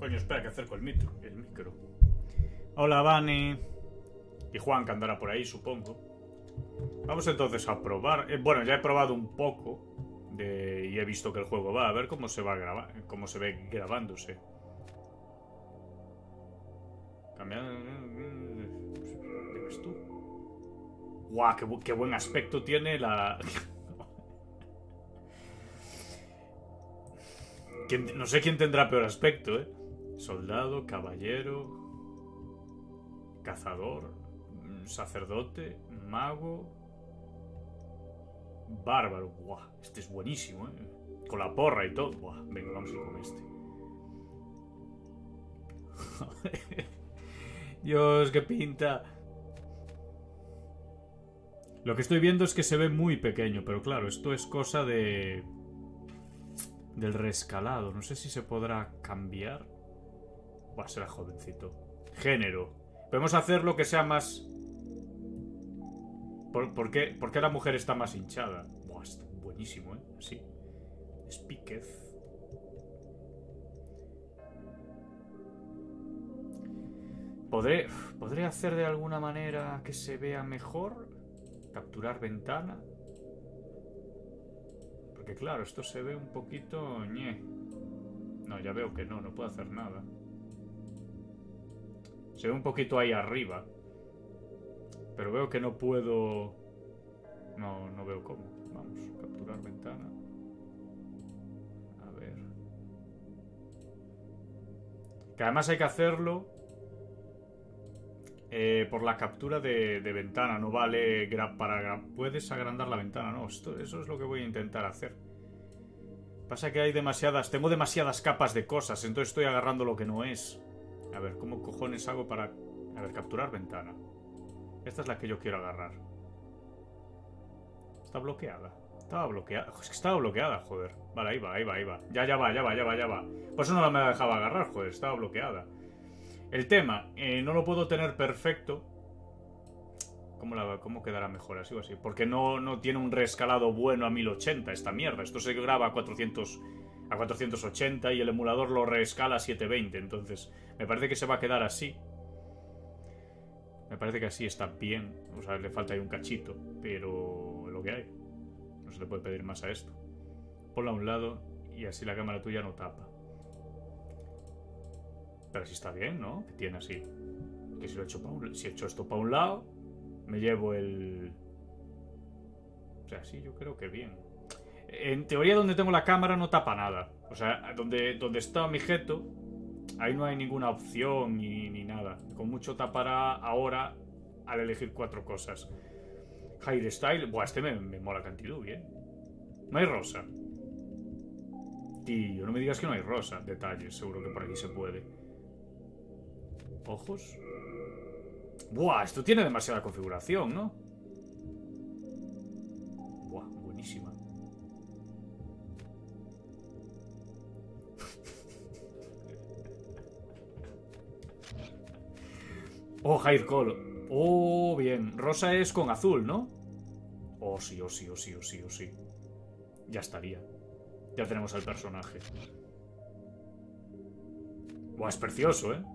Coño, espera, que acerco el micro. Hola, Vani. Y Juan, que andará por ahí, supongo. Vamos entonces a probar. Bueno, ya he probado un poco y he visto que el juego va. A ver cómo se va a grabar, cómo se ve grabándose. Cambiar. ¿Qué ves tú? ¡Guau! Qué buen aspecto tiene la. No sé quién tendrá peor aspecto, ¿eh? Soldado, caballero, cazador, sacerdote, mago, bárbaro. ¡Buah! Este es buenísimo, ¿eh? Con la porra y todo. ¡Buah! Venga, vamos a ir con este. Dios, qué pinta. Lo que estoy viendo es que se ve muy pequeño, pero claro, esto es cosa del rescalado. No sé si se podrá cambiar. Va a ser jovencito. Género. Podemos hacerlo que sea más... ¿Por qué la mujer está más hinchada? Buah, está buenísimo, ¿eh? Sí. Spíquez. ¿Podré hacer de alguna manera que se vea mejor? Capturar ventana. Porque claro, esto se ve un poquito... ñe. No, ya veo que no puedo hacer nada. Se ve un poquito ahí arriba. Pero veo que no puedo... No veo cómo. Vamos, capturar ventana. A ver. Que además hay que hacerlo por la captura de ventana. No vale puedes agrandar la ventana. No, eso es lo que voy a intentar hacer. Pasa que hay tengo demasiadas capas de cosas. Entonces estoy agarrando lo que no es. A ver, ¿cómo cojones hago para... A ver, capturar ventana. Esta es la que yo quiero agarrar. Está bloqueada. Estaba bloqueada. Es que estaba bloqueada, joder. Vale, ahí va. Ya va. Por eso no la me dejaba agarrar, joder. Estaba bloqueada. El tema, no lo puedo tener perfecto. ¿Cómo quedará mejor así o así? Porque no tiene un rescalado bueno a 1080 esta mierda. Esto se graba a 480 y el emulador lo reescala a 720. Entonces, me parece que se va a quedar así. Me parece que así está bien. O sea, le falta ahí un cachito. Pero es lo que hay. No se le puede pedir más a esto. Ponlo a un lado y así la cámara tuya no tapa. Pero sí está bien, ¿no? Que tiene así. Que si he hecho esto para un lado, me llevo el... O sea, sí, yo creo que bien. En teoría, donde tengo la cámara no tapa nada. O sea, donde está mi jeto, ahí no hay ninguna opción ni nada. Con mucho tapará ahora al elegir 4 cosas. Hairstyle. Buah, este me mola cantidad, bien. No hay rosa. Tío, no me digas que no hay rosa. Detalles, seguro que por aquí se puede. Ojos. Buah, esto tiene demasiada configuración, ¿no? Buah, buenísima. Oh, hair color. Oh, bien. Rosa es con azul, ¿no? Oh, sí. Ya estaría. Ya tenemos al personaje. Buah, es precioso, ¿eh?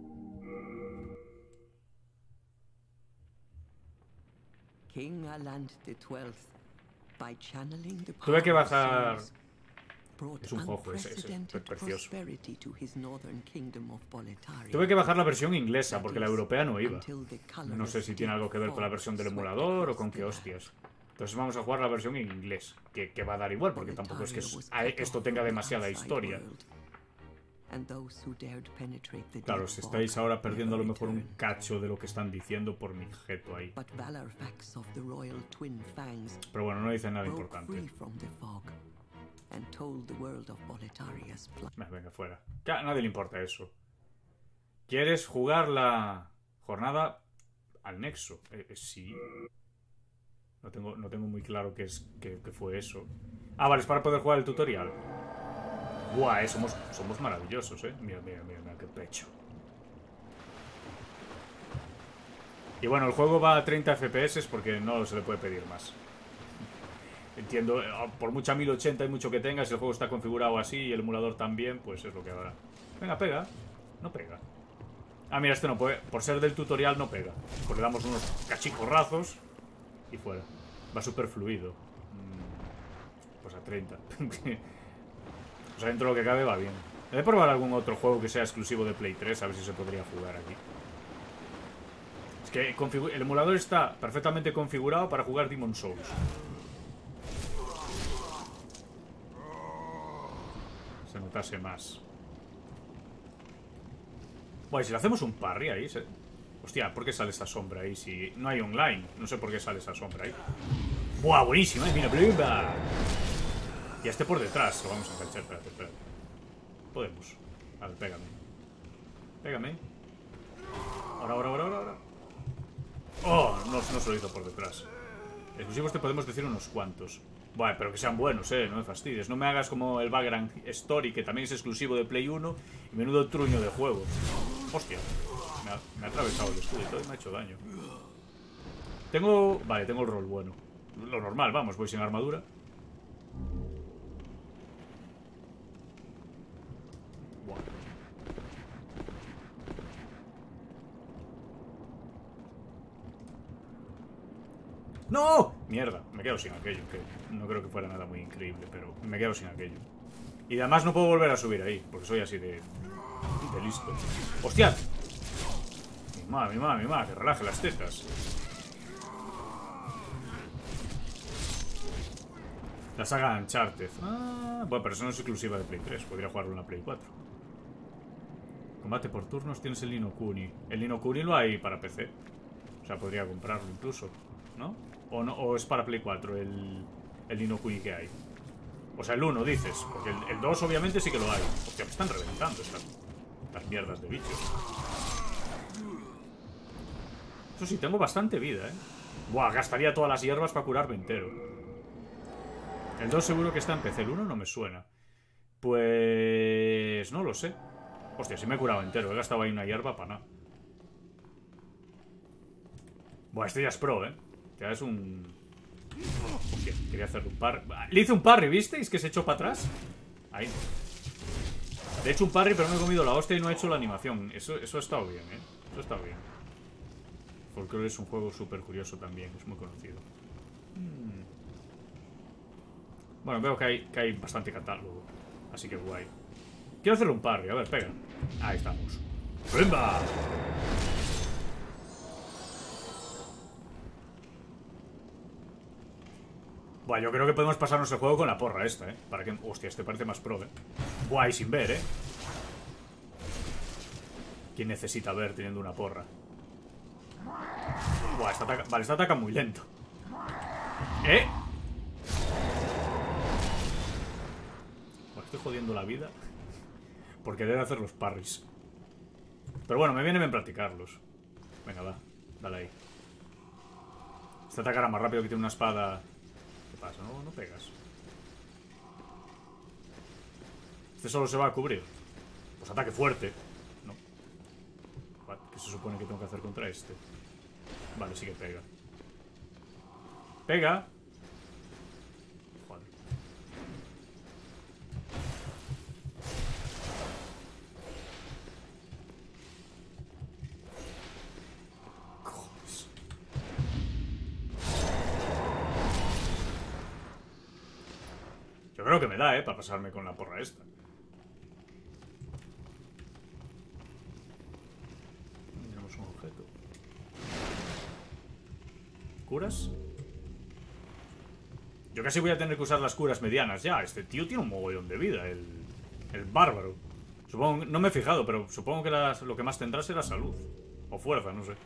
Tuve que bajar... Es un jojo, es precioso. Tuve que bajar la versión inglesa porque la europea no iba. No sé si tiene algo que ver con la versión del emulador o con qué hostias. Entonces vamos a jugar la versión en inglés, que va a dar igual porque tampoco es que esto tenga demasiada historia. Claro, si estáis ahora perdiendo a lo mejor un cacho de lo que están diciendo por mi jeto ahí. Pero bueno, no dicen nada importante. Venga, fuera. A nadie le importa eso. ¿Quieres jugar la jornada al Nexo? Sí. No tengo muy claro qué fue eso. Ah, vale, es para poder jugar el tutorial. Buah, somos maravillosos, ¿eh? Mira, qué pecho. Y bueno, el juego va a 30 FPS porque no se le puede pedir más. Entiendo, por mucha 1080 y mucho que tengas, si el juego está configurado así y el emulador también, pues es lo que habrá. Venga, pega. No pega. Ah, mira, este no puede. Por ser del tutorial no pega. Pues le damos unos cachicorrazos y fuera. Va súper fluido. Pues a 30. O sea, dentro de lo que cabe va bien. He de probar algún otro juego que sea exclusivo de Play 3, a ver si se podría jugar aquí. Es que el emulador está perfectamente configurado para jugar Demon's Souls. Se notase más. Bueno, si le hacemos un parry ahí, hostia, ¿por qué sale esa sombra ahí? Si no hay online, no sé por qué sale esa sombra ahí. ¡Buah, buenísimo! Mira, blimba. Y a este por detrás lo vamos a enganchar. Espérate, espérate. Podemos. A ver, pégame. Pégame. Ahora. ¡Oh! No se lo hizo por detrás. Exclusivos te podemos decir unos cuantos. Bueno, pero que sean buenos, no me fastidies. No me hagas como el Vagrant Story, que también es exclusivo de Play 1. Y menudo truño de juego. Hostia. Me ha atravesado el escudo y todo y me ha hecho daño. Vale, tengo el rol bueno. Lo normal, vamos, voy sin armadura. Buah. ¡No! Mierda, me quedo sin aquello. Que no creo que fuera nada muy increíble, pero me quedo sin aquello. Y además no puedo volver a subir ahí, porque soy así de listo. ¡Hostia! Mi mamá, que relaje las tetas. La saga Uncharted. Ah, bueno, pero eso no es exclusiva de Play 3. Podría jugarlo en la Play 4. Combate por turnos, tienes el Ni no Kuni. El Ni no Kuni lo hay para PC. O sea, podría comprarlo incluso, ¿no? O es para Play 4 el Ni no Kuni que hay. O sea, el 1 dices. Porque el 2 obviamente sí que lo hay. Hostia, me están reventando estas mierdas de bichos. Eso sí, tengo bastante vida, Buah, gastaría todas las hierbas para curarme entero. El 2 seguro que está en PC. El 1 no me suena. Pues... no lo sé. Hostia, sí me he curado entero. He gastado ahí una hierba para nada. Buah, este ya es pro, Ya es un... Hostia, quería hacerle un parry. Le hice un parry, ¿visteis? Que se echó para atrás. Ahí. Le he hecho un parry, pero me he comido la hostia y no he hecho la animación. Eso ha estado bien, Eso ha estado bien. Folklore es un juego súper curioso también. Es muy conocido. Bueno, veo que hay bastante catálogo. Así que guay. Quiero hacerle un parry. A ver, pega. Ahí estamos. ¡Bimba! Buah, yo creo que podemos pasarnos el juego con la porra esta, Para que... Hostia, este parece más pro, Buah, y sin ver, ¿Quién necesita ver teniendo una porra? Buah, esta ataca muy lento. Buah, estoy jodiendo la vida porque debe hacer los parries. Pero bueno, me viene bien practicarlos. Venga, va, dale ahí. Este atacará más rápido que tiene una espada. ¿Qué pasa? No pegas. Este solo se va a cubrir. Pues ataque fuerte. No. ¿Qué se supone que tengo que hacer contra este? Vale, sí que pega. ¡Pega! Joder. Cojones. Yo creo que me da, para pasarme con la porra esta. Tenemos un objeto. ¿Curas? Yo casi voy a tener que usar las curas medianas ya. Este tío tiene un mogollón de vida, el bárbaro. Supongo, no me he fijado, pero supongo que lo que más tendrá será salud. O fuerza, no sé.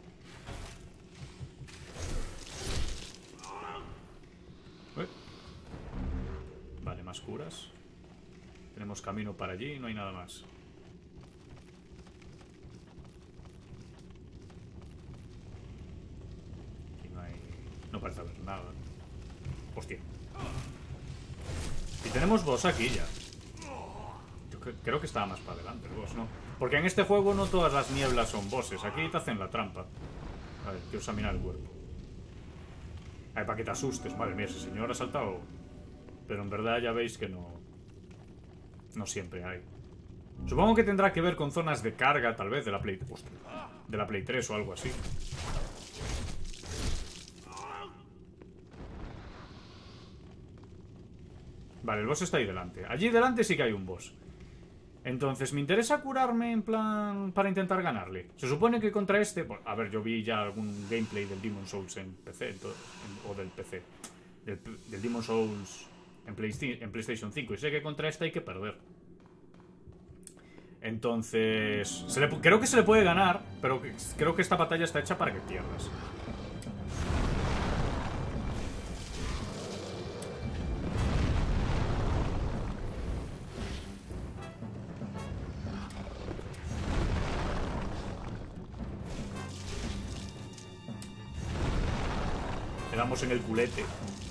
Vale, más curas. Tenemos camino para allí, no hay nada más. No parece haber nada. Hostia. Y tenemos boss aquí ya. Yo creo que estaba más para adelante el boss, ¿no? Porque en este juego no todas las nieblas son bosses. Aquí te hacen la trampa. A ver, quiero examinar el cuerpo. Ay, para que te asustes. Madre mía, ese señor ha saltado. Pero en verdad ya veis que no... no siempre hay. Supongo que tendrá que ver con zonas de carga, tal vez, de la Play... Hostia, de la Play 3 o algo así. Vale, el boss está ahí delante. Allí delante sí que hay un boss. Entonces, me interesa curarme en plan para intentar ganarle. Se supone que contra este... Bueno, a ver, yo vi ya algún gameplay del Demon's Souls en PC, o del PC. Del Demon's Souls en PlayStation 5. Y sé que contra este hay que perder. Entonces... creo que se le puede ganar, pero creo que esta batalla está hecha para que pierdas. Le damos en el culete.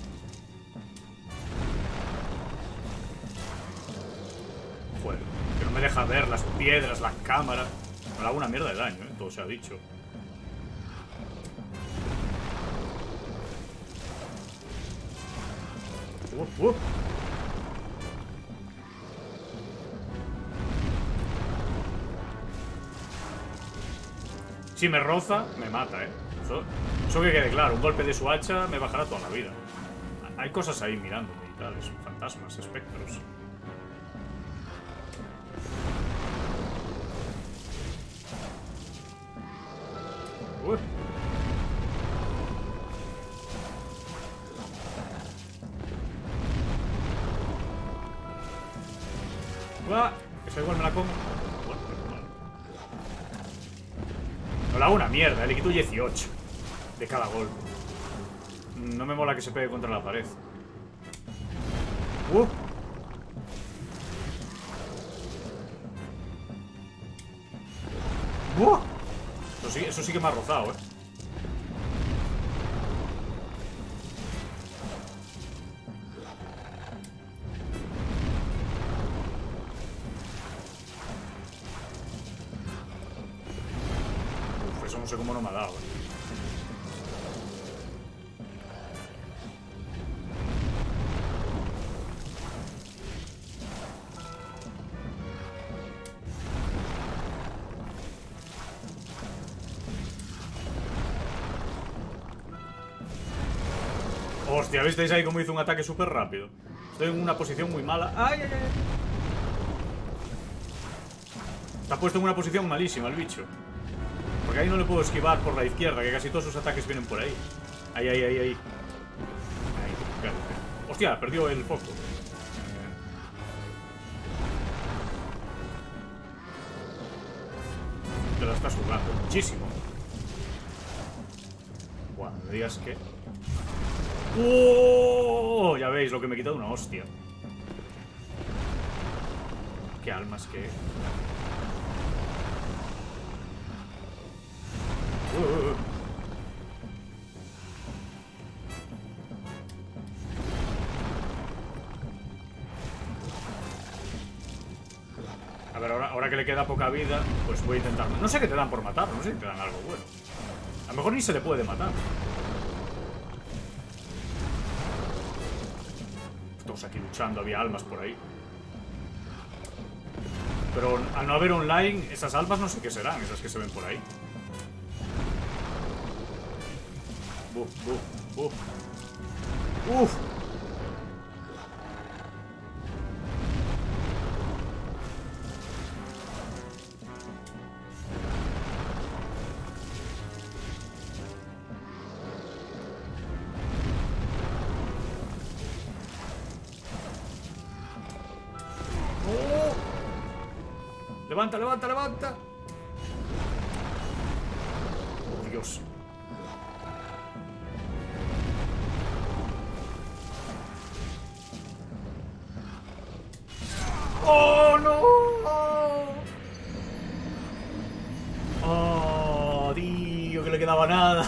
Joder, que no me deja ver las piedras, la cámara. Me hago una mierda de daño, todo se ha dicho. Si me roza, me mata, Eso que quede claro, un golpe de su hacha me bajará toda la vida. Hay cosas ahí mirándome y tal, son fantasmas, espectros. Esa igual me la como. Bueno, no la hago una mierda, le quito 18 de cada golpe. No me mola que se pegue contra la pared. Eso sí que me ha rozado, Eso no sé cómo no me ha dado, Hostia, ¿visteis ahí cómo hizo un ataque súper rápido? Estoy en una posición muy mala. ¡Ay, ay, ay! Está puesto en una posición malísima el bicho. Porque ahí no le puedo esquivar por la izquierda, que casi todos sus ataques vienen por ahí. Ahí, ahí, ahí, ahí. Claro. Hostia, perdió el foco. Te la estás jugando muchísimo. Buah, no me digas que... ¡Oh! Ya veis lo que me he quitado una hostia. Qué almas que... A ver, ahora que le queda poca vida, pues voy a intentar... No sé qué te dan por matarlo, no sé si te dan algo bueno. A lo mejor ni se le puede matar. Todos aquí luchando, había almas por ahí. Pero al no haber online, esas almas no sé qué serán, esas que se ven por ahí. Uf. Levanta, levanta, levanta. Oh, Dios. ¡Oh, no! ¡Oh, tío! Que le quedaba nada.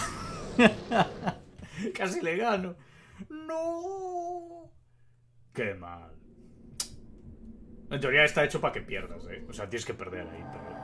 Casi le gano. ¡No! ¡Qué mal! En teoría está hecho para que pierdas, O sea, tienes que perder ahí, pero...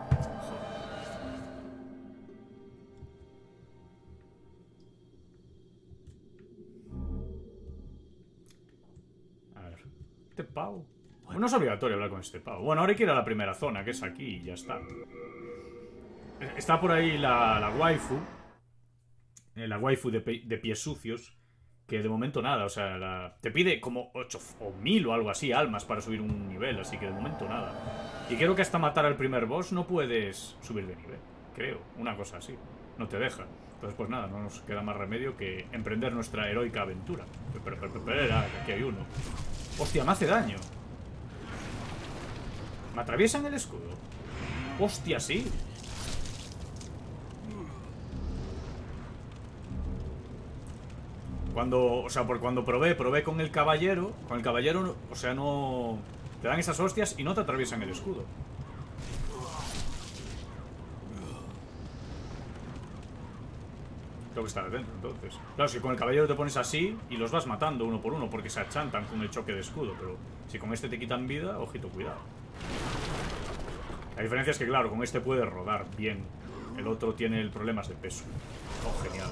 A ver... Este pavo... No es obligatorio hablar con este pavo. Bueno, ahora hay que ir a la primera zona, que es aquí, y ya está. Está por ahí la waifu. La waifu de pies sucios. Que de momento nada, o sea, te pide como 8 o 1000 o algo así almas para subir un nivel, así que de momento nada. Y creo que hasta matar al primer boss no puedes subir de nivel. Creo, una cosa así. No te deja. Entonces pues nada, no nos queda más remedio que emprender nuestra heroica aventura. Pero, que aquí hay uno. Hostia, me hace daño. ¿Me atraviesan el escudo? Hostia, sí. Cuando probé con el caballero. Con el caballero, o sea, no... Te dan esas hostias y no te atraviesan el escudo. Tengo que estar adentro, entonces. Claro, si con el caballero te pones así y los vas matando uno por uno porque se achantan con el choque de escudo. Pero si con este te quitan vida, ojito, cuidado. La diferencia es que, claro, con este puedes rodar bien. El otro tiene el problemas de peso. Oh, genial.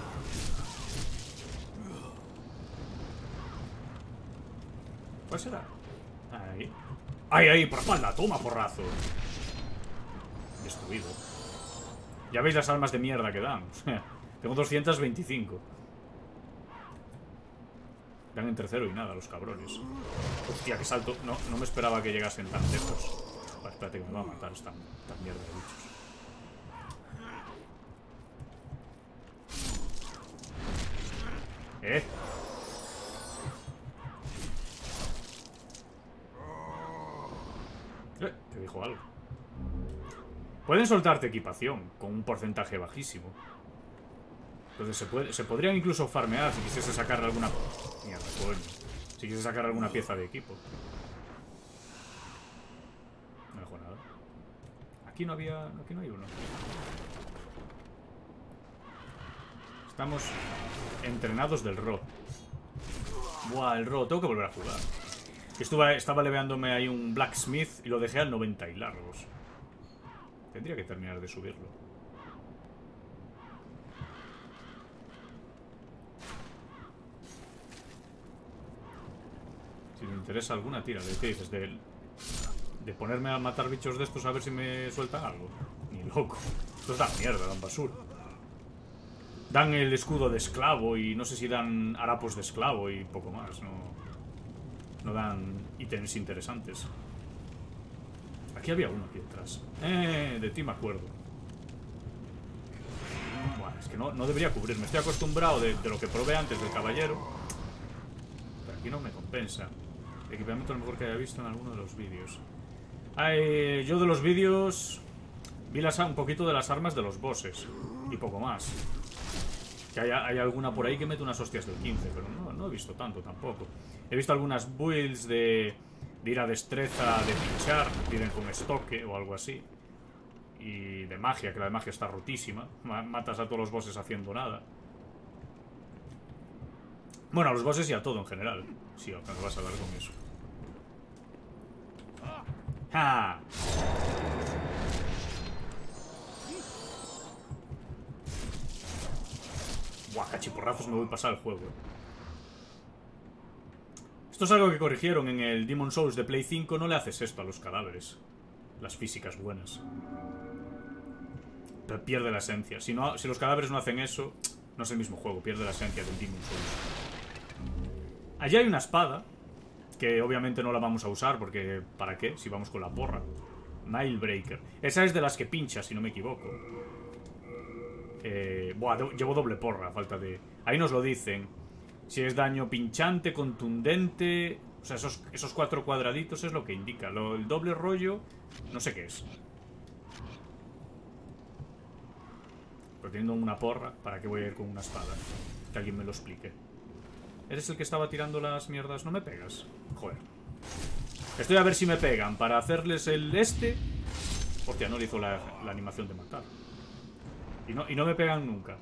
¿Cuál será? Ahí. ¡Ay, ahí! ¡Por espalda! ¡Toma, porrazo! Destruido. Ya veis las almas de mierda que dan. Tengo 225. Dan en tercero y nada, los cabrones. Hostia, qué salto. No me esperaba que llegasen tan lejos. Vale, espérate que me va a matar esta mierda de bichos. Te dijo algo. Pueden soltarte equipación con un porcentaje bajísimo. Entonces se podrían incluso farmear si quisiese sacar alguna... Mierda, coño. Si quisiese sacar alguna pieza de equipo. No dejo nada. Aquí no había... Aquí no hay uno. Estamos entrenados del Ro. Buah, el Ro. Tengo que volver a jugar. Estaba leveándome ahí un Blacksmith y lo dejé al 90 y largos. Tendría que terminar de subirlo. Si me interesa alguna, tira. ¿Qué dices? De ponerme a matar bichos de estos a ver si me sueltan algo. Ni loco. Estos dan mierda, dan basura. Dan el escudo de esclavo y no sé si dan harapos de esclavo y poco más. No dan ítems interesantes. Aquí había uno aquí detrás. De ti me acuerdo. Bueno, es que no debería cubrirme. Estoy acostumbrado de lo que probé antes del caballero. Pero aquí no me compensa. Equipamiento lo mejor que haya visto en alguno de los vídeos. Yo de los vídeos vi un poquito de las armas de los bosses. Y poco más. Que hay alguna por ahí que mete unas hostias del 15. Pero no he visto tanto tampoco. He visto algunas builds de ir a destreza, de pinchar, piden con estoque o algo así. Y de magia, que la de magia está rotísima. Matas a todos los bosses haciendo nada. Bueno, a los bosses y a todo en general. Sí, me vas a dar con eso. ¡Ja! Buah, cachiporrazos me voy a pasar el juego. Esto es algo que corrigieron en el Demon's Souls de Play 5. No le haces esto a los cadáveres. Las físicas buenas. Pero pierde la esencia. Si los cadáveres no hacen eso, no es el mismo juego. Pierde la esencia del Demon's Souls. Allí hay una espada. Que obviamente no la vamos a usar porque... ¿Para qué? Si vamos con la porra. Nailbreaker. Esa es de las que pincha, si no me equivoco. Llevo doble porra, a falta de... Ahí nos lo dicen. Si es daño pinchante, contundente... O sea, esos 4 cuadraditos es lo que indica. El doble rollo, no sé qué es. Pero teniendo una porra, ¿para qué voy a ir con una espada? Que alguien me lo explique. ¿Eres el que estaba tirando las mierdas? ¿No me pegas? Joder. Estoy a ver si me pegan para hacerles el este. Hostia, no le hizo la animación de matar. Y no me pegan nunca.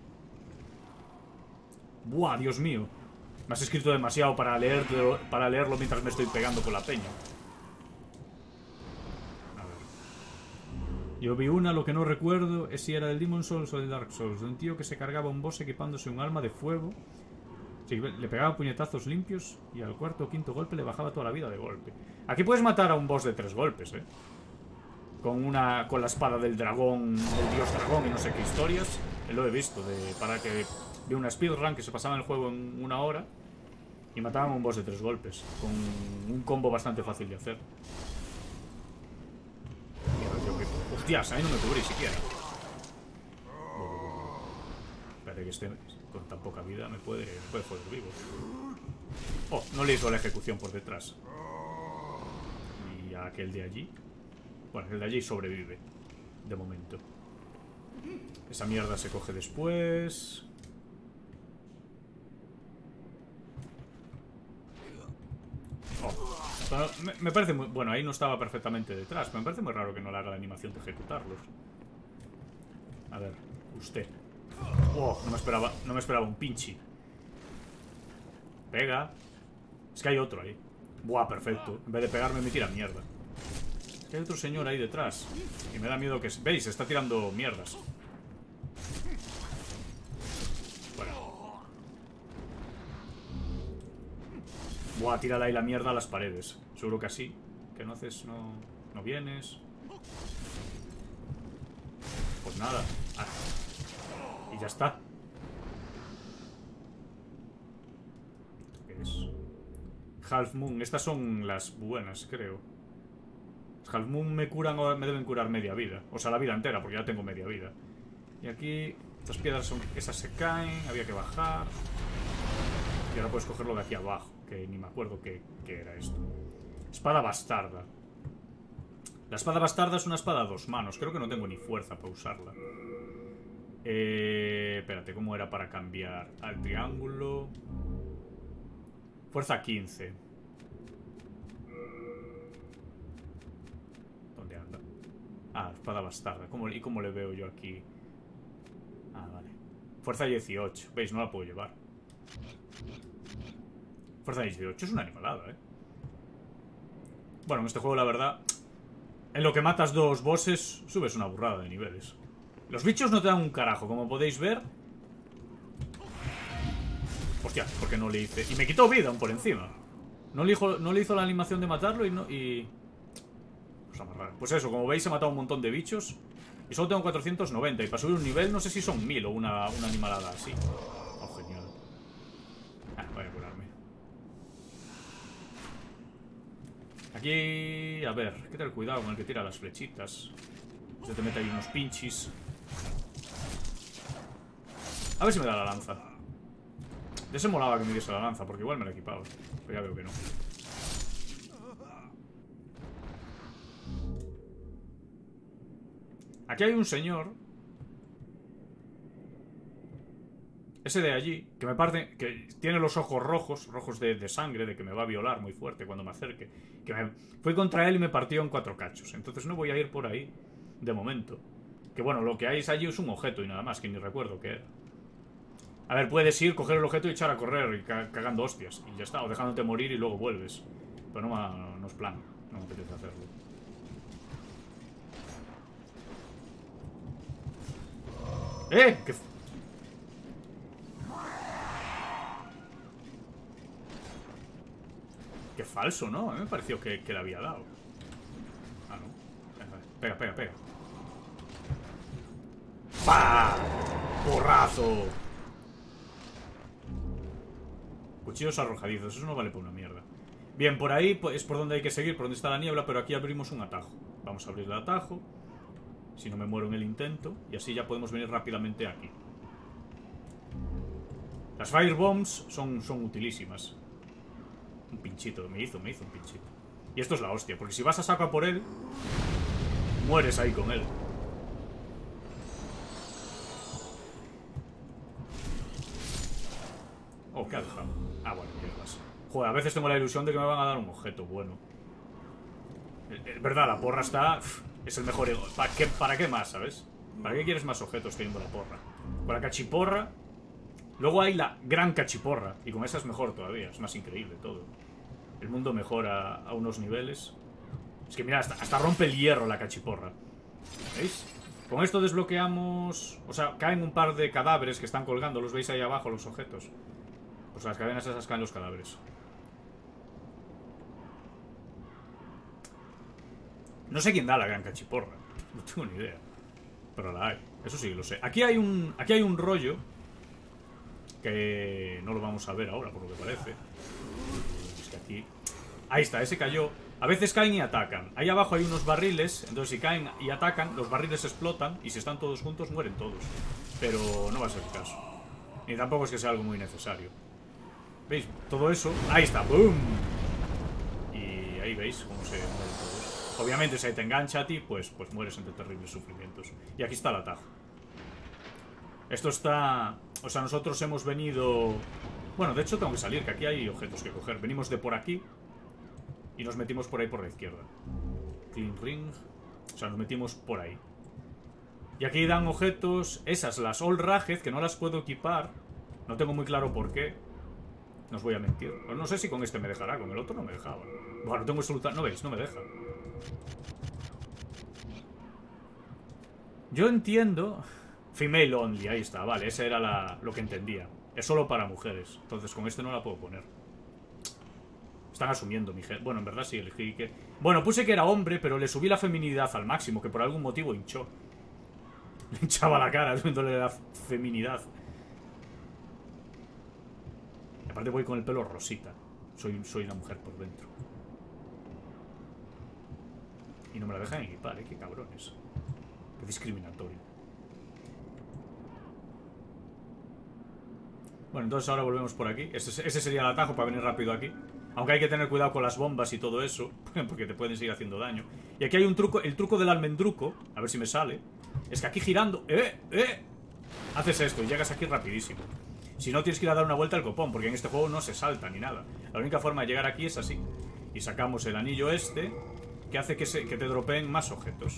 Buah, Dios mío. Me has escrito demasiado para leerlo mientras me estoy pegando con la peña. A ver. Yo vi lo que no recuerdo es si era del Demon's Souls o del Dark Souls. De un tío que se cargaba un boss equipándose un arma de fuego. Sí, le pegaba puñetazos limpios y al cuarto o quinto golpe le bajaba toda la vida de golpe. Aquí puedes matar a un boss de 3 golpes, con la espada del dragón, del dios dragón y no sé qué historias. Lo he visto, para que vi una speedrun que se pasaba el juego en 1 hora y mataban a un boss de 3 golpes, con un combo bastante fácil de hacer. Hostias, a mí no me cubrí siquiera. Espérate que esté con tan poca vida, me puede joder vivo. Oh, no le hizo la ejecución por detrás. Y a aquel de allí. Bueno, el de allí sobrevive. De momento. Esa mierda se coge después. Oh. Me parece muy... Bueno, ahí no estaba perfectamente detrás. Pero me parece muy raro que no le haga la animación de ejecutarlos. A ver, usted. Oh, no me esperaba un pinchi. Pega. Es que hay otro ahí. Buah, perfecto. En vez de pegarme me tira mierda. Es que hay otro señor ahí detrás. Y me da miedo que... ¿Veis? Está tirando mierdas. Bueno. Buah, tírala ahí la mierda a las paredes. Seguro que así. ¿Qué no haces? No vienes. Pues nada. Ah. Y ya está. ¿Qué es? Half Moon. Estas son las buenas, creo. Half Moon me deben curar media vida. O sea, la vida entera, porque ya tengo media vida. Y aquí... Estas piedras son... Esas se caen. Había que bajar. Y ahora puedes cogerlo de aquí abajo. Que ni me acuerdo qué era esto. Espada bastarda. La espada bastarda es una espada a 2 manos. Creo que no tengo ni fuerza para usarla. Espérate, ¿cómo era para cambiar? Al triángulo. Fuerza 15. ¿Dónde anda? Ah, espada bastarda. ¿Y cómo le veo yo aquí? Ah, vale. Fuerza 18. ¿Veis? No la puedo llevar. Fuerza 18 es una animalada, Bueno, en este juego, la verdad, en lo que matas 2 bosses, subes una burrada de niveles. Los bichos no te dan un carajo, como podéis ver. Hostia, porque no le hice... Y me quitó vida por encima. No le hizo la animación de matarlo y... Pues amarrar. Pues eso, como veis he matado un montón de bichos. Y solo tengo 490. Y para subir un nivel no sé si son 1000 o una animalada así. Oh, genial. Ah, voy a curarme. Aquí... A ver, hay que tener cuidado con el que tira las flechitas. Se te mete ahí unos pinchis. A ver si me da la lanza. Ya se molaba que me diese la lanza, porque igual me la he equipado. Pero ya veo que no. Aquí hay un señor. Ese de allí, que me parece que tiene los ojos rojos de sangre, de que me va a violar muy fuerte cuando me acerque. Fui contra él y me partió en 4 cachos. Entonces no voy a ir por ahí, de momento. Que bueno, lo que hay allí es un objeto y nada más, que ni recuerdo qué era. A ver, puedes ir, coger el objeto y echar a correr y cagando hostias. Y ya está, o dejándote morir y luego vuelves. Pero no es plan, no me apetece hacerlo. ¿Qué? Qué falso, ¿no? A mí me pareció que le había dado. Ah, no. Pega. ¡Pah! ¡Porrazo! Cuchillos arrojadizos, eso no vale por una mierda. Bien, por ahí es por donde hay que seguir, por donde está la niebla, pero aquí abrimos un atajo. Vamos a abrir el atajo. Si no me muero en el intento. Y así ya podemos venir rápidamente aquí. Las firebombs son utilísimas. Un pinchito, me hizo un pinchito. Y esto es la hostia, porque si vas a saco a por él, mueres ahí con él. Oh, ¿qué ha dejado? Ah, bueno, mierdas. Joder, a veces tengo la ilusión de que me van a dar un objeto bueno. Es verdad, la porra está... Es el mejor... ¿Para qué más, sabes? ¿Para qué quieres más objetos teniendo la porra? Con la cachiporra... Luego hay la gran cachiporra. Y con esa es mejor todavía. Es más increíble todo. El mundo mejora a unos niveles. Es que mira, hasta rompe el hierro la cachiporra. ¿Veis? Con esto desbloqueamos... O sea, caen un par de cadáveres que están colgando. ¿Los veis ahí abajo, los objetos? Pues las cadenas esas caen los cadáveres. No sé quién da la gran cachiporra. No tengo ni idea. Pero la hay. Eso sí, lo sé. Aquí hay un rollo que no lo vamos a ver ahora, por lo que parece. Es que aquí... Ahí está, ese cayó. A veces caen y atacan. Ahí abajo hay unos barriles. Entonces si caen y atacan, los barriles explotan. Y si están todos juntos, mueren todos. Pero no va a ser el caso. Ni tampoco es que sea algo muy necesario. ¿Veis? Todo eso... Ahí está, ¡boom! Y ahí veis cómo se mueren todos. Obviamente si te engancha a ti, pues mueres entre terribles sufrimientos. Y aquí está el atajo. Esto está... O sea, nosotros hemos venido... Bueno, de hecho tengo que salir, que aquí hay objetos que coger. Venimos de por aquí y nos metimos por ahí por la izquierda. Clean ring. O sea, nos metimos por ahí. Y aquí dan objetos. Esas, las All Raged, que no las puedo equipar. No tengo muy claro por qué. No os voy a mentir. Pues no sé si con este me dejará, con el otro no me dejaba. Bueno, tengo absoluta... ¿No veis? No me deja. Yo entiendo... Female only, ahí está, vale, ese era lo que entendía. Es solo para mujeres, entonces con este no la puedo poner. Están asumiendo mi gente. Bueno, en verdad sí, elegí que... Bueno, puse que era hombre, pero le subí la feminidad al máximo, que por algún motivo hinchó. Le hinchaba la cara, subiéndole la feminidad. Y aparte voy con el pelo rosita. Soy una mujer por dentro. Y no me la dejan equipar, qué cabrones. Qué discriminatorio. Bueno, entonces ahora volvemos por aquí. Ese sería el atajo para venir rápido aquí. Aunque hay que tener cuidado con las bombas y todo eso, porque te pueden seguir haciendo daño. Y aquí hay un truco, el truco del almendruco. A ver si me sale. Es que aquí girando... Haces esto y llegas aquí rapidísimo. Si no, tienes que ir a dar una vuelta al copón, porque en este juego no se salta ni nada. La única forma de llegar aquí es así. Y sacamos el anillo este, que hace que te dropeen más objetos.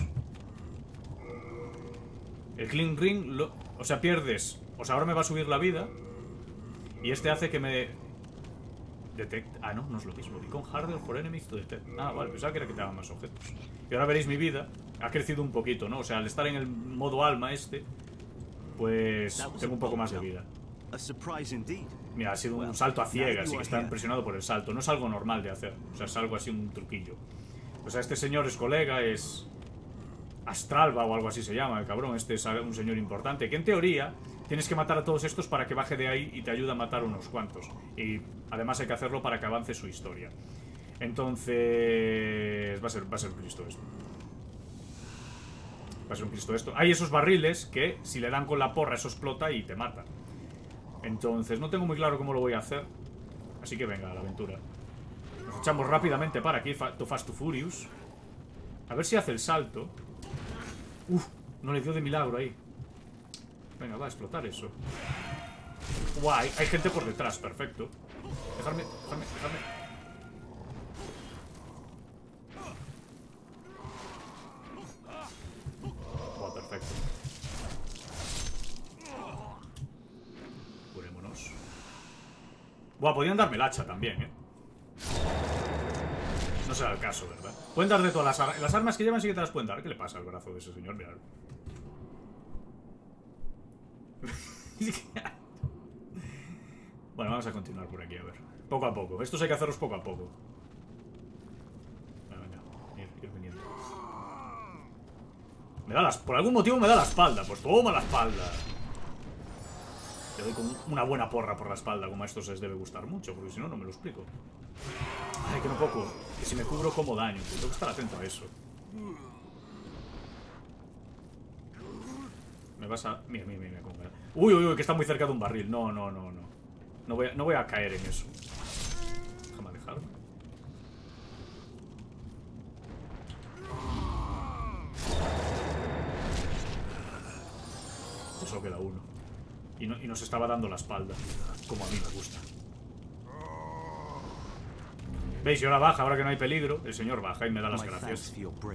El clean ring, o sea, pierdes... O sea, ahora me va a subir la vida. Y este hace que me... Detect... Ah, no es lo mismo. Become harder for enemies to detect. Ah, vale, pensaba que era que te daban más objetos. Y ahora veréis mi vida. Ha crecido un poquito, ¿no? O sea, al estar en el modo alma este, pues tengo un poco más de vida. Mira, ha sido un salto a ciegas y que está impresionado por el salto. No es algo normal de hacer. O sea, es algo así, un truquillo. O sea, este señor es colega, es... Astralba o algo así se llama, el cabrón. Este es un señor importante, que en teoría tienes que matar a todos estos para que baje de ahí y te ayude a matar unos cuantos. Y además hay que hacerlo para que avance su historia. Entonces... Va a ser un Cristo esto. Va a ser un Cristo esto. Hay esos barriles que si le dan con la porra eso explota y te mata. Entonces no tengo muy claro cómo lo voy a hacer. Así que venga, a la aventura. Nos echamos rápidamente para aquí, to Fast to Furious. A ver si hace el salto. No le dio de milagro ahí. Venga, va a explotar eso. Guay, hay gente por detrás, perfecto. Dejarme. Buah, perfecto. Curémonos. Buah, podían darme el hacha también, No será el caso, ¿verdad? Pueden dar de todas las armas. Las armas que llevan sí que te las pueden dar. ¿Qué le pasa al brazo de ese señor? Mirad. Bueno, vamos a continuar por aquí, a ver. Poco a poco. Estos hay que hacerlos poco a poco. Venga, ir viniendo. Por algún motivo me da la espalda. Pues toma la espalda. Le doy con una buena porra por la espalda, como a estos les debe gustar mucho, porque si no, no me lo explico. Ay, que no poco. Que si me cubro como daño. Pues tengo que estar atento a eso. Me vas a... Mira, cómo me da. Uy, que está muy cerca de un barril. No. No voy a caer en eso. Déjame alejarme. Solo queda uno. Y nos estaba dando la espalda. Como a mí me gusta. ¿Veis? Y ahora baja, ahora que no hay peligro. El señor baja y me da las gracias.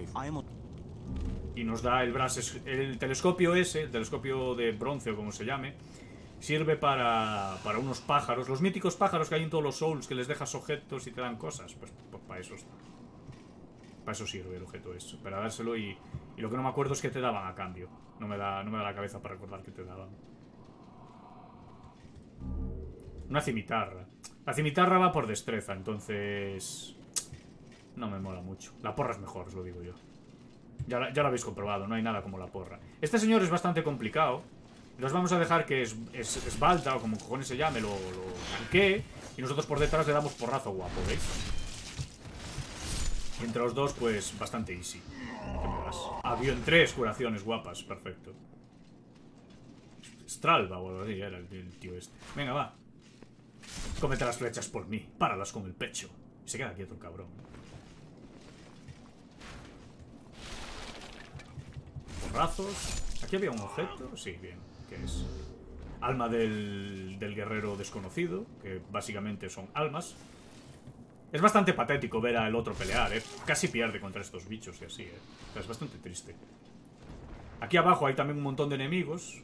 Y nos da el telescopio ese, el telescopio de bronce o como se llame. Sirve para unos pájaros. Los míticos pájaros que hay en todos los Souls, que les dejas objetos y te dan cosas. Pues para eso está. Para eso sirve el objeto ese. Para dárselo y lo que no me acuerdo es que te daban a cambio. No me da la cabeza para recordar que te daban. Una cimitarra. La cimitarra va por destreza, entonces... No me mola mucho. La porra es mejor, os lo digo yo. Ya lo habéis comprobado, no hay nada como la porra. Este señor es bastante complicado. Nos vamos a dejar que Esbalta, o como cojones se llame, lo tanquee. Y nosotros por detrás le damos porrazo guapo, ¿veis? Y entre los dos, pues, bastante easy. Avión 3 curaciones guapas, perfecto. Stralva o algo así era el tío este. Venga, va. Cómete las flechas por mí, páralas con el pecho. Y se queda quieto el cabrón. Porrazos. ¿Aquí había un objeto? Sí, bien. ¿Qué es? Alma del guerrero desconocido, que básicamente son almas. Es bastante patético ver al otro pelear, ¿eh? Casi pierde contra estos bichos y así, ¿eh? O sea, es bastante triste. Aquí abajo hay también un montón de enemigos.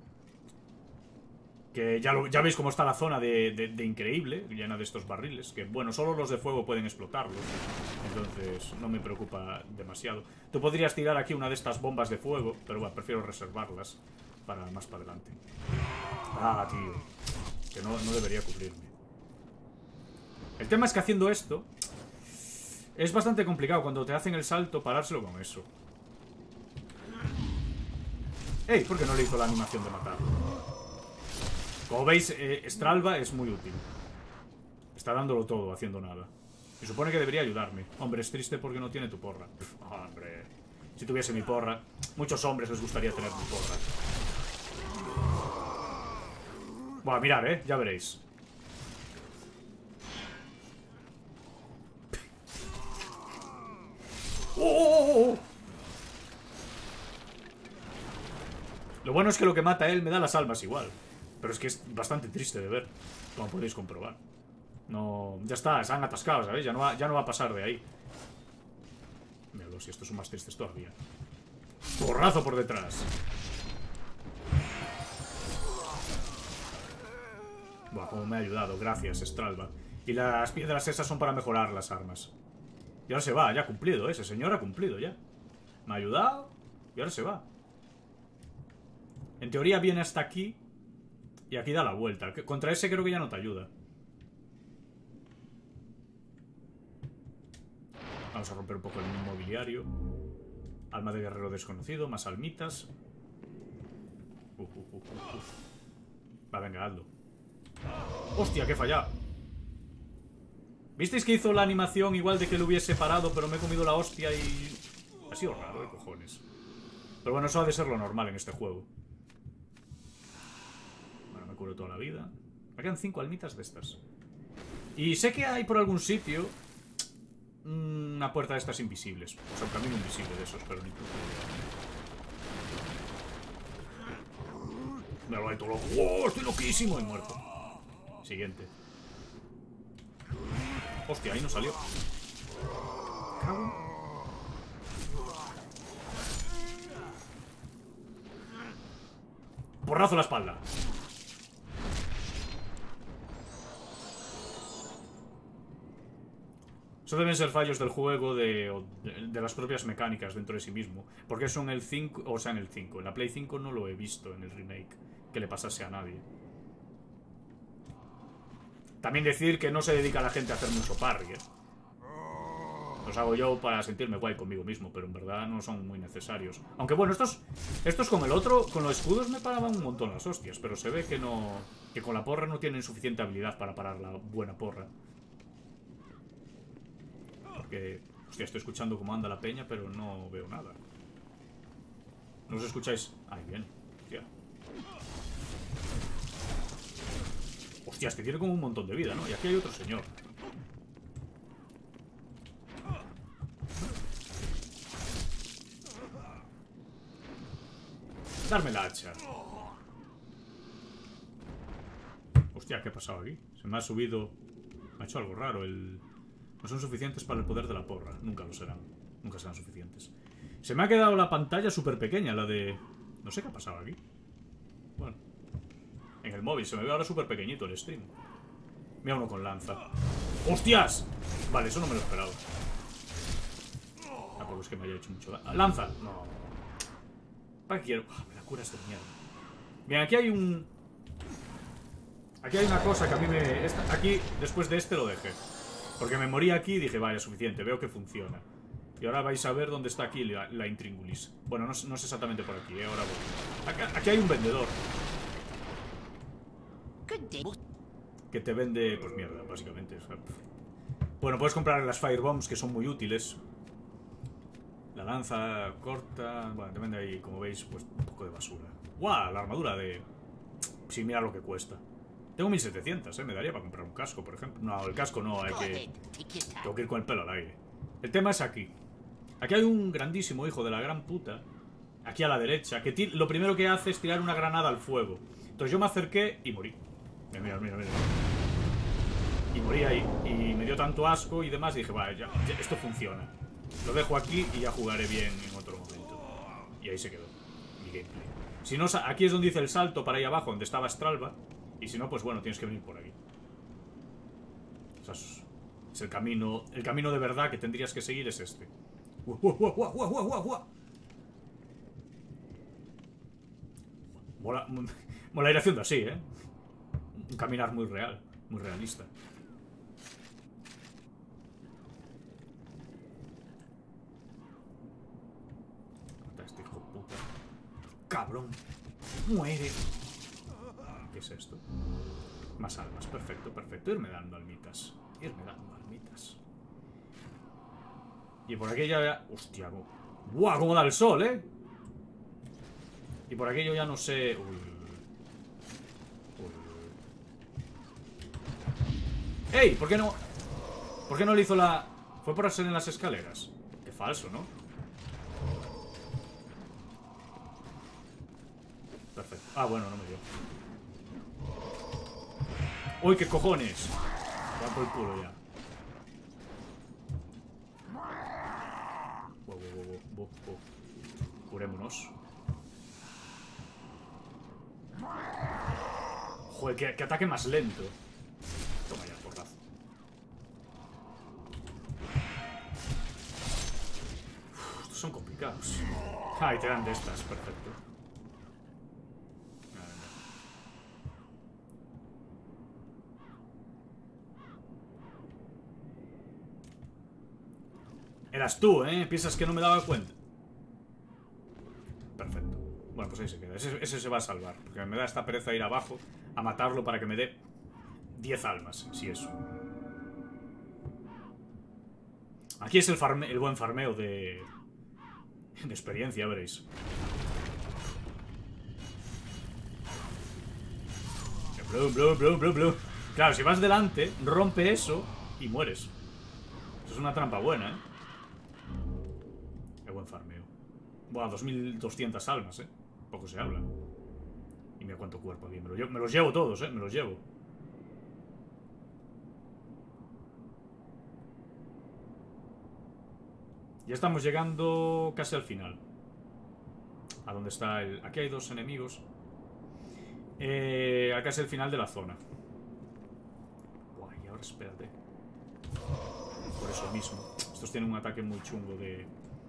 Que ya veis cómo está la zona de increíble, llena de estos barriles. Que, bueno, solo los de fuego pueden explotarlos. Entonces, no me preocupa demasiado. Tú podrías tirar aquí una de estas bombas de fuego, pero bueno, prefiero reservarlas para más para adelante. Ah, tío. Que no debería cubrirme. El tema es que haciendo esto es bastante complicado cuando te hacen el salto parárselo con eso. ¡Ey! ¿Por qué no le hizo la animación de matar? Como veis, Stralva es muy útil. Está dándolo todo, haciendo nada. Y supone que debería ayudarme. Hombre, es triste porque no tiene tu porra. Hombre, si tuviese mi porra, muchos hombres les gustaría tener mi porra. Bueno, mirad, ya veréis. ¡Oh! Lo bueno es que lo que mata a él me da las almas igual. Pero es que es bastante triste de ver, como podéis comprobar. No, ya está, se han atascado, ¿sabéis? Ya no va a pasar de ahí. Míralo, si estos son más tristes todavía. Porrazo por detrás. Buah, cómo me ha ayudado, gracias, Stralva. Y las piedras esas son para mejorar las armas. Y ahora se va, ya ha cumplido, ese señor ha cumplido ya. Me ha ayudado y ahora se va. En teoría viene hasta aquí y aquí da la vuelta. Contra ese creo que ya no te ayuda. Vamos a romper un poco el mobiliario. Alma de guerrero desconocido, más almitas. Va, venga, hazlo. ¡Hostia, que he fallado! ¿Visteis que hizo la animación igual de que lo hubiese parado, pero me he comido la hostia y... Ha sido raro, cojones. Pero bueno, eso ha de ser lo normal en este juego. Bueno, me curo toda la vida. Me quedan 5 almitas de estas. Y sé que hay por algún sitio una puerta de estas invisibles. O sea, un camino invisible de esos, pero ni puta idea. Me lo he hecho loco. ¡Oh, estoy loquísimo! Y muerto. Siguiente. Hostia, ahí no salió. Cago. Porrazo a la espalda. Eso deben ser fallos del juego de las propias mecánicas dentro de sí mismo. Porque eso en el 5, o sea, en el 5. En la Play 5 no lo he visto en el remake que le pasase a nadie. También decir que no se dedica a la gente a hacer mucho parry, ¿eh? Los hago yo para sentirme guay conmigo mismo, pero en verdad no son muy necesarios. Aunque bueno, estos con el otro, con los escudos me paraban un montón las hostias, pero se ve que no, que con la porra no tienen suficiente habilidad para parar la buena porra. Porque, hostia, estoy escuchando cómo anda la peña, pero no veo nada. ¿No os escucháis? Ahí, bien. Hostia. Hostia, este tiene como un montón de vida, ¿no? Y aquí hay otro señor. Darme la hacha. Hostia, ¿qué ha pasado aquí? Se me ha subido... Me ha hecho algo raro. No son suficientes para el poder de la porra. Nunca lo serán. Nunca serán suficientes. Se me ha quedado la pantalla súper pequeña, la de... No sé qué ha pasado aquí. Bueno. En el móvil se me ve ahora súper pequeñito el stream. Mira uno con lanza. ¡Hostias! Vale, eso no me lo esperaba. Ah, pues es que me haya hecho mucho daño. ¡Lanza! No. ¿Para qué quiero? Me la curas de mierda. Bien, aquí hay un... Aquí hay una cosa que a mí me... Aquí, después de este lo dejé. Porque me morí aquí y dije, vaya, suficiente, veo que funciona. Y ahora vais a ver dónde está aquí la Intríngulis. Bueno, no es exactamente por aquí, ahora voy. Aquí hay un vendedor. Que te vende, pues mierda, básicamente. O sea, bueno, puedes comprar las Firebombs, que son muy útiles. La lanza corta. Bueno, te vende ahí, como veis, pues un poco de basura. ¡Guau! La armadura de... Sí, mira lo que cuesta. Tengo 1700, me daría para comprar un casco, por ejemplo. No, el casco no, hay que... Tengo que ir con el pelo al aire. El tema es aquí. Aquí hay un grandísimo hijo de la gran puta. Aquí a la derecha, que lo primero que hace es tirar una granada al fuego. Entonces yo me acerqué y morí. Mira. Y morí ahí. Y me dio tanto asco y demás. Y dije, vale, ya, esto funciona. Lo dejo aquí y ya jugaré bien en otro momento. Y ahí se quedó mi gameplay. Si no, aquí es donde hice el salto para ahí abajo, donde estaba Stralva. Y si no, pues bueno, tienes que venir por aquí. O sea, es el camino. El camino de verdad que tendrías que seguir es este. Mola ir haciendo así, ¿eh? Un caminar muy real, muy realista. Este hijo de puta. Cabrón. Muere. ¿Qué es esto? Más almas, perfecto, perfecto. Irme dando almitas. Y por aquí ya... Hostia, ¡buah! Cómo da el sol, ¿eh? Y por aquí yo ya no sé... ¡Ey! ¿Por qué no? ¿Por qué no le hizo la...? Fue por ser en las escaleras. Qué falso, ¿no? Perfecto. Ah, bueno, no me dio. ¡Uy, qué cojones! Va por el culo ya. Curémonos. Joder, qué ataque más lento. Toma ya, porrazo. Estos son complicados. Ah, y te dan de estas, perfecto. Eras tú, ¿eh? Piensas que no me daba cuenta. Perfecto. Bueno, pues ahí se queda. Ese se va a salvar. Porque me da esta pereza ir abajo a matarlo para que me dé 10 almas, si eso. Aquí es el buen farmeo de experiencia, veréis. Blum. Claro, si vas delante, rompe eso y mueres. Eso es una trampa buena, ¿eh? Qué buen farmeo. Bueno, 2200 almas, ¿eh? Poco se habla. Y mira cuánto cuerpo aquí. Me los llevo todos, ¿eh? Me los llevo. Ya estamos llegando casi al final. A donde está el... Aquí hay dos enemigos. Acá es el final de la zona. Guay, ahora espérate. Por eso mismo. Estos tienen un ataque muy chungo de...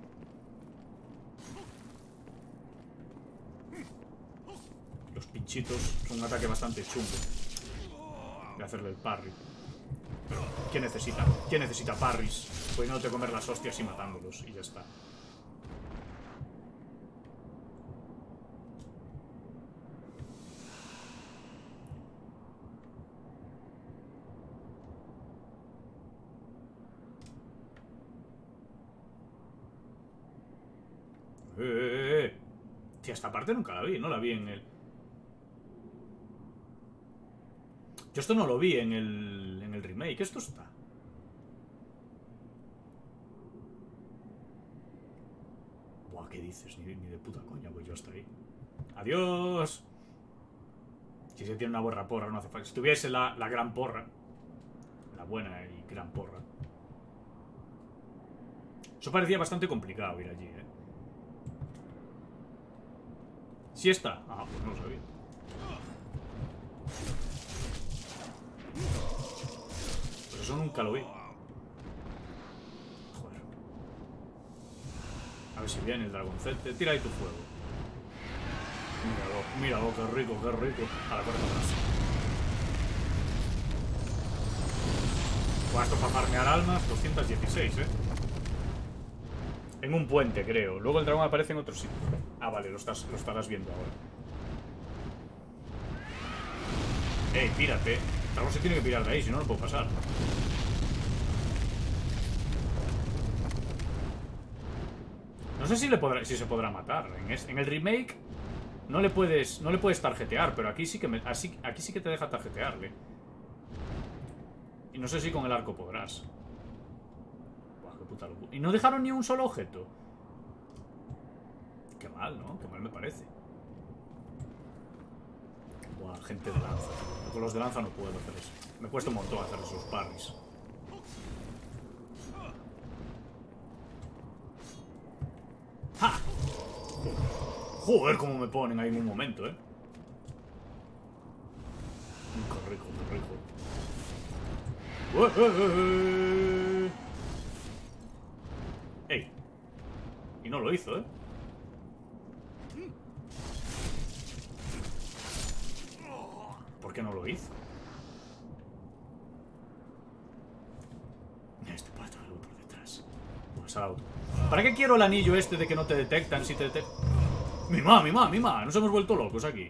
Los pinchitos son un ataque bastante chungo. De hacerle el parry. Pero, ¿quién necesita? ¿Quién necesita parries? Pudiéndote comer las hostias y matándolos. Y ya está. Tía, esta parte nunca la vi. No la vi en el... Yo esto no lo vi en el remake. Esto está... Buah, ¿qué dices? Ni de puta coña voy yo hasta ahí. ¡Adiós! Si se tiene una buena porra, no hace falta. Si tuviese la gran porra. La buena y gran porra. Eso parecía bastante complicado ir allí, ¿eh? ¿Sí está? Ah, pues no lo sabía. Pues eso nunca lo vi. Joder. A ver si viene el dragoncete. Tira ahí tu fuego. Míralo, qué rico, qué rico. A la puerta atrás. Pues esto para farmear almas, 216, ¿eh? En un puente, creo. Luego el dragón aparece en otro sitio. Ah, vale, lo estarás viendo ahora. Pírate. El dragón se tiene que pirar de ahí, si no, no puedo pasar. No sé si se podrá matar. En el remake no le puedes tarjetear, pero aquí sí que aquí sí que te deja tarjetearle. Y no sé si con el arco podrás. Buah, qué puta locura. Y no dejaron ni un solo objeto. Qué mal, ¿no? Qué mal me parece. Buah, gente de lanza. Con los de lanza no puedo hacer eso. Me cuesta un montón hacer esos parries. ¡Ja! Joder, cómo me ponen ahí en un momento, Qué rico, qué rico. ¡Ey! Y no lo hizo, ¿Por qué no lo hizo? Este pato de luz por detrás. Pues al auto. ¿Para qué quiero el anillo este de que no te detectan si te detectan? ¡Mima! Nos hemos vuelto locos aquí.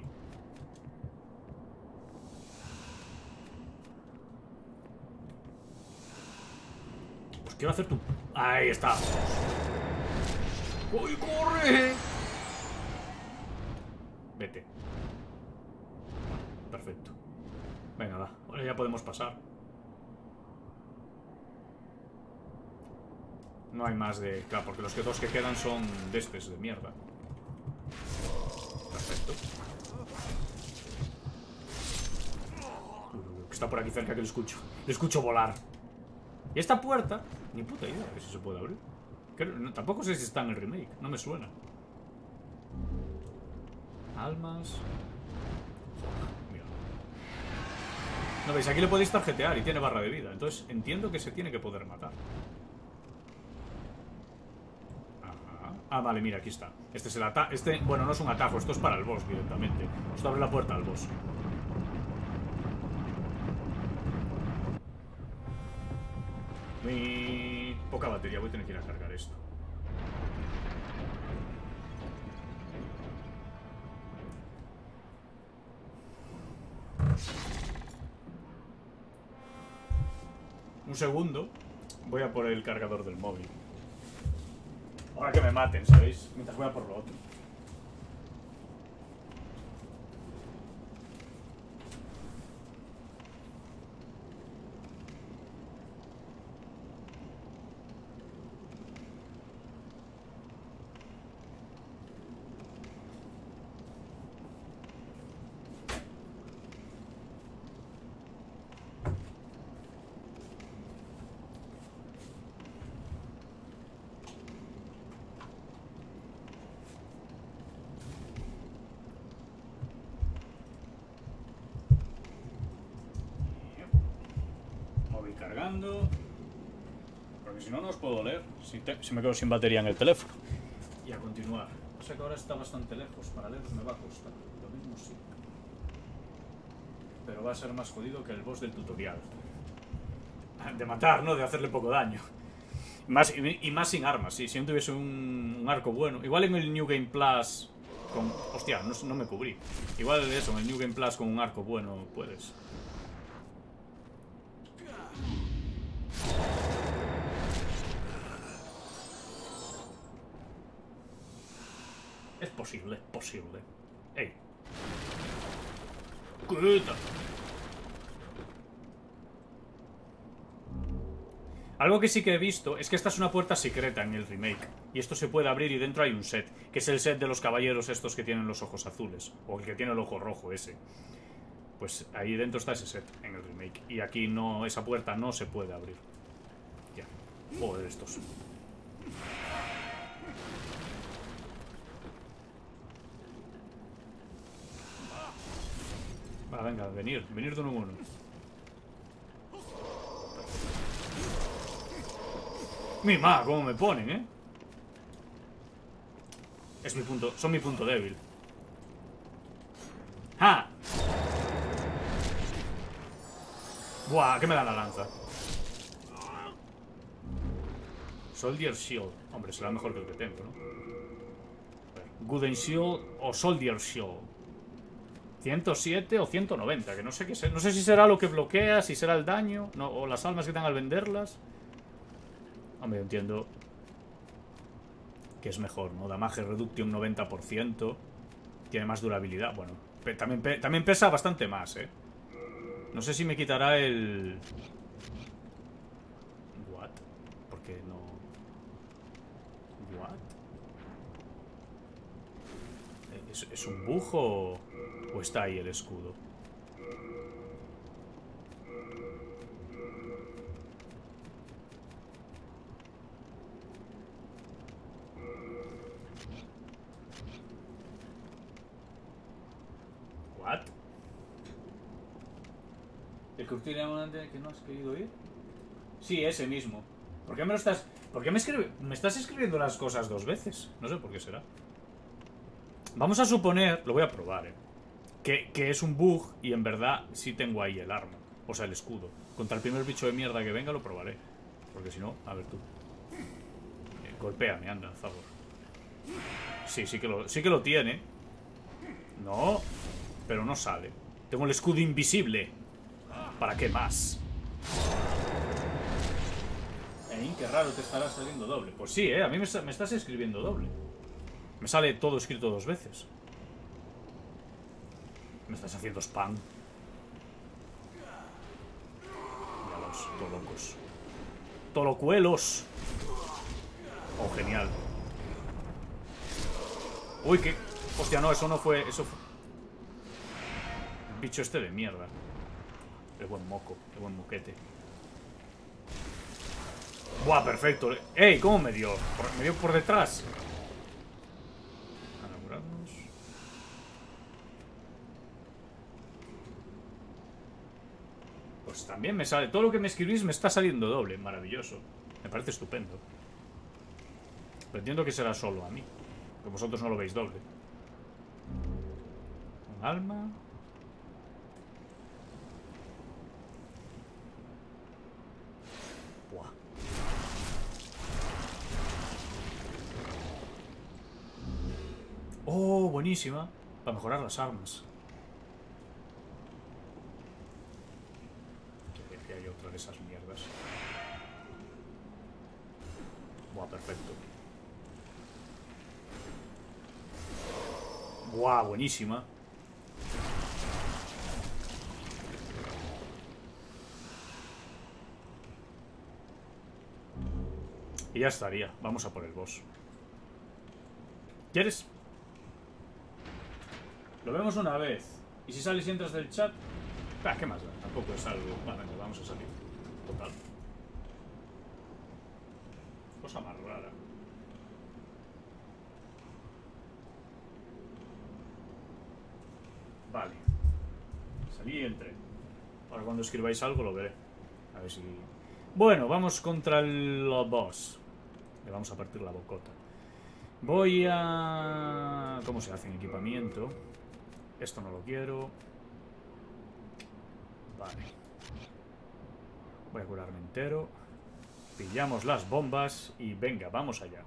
Pues quiero hacer tu... Ahí está. ¡Uy, corre! Vete. Perfecto. Venga, va. Ahora ya podemos pasar. No hay más de... Claro, porque los dos que quedan son de de mierda. Perfecto. Que está por aquí cerca, que lo escucho. Lo escucho volar. Y esta puerta, ni puta idea de si se puede abrir. Tampoco sé si está en el remake. No me suena. Almas. Mira. No veis, aquí le podéis tarjetear y tiene barra de vida. Entonces entiendo que se tiene que poder matar. Ah, vale, mira, aquí está. Este es el atajo. Bueno, no es un atajo, esto es para el boss directamente. Esto abre la puerta al boss. Mi poca batería, voy a tener que ir a cargar esto. Un segundo. Voy a por el cargador del móvil. Ahora que me maten, ¿sabéis? Mientras voy a por lo otro. Cargando. Porque si no, no os puedo leer. Si me quedo sin batería en el teléfono. Y a continuar. O sea que ahora está bastante lejos. Para leeros me va a costar. Lo mismo sí. Pero va a ser más jodido que el boss del tutorial. De matar, ¿no? De hacerle poco daño. Y más sin armas, sí. Si no tuviese un arco bueno. Igual en el New Game Plus con... Hostia, no me cubrí. Igual eso, en el New Game Plus con un arco bueno puedes. Es posible. ¡Ey! ¡Quita! Algo que sí que he visto es que esta es una puerta secreta en el remake. Y esto se puede abrir y dentro hay un set. Que es el set de los caballeros estos que tienen los ojos azules. O el que tiene el ojo rojo ese. Pues ahí dentro está ese set en el remake. Y aquí no, esa puerta no se puede abrir. Ya. Joder, estos. Va, venga, venir de uno en uno. Mima, cómo me ponen, Es mi punto, son mi punto débil. ¡Ja! Buah, ¿qué me da la lanza? Soldier Shield. Hombre, será mejor que el que tengo, ¿no? Wooden Shield o Soldier Shield. 107 o 190, que no sé qué sé. No sé si será lo que bloquea, si será el daño, no, o las almas que dan al venderlas. Hombre, yo entiendo que es mejor, ¿no? Damage Reduction 90%. Tiene más durabilidad. Bueno, también pesa bastante más, ¿eh? No sé si me quitará el... What? ¿Por qué no? What? ¿Es un bug o está ahí el escudo? What? ¿El curtir diamante que no has querido ir? Sí, ese mismo. ¿Por qué me lo estás...? ¿Por qué me estás escribiendo las cosas dos veces? No sé por qué será. Vamos a suponer... Lo voy a probar, que es un bug y en verdad sí tengo ahí el arma. O sea, el escudo. Contra el primer bicho de mierda que venga lo probaré. Porque si no, a ver tú. Golpéame, anda, por favor. Sí, sí que lo tiene. No, pero no sale. Tengo el escudo invisible. ¿Para qué más? Qué raro, te estará saliendo doble. Pues sí, a mí me estás escribiendo doble. Me sale todo escrito dos veces. Me estás haciendo spam. Míralos, tolocos. Tolocuelos. Oh, genial. Uy, qué... Hostia, no, eso no fue... Eso fue... El bicho este de mierda. El buen moco, el buen moquete. Buah, perfecto. ¡Ey! ¿Cómo me dio? Me dio por detrás. Enamorarnos. Pues también me sale. Todo lo que me escribís me está saliendo doble. Maravilloso. Me parece estupendo. Pero entiendo que será solo a mí. Que vosotros no lo veis doble. Un alma. Buah. Oh, buenísima. Para mejorar las armas. Que hay otra de esas mierdas. Buah, perfecto. Buah, buenísima. Y ya estaría. Vamos a por el boss. ¿Quieres? Lo vemos una vez. Y si sales y entras del chat... Ah, ¿qué más da? Tampoco es algo... Bueno, venga, vamos a salir. Total. Cosa más rara. Vale. Salí y entré. Ahora cuando escribáis algo lo veré. A ver si... Bueno, vamos contra el boss. Le vamos a partir la bocota. Voy a... ¿Cómo se hace en equipamiento? Esto no lo quiero. Vale. Voy a curarme entero. Pillamos las bombas y venga, vamos allá.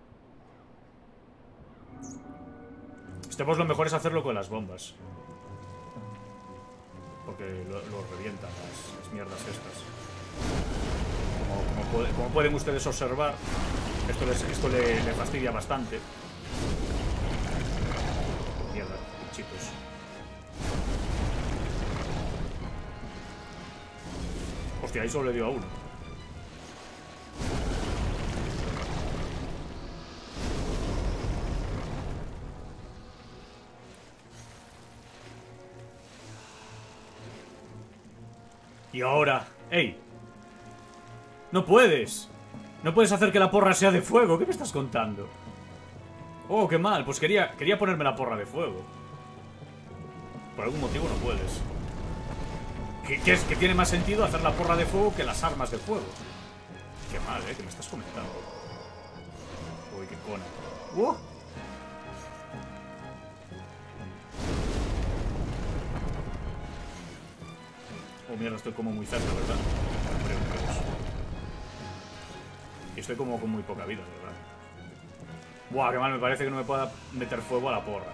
Este boss lo mejor es hacerlo con las bombas. Porque lo revientan las mierdas estas. Como pueden ustedes observar, esto le fastidia bastante. Mierda, pinchitos. Hostia, ahí solo le dio a uno. Y ahora... ¡Ey! ¡No puedes! No puedes hacer que la porra sea de fuego. ¿Qué me estás contando? Oh, qué mal. Pues quería ponerme la porra de fuego. Por algún motivo no puedes. Que tiene más sentido hacer la porra de fuego que las armas de fuego. Qué mal, que me estás comentando. Uy, qué cona. Oh, mierda, estoy como muy cerca, ¿verdad? Y estoy como con muy poca vida, de verdad. Buah, qué mal me parece que no me pueda meter fuego a la porra.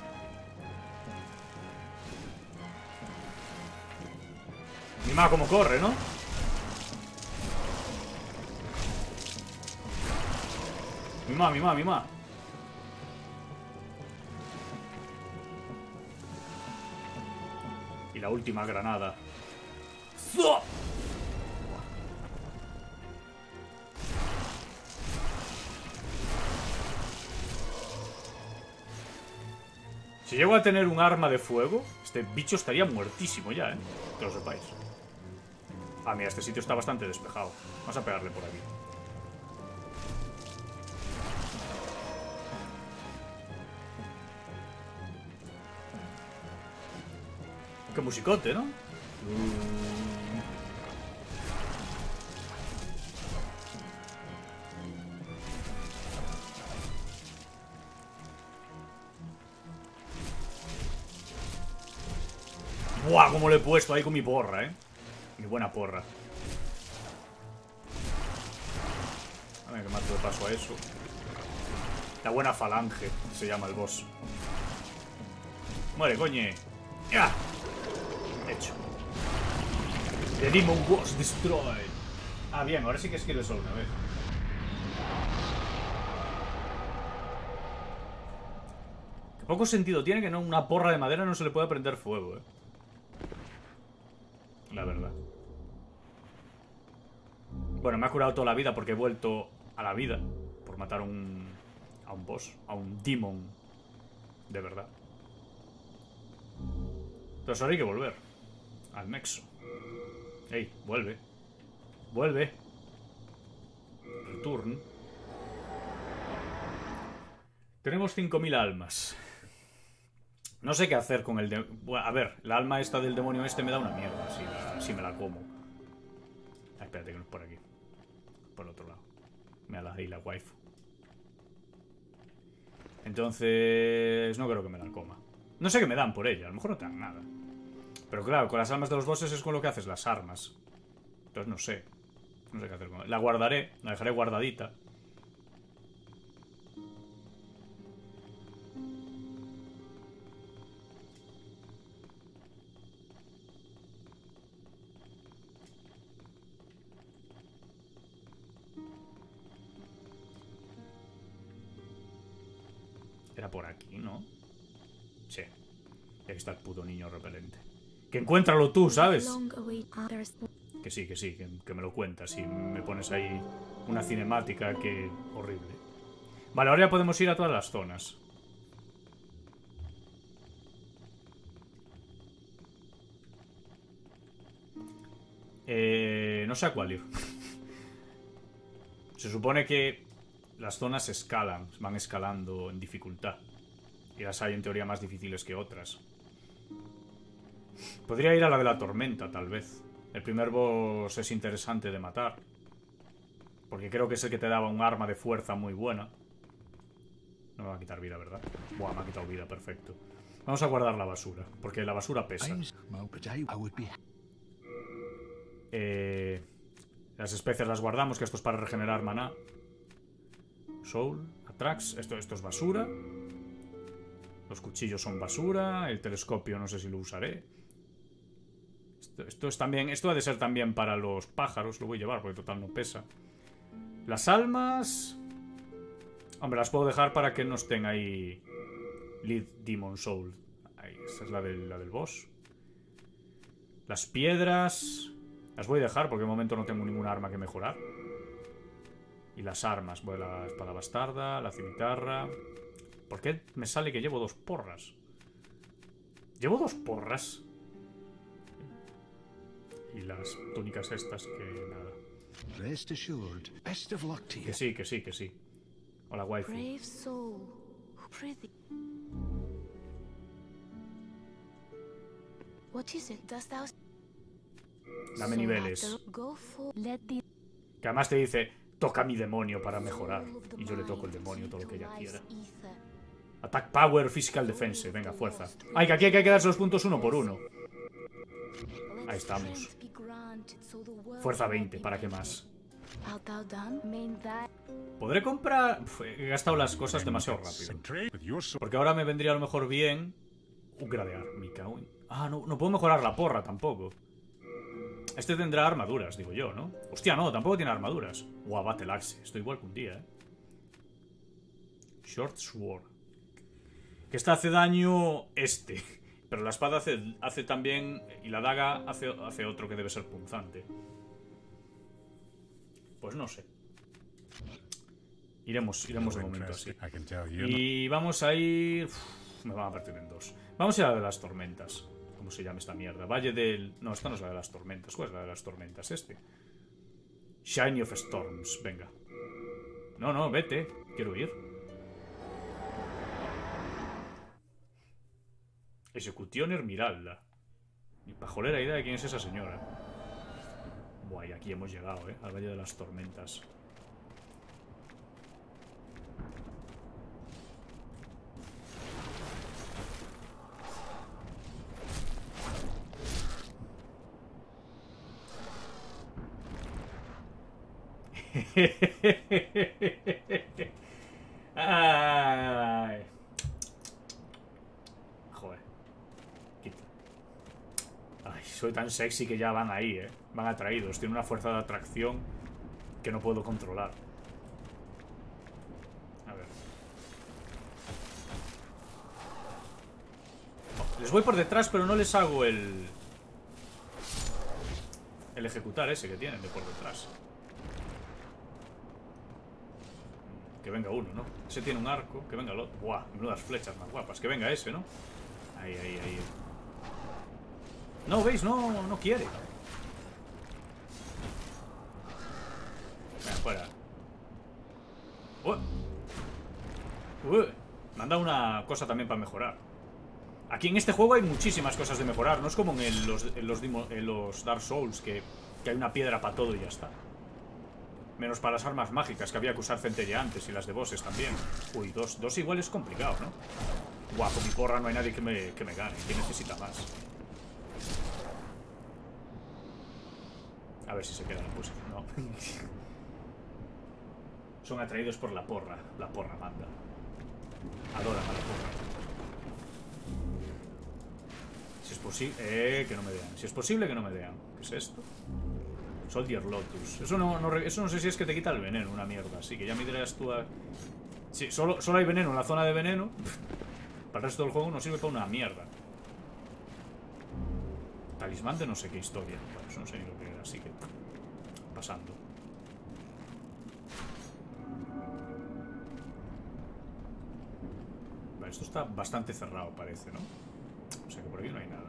Mima como corre, ¿no? Mima. Y la última granada. ¡Zo! Si llego a tener un arma de fuego, este bicho estaría muertísimo ya, que lo sepáis. Ah, mira, este sitio está bastante despejado. Vamos a pegarle por aquí. Qué musicote, ¿no? ¡Buah! Cómo lo he puesto ahí con mi porra, Mi buena porra. A ver que mato de paso a eso. La buena falange, se llama el boss. Muere, coñe. ¡Ya! Hecho. The Demon was destroyed. Ah, bien, ahora sí que escribe solo una vez. Qué poco sentido tiene que no una porra de madera no se le pueda prender fuego, La verdad. Bueno, me ha curado toda la vida porque he vuelto a la vida por matar a un boss, a un demon. De verdad. Entonces ahora hay que volver al nexo. Ey, vuelve. Vuelve. Return. Tenemos 5000 almas. No sé qué hacer con el demonio. Bueno, a ver, la alma esta del demonio este me da una mierda si me la como. Ah, espérate que no es por aquí. Por el otro lado. Me da ahí la waifu. Entonces... no creo que me la coma. No sé qué me dan por ella. A lo mejor no te dan nada. Pero claro, con las almas de los bosses es con lo que haces las armas. Entonces no sé. No sé qué hacer con ella. La guardaré. La dejaré guardadita. Era por aquí, ¿no? Sí. Y aquí está el puto niño repelente. Que encuéntralo tú, ¿sabes? Que sí, que me lo cuentas y me pones ahí una cinemática que... horrible. Vale, ahora ya podemos ir a todas las zonas. No sé a cuál ir. Se supone que las zonas escalan, van escalando en dificultad. Y las hay en teoría más difíciles que otras. Podría ir a la de la tormenta, tal vez. El primer boss es interesante de matar. Porque creo que es el que te daba un arma de fuerza muy buena. No me va a quitar vida, ¿verdad? Buah, me ha quitado vida, perfecto. Vamos a guardar la basura, porque la basura pesa. Las especias las guardamos, que esto es para regenerar maná. Soul, Atrax, esto es basura. Los cuchillos son basura. El telescopio no sé si lo usaré. Esto es también. Esto ha de ser también para los pájaros. Lo voy a llevar porque total no pesa. Las almas. Hombre, las puedo dejar para que no estén ahí. Lead Demon Soul. Ahí, esa es la del boss. Las piedras. Las voy a dejar porque de momento no tengo ningún arma que mejorar. Y las armas. Voy a la espada bastarda, la cimitarra. ¿Por qué me sale que llevo 2 porras? ¿Llevo 2 porras? Y las túnicas estas que nada. Que sí. Hola, waifu. Dame niveles. Que además te dice, toca mi demonio para mejorar. Y yo le toco el demonio todo lo que ella quiera. Attack Power, Physical Defense. Venga, fuerza. Ay, que aquí hay que quedarse los puntos 1 por 1. Ahí estamos. Fuerza 20, ¿para qué más? Podré comprar... Uf, he gastado las cosas demasiado rápido. Porque ahora me vendría a lo mejor bien... Upgradear, me cago en... Ah, no puedo mejorar la porra tampoco. Este tendrá armaduras, digo yo, ¿no? Hostia, no, tampoco tiene armaduras. Guau, Battle Axe, estoy igual que un día, Short Sword. Que esta hace daño este. Pero la espada hace también... Y la daga hace otro que debe ser punzante. Pues no sé. Iremos de momento así. Y vamos a ir... Uf, me van a partir en dos. Vamos a ir a la de las tormentas. ¿Cómo se llama esta mierda? Valle del... No, esta no es la de las tormentas. ¿Cuál es la de las tormentas? Este. Shiny of Storms. Venga. No, vete. Quiero ir. Ejecution Esmeralda. Ni pajolera idea de quién es esa señora. Buah, y aquí hemos llegado, al Valle de las Tormentas. Ay. Joder. Quita. Ay, soy tan sexy que ya van ahí, Van atraídos. Tiene una fuerza de atracción que no puedo controlar. A ver. Oh, les voy por detrás, pero no les hago el ejecutar ese que tienen de por detrás. Que venga uno, ¿no? Ese tiene un arco. Que venga el otro. Buah, menudas flechas más guapas. Que venga ese, ¿no? Ahí. No, ¿veis? No quiere. Venga, fuera. Me han dado una cosa también para mejorar. Aquí en este juego hay muchísimas cosas de mejorar. No es como en los Dark Souls, que hay una piedra para todo y ya está. Menos para las armas mágicas, que había que usar centella antes. Y las de bosses también. Uy, dos igual es complicado, ¿no? Guau, con mi porra no hay nadie que me gane. ¿Quién necesita más? A ver si se queda en la posición. No. Son atraídos por la porra. La porra manda. Adoran a la porra. Si es posible... que no me vean. Si es posible que no me vean. ¿Qué es esto? Soldier Lotus. Eso no sé si es que te quita el veneno, una mierda. Así que ya me dirás tú a... Sí, solo hay veneno en la zona de veneno. Para el resto del juego no sirve para una mierda. Talismán de no sé qué historia. Bueno, eso no sé ni lo que era, así que... Pasando. Vale, esto está bastante cerrado, parece, ¿no? O sea que por aquí no hay nada.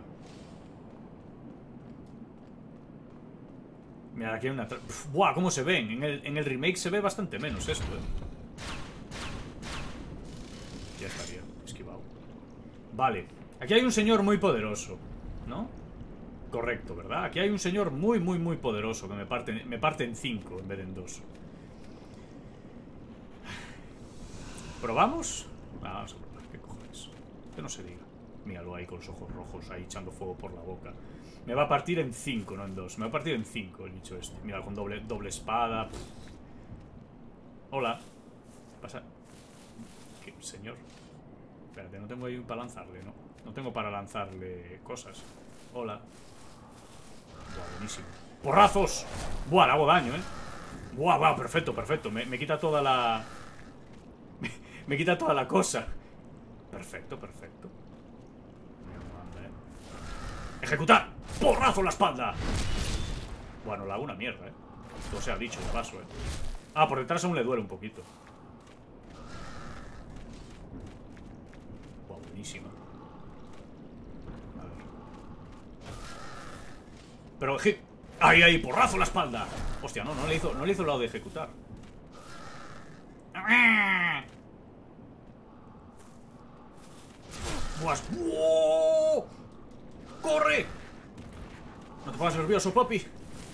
Mira, aquí hay una... ¡Buah! ¿Cómo se ven? En el remake se ve bastante menos esto, Ya estaría esquivado. Vale. Aquí hay un señor muy poderoso, ¿no? Correcto, ¿verdad? Aquí hay un señor muy poderoso que me parte en 5 en vez de en 2. ¿Probamos? Vamos a probar. ¿Qué cojones? Que no se diga. Míralo ahí con los ojos rojos, ahí echando fuego por la boca. Me va a partir en 5, no en 2. Me va a partir en 5 el bicho este. Mira, con doble espada. Hola. ¿Qué pasa? ¿Qué, señor? Espérate, no tengo ahí para lanzarle, ¿no? No tengo para lanzarle cosas. Hola. Buah, buenísimo. ¡Porrazos! Buah, le hago daño, Buah, perfecto. Me quita toda la... me quita toda la cosa. Perfecto. ¡Ejecutar! ¡Porrazo en la espalda! Bueno, la hago una mierda, Todo se ha dicho, de paso, Ah, por detrás aún le duele un poquito. Buah, buenísima. A ver. Pero... ¡Ahí! ¡Porrazo en la espalda! Hostia, no le hizo el lado de ejecutar. ¡Buah! ¡Corre! No te pongas nervioso, papi.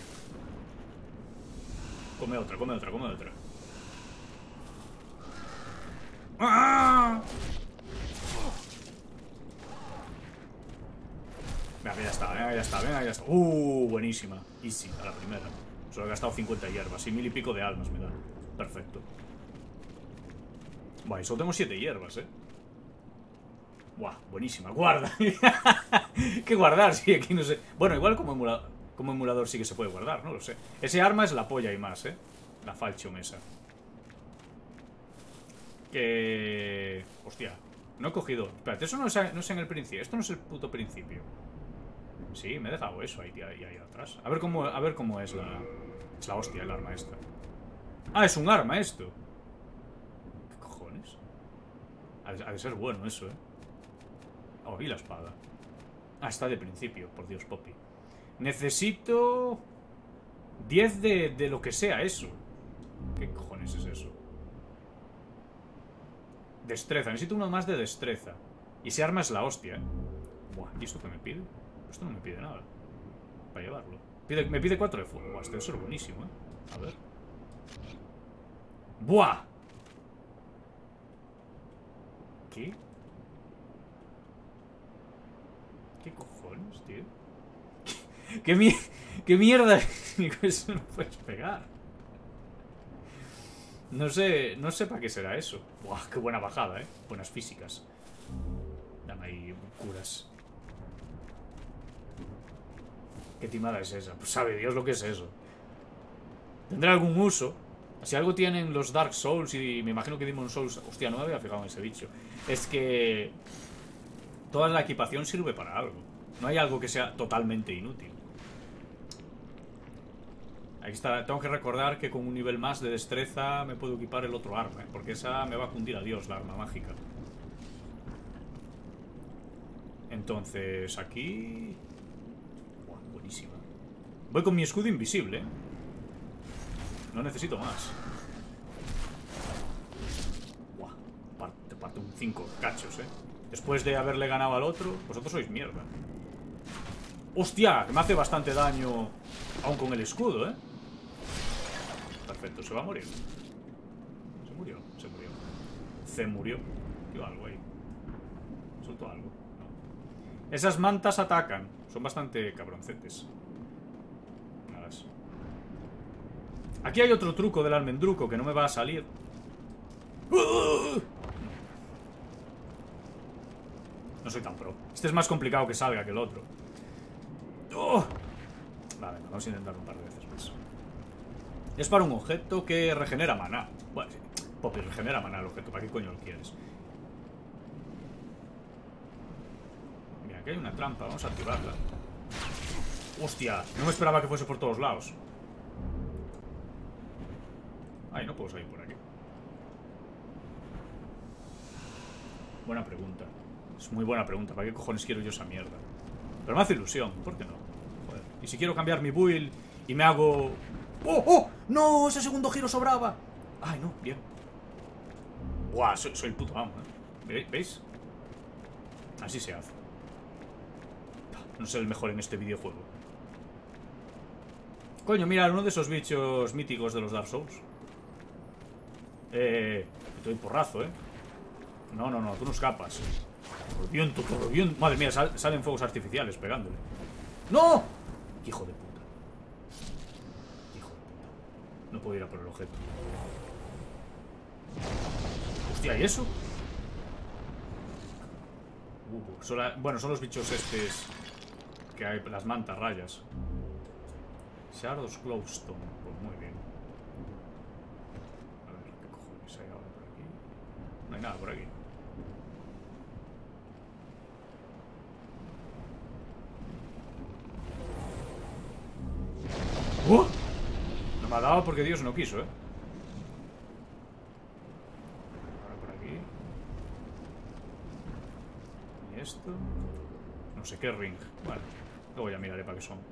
Come otra. ¡Ah! Venga, ya está. Buenísima. Easy, a la primera. Solo he gastado 50 hierbas y 1000 y pico de almas me da. Perfecto. Buah, y solo tengo 7 hierbas, Buah, buenísima. Guarda. ¿Qué guardar? Sí, aquí no sé. Bueno, igual como emulador sí que se puede guardar, no lo sé. Ese arma es la polla y más, La Falchion esa. Que... Hostia, no he cogido. Espérate, eso no es en el principio. Esto no es el puto principio. Sí, me he dejado eso ahí atrás. A ver cómo es la... Es la hostia el arma esta. Ah, es un arma esto. ¿Qué cojones? Ha de ser bueno eso, Oh, y la espada. Ah, está de principio, por Dios, Poppy. Necesito 10 de lo que sea eso. ¿Qué cojones es eso? Destreza, necesito uno más de destreza. Y ese arma es la hostia, Buah, ¿y esto qué me pide? Esto no me pide nada para llevarlo. Me pide 4 de fuego. Buah, este debe ser buenísimo, A ver. ¡Buah! ¿Qué? ¿Qué cojones, tío? ¿Qué mierda? Eso no puedes pegar. No sé para qué será eso. Buah, qué buena bajada, Buenas físicas. Dame ahí curas. ¿Qué timada es esa? Pues sabe Dios lo que es eso. ¿Tendrá algún uso? Si algo tienen los Dark Souls y me imagino que Demon Souls... Hostia, no me había fijado en ese bicho. Es que... Toda la equipación sirve para algo. No hay algo que sea totalmente inútil. Aquí está. Tengo que recordar que con un nivel más de destreza me puedo equipar el otro arma, porque esa me va a cundir a Dios, la arma mágica. Entonces, aquí... Buah, buenísima. Voy con mi escudo invisible, No necesito más. Buah, te parto un 5 cachos, Después de haberle ganado al otro, vosotros sois mierda. ¡Hostia! Me hace bastante daño aún con el escudo, Perfecto, se va a morir. Se murió. Se murió. Tío, algo ahí. Soltó algo. No. Esas mantas atacan. Son bastante cabroncetes. Nada. Aquí hay otro truco del almendruco que no me va a salir. No soy tan pro. Este es más complicado que salga que el otro. Vale, vamos a intentarlo un par de veces más. Es para un objeto que regenera maná. Bueno, sí. Poppy, regenera maná el objeto. ¿Para qué coño lo quieres? Mira, aquí hay una trampa. Vamos a activarla. Hostia, no me esperaba que fuese por todos lados. Ay, no puedo salir por aquí. Buena pregunta. Es muy buena pregunta. ¿Para qué cojones quiero yo esa mierda? Pero me hace ilusión. ¿Por qué no? Joder. Y si quiero cambiar mi build y me hago... ¡Oh! ¡Oh! ¡No! Ese segundo giro sobraba. Ay, no. Bien. Buah, soy el puto amo, ¿Veis? Así se hace. No soy el mejor en este videojuego. Coño, mira, uno de esos bichos míticos de los Dark Souls. Te doy porrazo, No, tú no escapas. Todo viento. Madre mía, salen fuegos artificiales pegándole. ¡No! Hijo de puta. No puedo ir a por el objeto. Hostia, ¿y eso? Bueno, son los bichos estos que hay, las mantas rayas. Shadows Glowstone. Pues muy bien. A ver, ¿qué cojones hay ahora por aquí? No hay nada por aquí. No me ha dado porque Dios no quiso, Ahora por aquí. ¿Y esto? No sé qué ring. Bueno, luego ya miraré para qué son.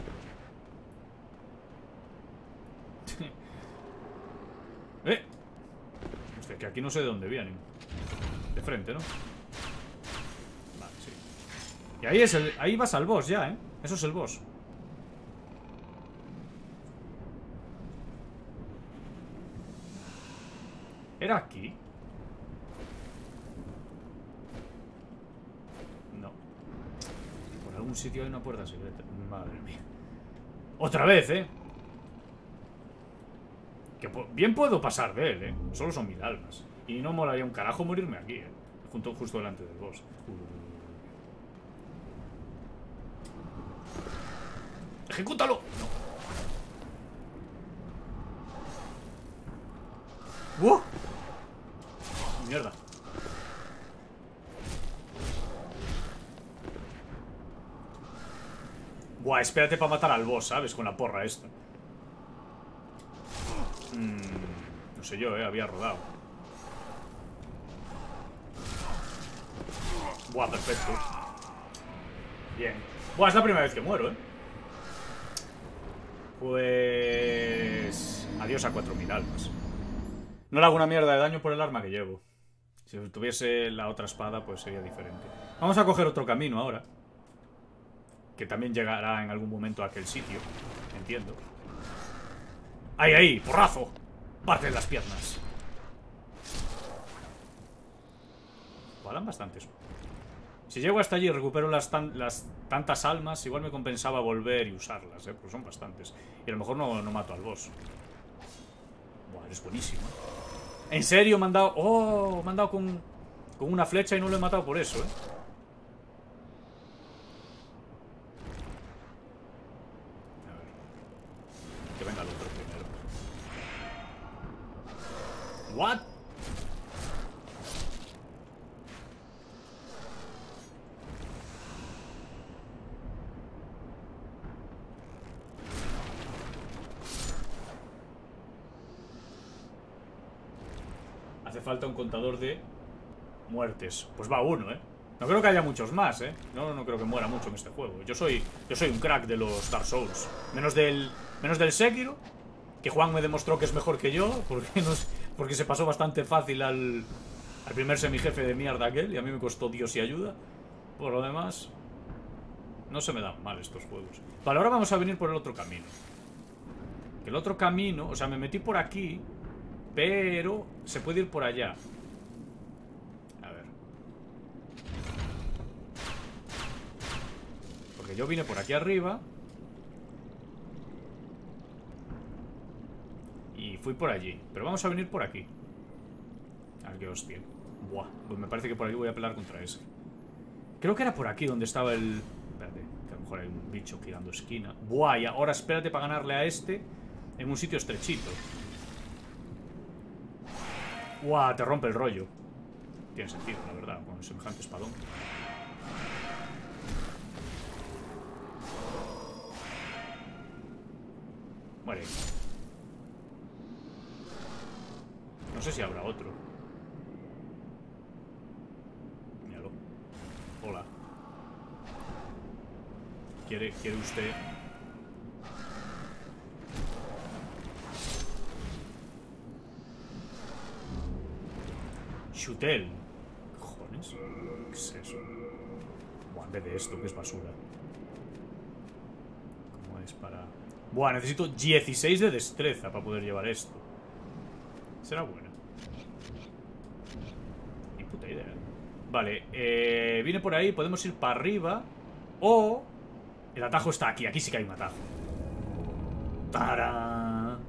Hostia, que aquí no sé de dónde vienen. De frente, ¿no? Vale, sí. Y ahí vas al boss ya, Eso es el boss. ¿Era aquí? No. Por algún sitio hay una puerta secreta. Madre mía. ¡Otra vez, Que bien puedo pasar de él, Solo son 1000 almas. Y no molaría un carajo morirme aquí, justo delante del boss. ¡Ejecútalo! No. ¡Uh! Mierda. Buah, espérate para matar al boss, ¿sabes? Con la porra esta. No sé yo, había rodado. Buah, perfecto. Bien. Buah, es la primera vez que muero, Pues... Adiós a 4000 almas. No le hago una mierda de daño por el arma que llevo. Si tuviese la otra espada, pues sería diferente. Vamos a coger otro camino ahora. Que también llegará en algún momento a aquel sitio. Entiendo. ¡Ahí, ahí! ¡Porrazo! Parte las piernas. Valan bastantes. Si llego hasta allí y recupero las tantas almas, igual me compensaba volver y usarlas, Pues son bastantes. Y a lo mejor no mato al boss. Buah, eres buenísimo. ¿En serio me han dado? Oh, me han dado con una flecha y no lo he matado por eso, A ver. Que venga el otro primero. ¿What? Hace falta un contador de muertes. Pues va uno, No creo que haya muchos más, No creo que muera mucho en este juego. Yo soy un crack de los Dark Souls. Menos del Sekiro, que Juan me demostró que es mejor que yo, porque se pasó bastante fácil al primer semijefe de mierda aquel, y a mí me costó Dios y ayuda. Por lo demás, no se me dan mal estos juegos. Vale, ahora vamos a venir por el otro camino. El otro camino, o sea, me metí por aquí, pero se puede ir por allá. A ver. Porque yo vine por aquí arriba y fui por allí. Pero vamos a venir por aquí. A ver qué hostia. Buah, pues me parece que por aquí voy a pelear contra ese. Creo que era por aquí donde estaba el... Espérate, que a lo mejor hay un bicho girando esquina. Buah, y ahora espérate para ganarle a este en un sitio estrechito. Buah, te rompe el rollo. Tiene sentido, la verdad, con semejante espadón. Muere. No sé si habrá otro. Míralo. Hola. ¿Quiere usted? Chutel. ¿Qué cojones? ¿Qué es eso? Buah, en vez de esto, que es basura. ¿Cómo es para...? Buah, necesito 16 de destreza para poder llevar esto. Será buena. Ni puta idea. Vale, viene por ahí, podemos ir para arriba. O... el atajo está aquí, aquí sí que hay un atajo. ¡Tarán!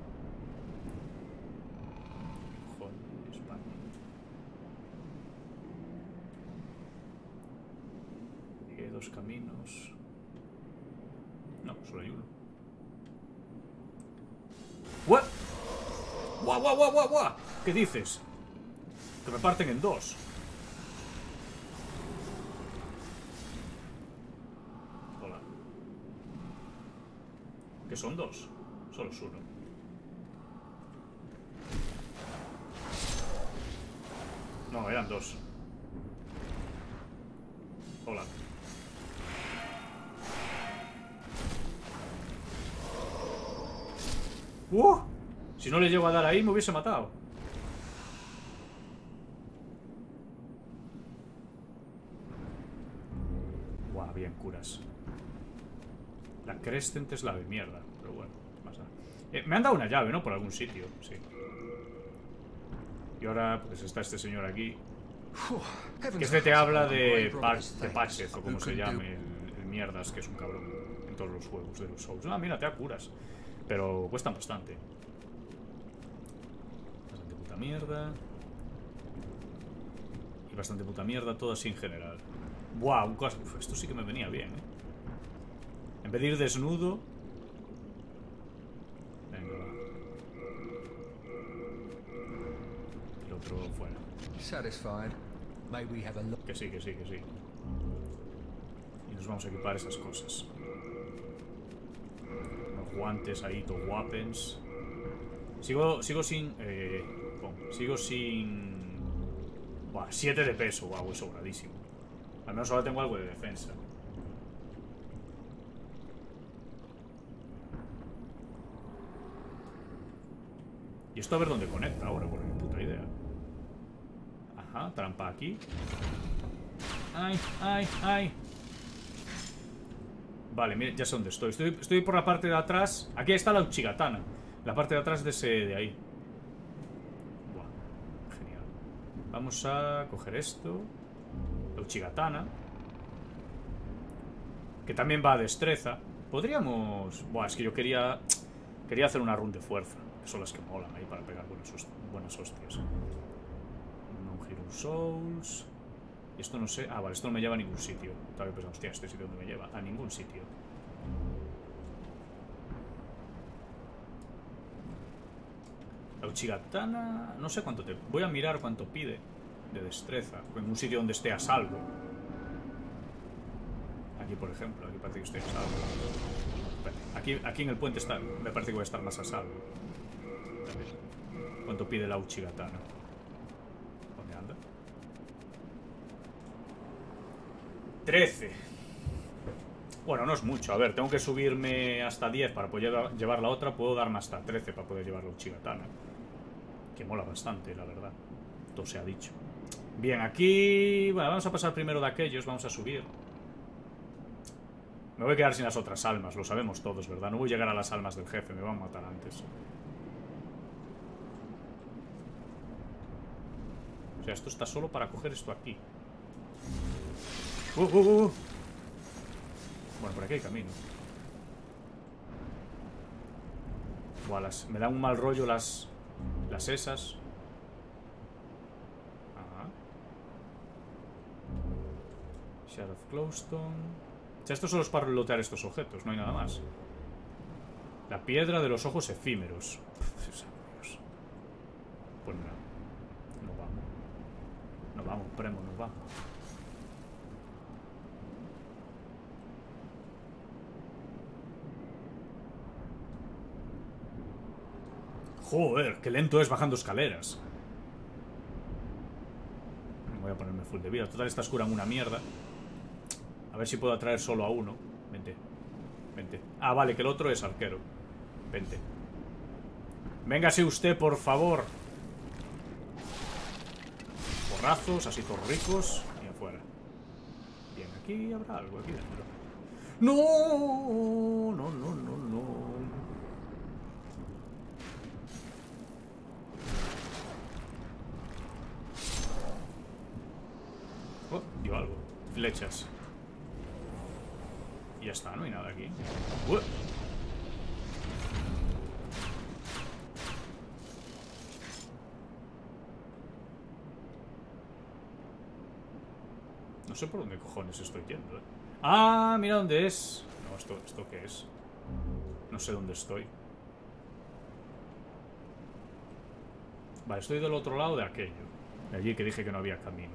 Joder, vale. Hay dos caminos. No, solo hay uno. ¿What? ¡Guau, guau, guau, guau, guau! ¿Qué dices? Que me parten en dos. Hola. ¿Qué son dos? Solo es uno. No, eran dos. Hola. Si no le llego a dar ahí, me hubiese matado. Buah, bien, curas. La Crescent es la de mierda, pero bueno, pasa. Me han dado una llave, ¿no? Por algún sitio, sí. Y ahora, pues está este señor aquí. Que este te habla de Patcheth, o como se llame, el mierdas, que es un cabrón en todos los juegos de los Souls. Ah, mira, te da curas. Pero cuestan bastante. mierda. Y bastante puta mierda, todo así en general. Buah, esto sí que me venía bien, ¿eh? En vez de ir desnudo... Venga, va. El otro fuera. Que sí, que sí, que sí. Y nos vamos a equipar esas cosas. Unos guantes ahí, top weapons. Sigo sin... sigo sin... Buah, 7 de peso, guau, es sobradísimo. Al menos ahora tengo algo de defensa. Y esto a ver dónde conecta ahora, por mi puta idea. Ajá, trampa aquí. Ay, ay, ay. Vale, mire, ya sé dónde estoy. Estoy por la parte de atrás. Aquí está la Uchigatana. La parte de atrás de ese de ahí. Buah, genial. Vamos a coger esto. La Uchigatana. Que también va a destreza. Podríamos... Buah, es que yo quería hacer una run de fuerza. Que son las que molan ahí para pegar buenas hostias. No Hero Souls. Y esto no sé... Ah, vale, esto no me lleva a ningún sitio. Estaba pensando, hostia, ¿este sitio dónde me lleva? A ningún sitio. La Uchigatana... No sé cuánto te... Voy a mirar cuánto pide de destreza. En un sitio donde esté a salvo. Aquí, por ejemplo. Aquí parece que estoy a salvo. Aquí en el puente está... Me parece que voy a estar más a salvo. ¿Cuánto pide la Uchigatana? ¿Dónde anda? 13. Bueno, no es mucho. A ver, tengo que subirme hasta 10 para poder llevar la otra. Puedo darme hasta 13 para poder llevar la Uchigatana. Que mola bastante, la verdad. Todo se ha dicho. Bien, aquí... Bueno, vamos a pasar primero de aquellos. Vamos a subir. Me voy a quedar sin las otras almas. Lo sabemos todos, ¿verdad? No voy a llegar a las almas del jefe. Me van a matar antes. O sea, esto está solo para coger esto aquí. Bueno, por aquí hay camino. Buah, me da un mal rollo las esas. Ajá. Shard of Glowstone. O sea, esto solo es para lootear estos objetos, no hay nada más. La piedra de los ojos efímeros. Pues nada. Nos vamos. Nos vamos, Premo, nos vamos. Joder, qué lento es bajando escaleras. Voy a ponerme full de vida. Total, estas curan una mierda. A ver si puedo atraer solo a uno. Vente. Vente. Ah, vale, que el otro es arquero. Vente. Véngase usted, por favor. Porrazos, así todos ricos. Y afuera. Bien, aquí habrá algo, aquí dentro. No, no, no, no, no. Oh, dio algo. Flechas. Y ya está, no hay nada aquí. No sé por dónde cojones estoy yendo, ¿eh? Ah, mira dónde es. No, ¿esto qué es? No sé dónde estoy. Vale, estoy del otro lado de aquello. De allí que dije que no había camino.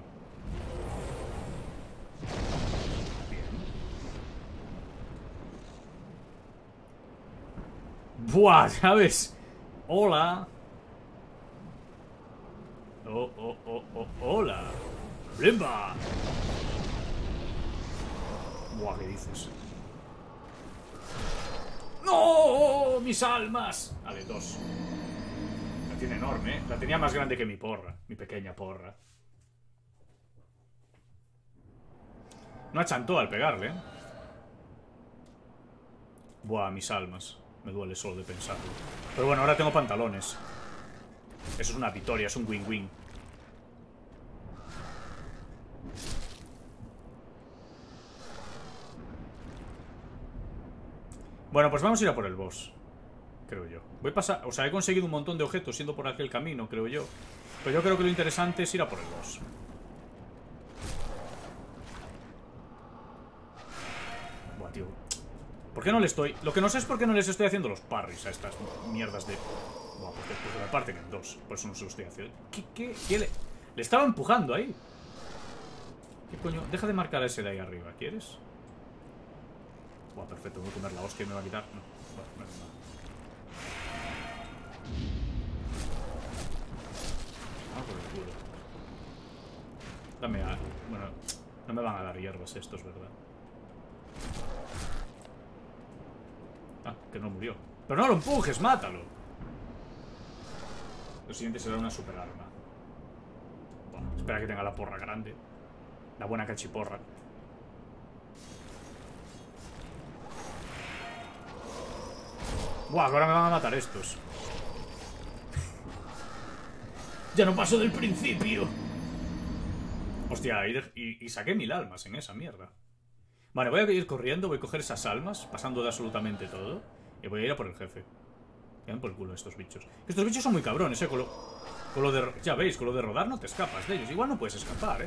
Buah, ¿sabes? Hola. Hola. Blimba. Buah, ¿qué dices? ¡No! ¡Mis almas! Vale, 2. La tiene enorme, ¿eh? La tenía más grande que mi porra. Mi pequeña porra. No achantó al pegarle, ¿eh? Buah, mis almas. Me duele solo de pensarlo. Pero bueno, ahora tengo pantalones. Eso es una victoria, es un win-win. Bueno, pues vamos a ir a por el boss. Creo yo. Voy a pasar... O sea, he conseguido un montón de objetos siendo por aquel camino, creo yo. Pero yo creo que lo interesante es ir a por el boss. Buah, tío. ¿Por qué no le estoy...? Lo que no sé es por qué no les estoy haciendo los parries a estas mierdas de... Buah, porque pues me parten en dos. Por eso no se lo estoy haciendo. ¿Qué le...? Le estaba empujando ahí. ¿Qué coño? Deja de marcar a ese de ahí arriba, ¿quieres? Buah, perfecto. Voy a comer la hostia y me va a quitar... No, bueno, no es nada. Por el culo. Dame a... Bueno, no me van a dar hierbas estos, ¿verdad? Ah, que no murió. ¡Pero no lo empujes! ¡Mátalo! Lo siguiente será una super arma. Bueno, espera que tenga la porra grande. La buena cachiporra. Buah, ahora me van a matar estos. Ya no paso del principio. Hostia, y saqué 1000 almas en esa mierda. Vale, voy a ir corriendo, voy a coger esas almas, pasando de absolutamente todo. Y voy a ir a por el jefe. Quedan por el culo estos bichos. Estos bichos son muy cabrones, con lo de... Ya veis, con lo de rodar no te escapas de ellos. Igual no puedes escapar,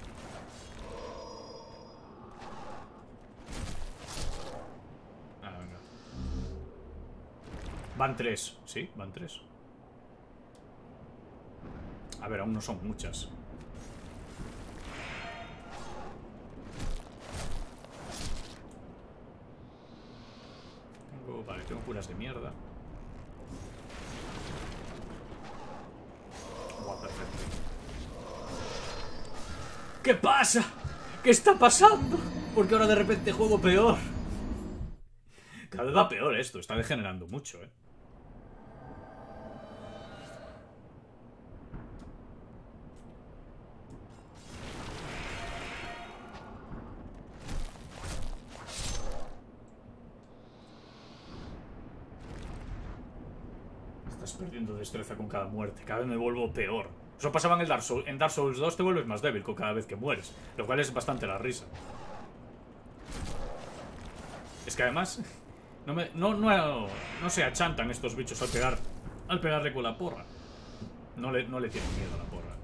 Ah, venga. Van 3. Sí, van 3. A ver, aún no son muchas. Vale, tengo curas de mierda. Buah, perfecto. ¿Qué pasa? ¿Qué está pasando? Porque ahora de repente juego peor. Cada vez va peor esto, está degenerando mucho, Estás perdiendo destreza con cada muerte. Cada vez me vuelvo peor. Eso pasaba en el Dark Souls. En Dark Souls 2 te vuelves más débil con cada vez que mueres. Lo cual es bastante la risa. Es que además... No se achantan estos bichos al pegarle con la porra. No le tienen miedo a la porra.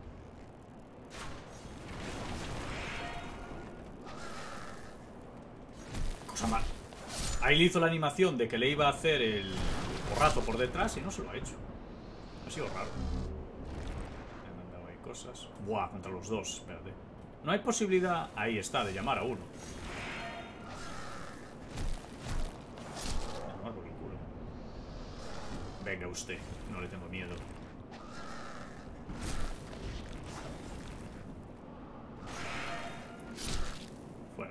Cosa mal. Ahí le hizo la animación de que le iba a hacer el porrazo por detrás y no se lo ha hecho. Ha sido raro. Me han mandado ahí cosas. Buah, contra los dos, espérate. No hay posibilidad, ahí está, de llamar a uno. Por el culo. Venga usted, no le tengo miedo. Fuera.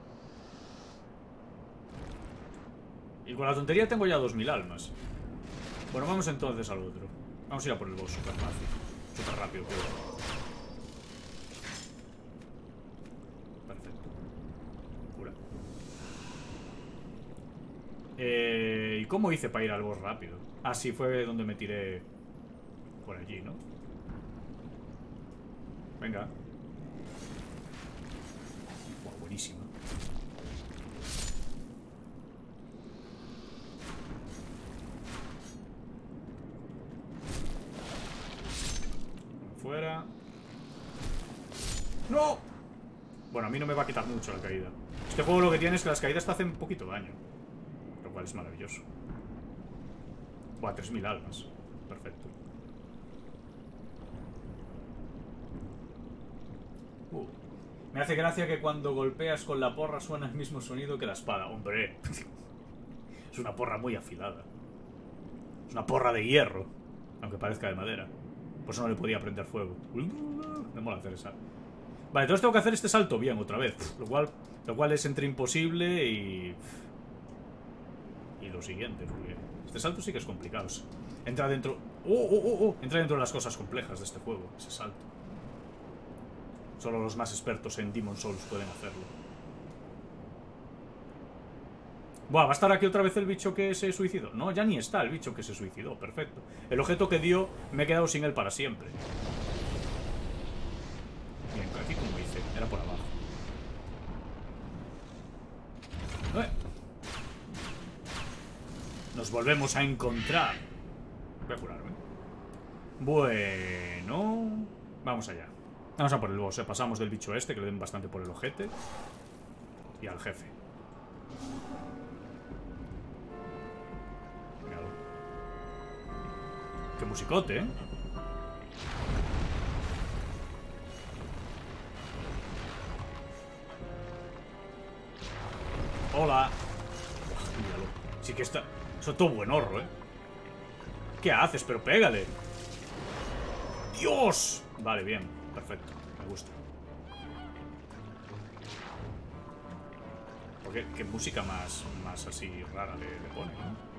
Y con la tontería tengo ya 2000 almas. Bueno, vamos entonces al otro. Vamos a ir a por el boss súper fácil. Súper rápido, creo. Perfecto. Cura. ¿Y cómo hice para ir al boss rápido? Ah, sí, fue donde me tiré por allí, ¿no? Venga. Buah, buenísimo. Fuera. ¡No! Bueno, a mí no me va a quitar mucho la caída. Este juego lo que tiene es que las caídas te hacen poquito daño. Lo cual es maravilloso. Buah, 3000 almas. Perfecto. Me hace gracia que cuando golpeas con la porra suena el mismo sonido que la espada. ¡Hombre! Es una porra muy afilada. Es una porra de hierro. Aunque parezca de madera. Por eso no le podía prender fuego. Me mola hacer esa. Vale, entonces tengo que hacer este salto bien otra vez. Lo cual es entre imposible y lo siguiente, porque este salto sí que es complicado. Entra dentro... Entra dentro de las cosas complejas de este juego, ese salto. Solo los más expertos en Demon's Souls pueden hacerlo. Buah, ¿va a estar aquí otra vez el bicho que se suicidó? No, ya ni está el bicho que se suicidó, perfecto. El objeto que dio, me he quedado sin él para siempre. Bien, aquí como hice, era por abajo. Nos volvemos a encontrar. Voy a curarme. Bueno, vamos allá. Vamos a por el boss, pasamos del bicho este, que le den bastante por el ojete. Y al jefe. Míralo. Qué musicote, ¿eh? Hola. Uf, míralo. Sí que está... Eso es todo buen horro, ¿eh? ¿Qué haces? Pero pégale. ¡Dios! Vale, bien. Perfecto. Me gusta. Porque qué música más así rara le pone, ¿no?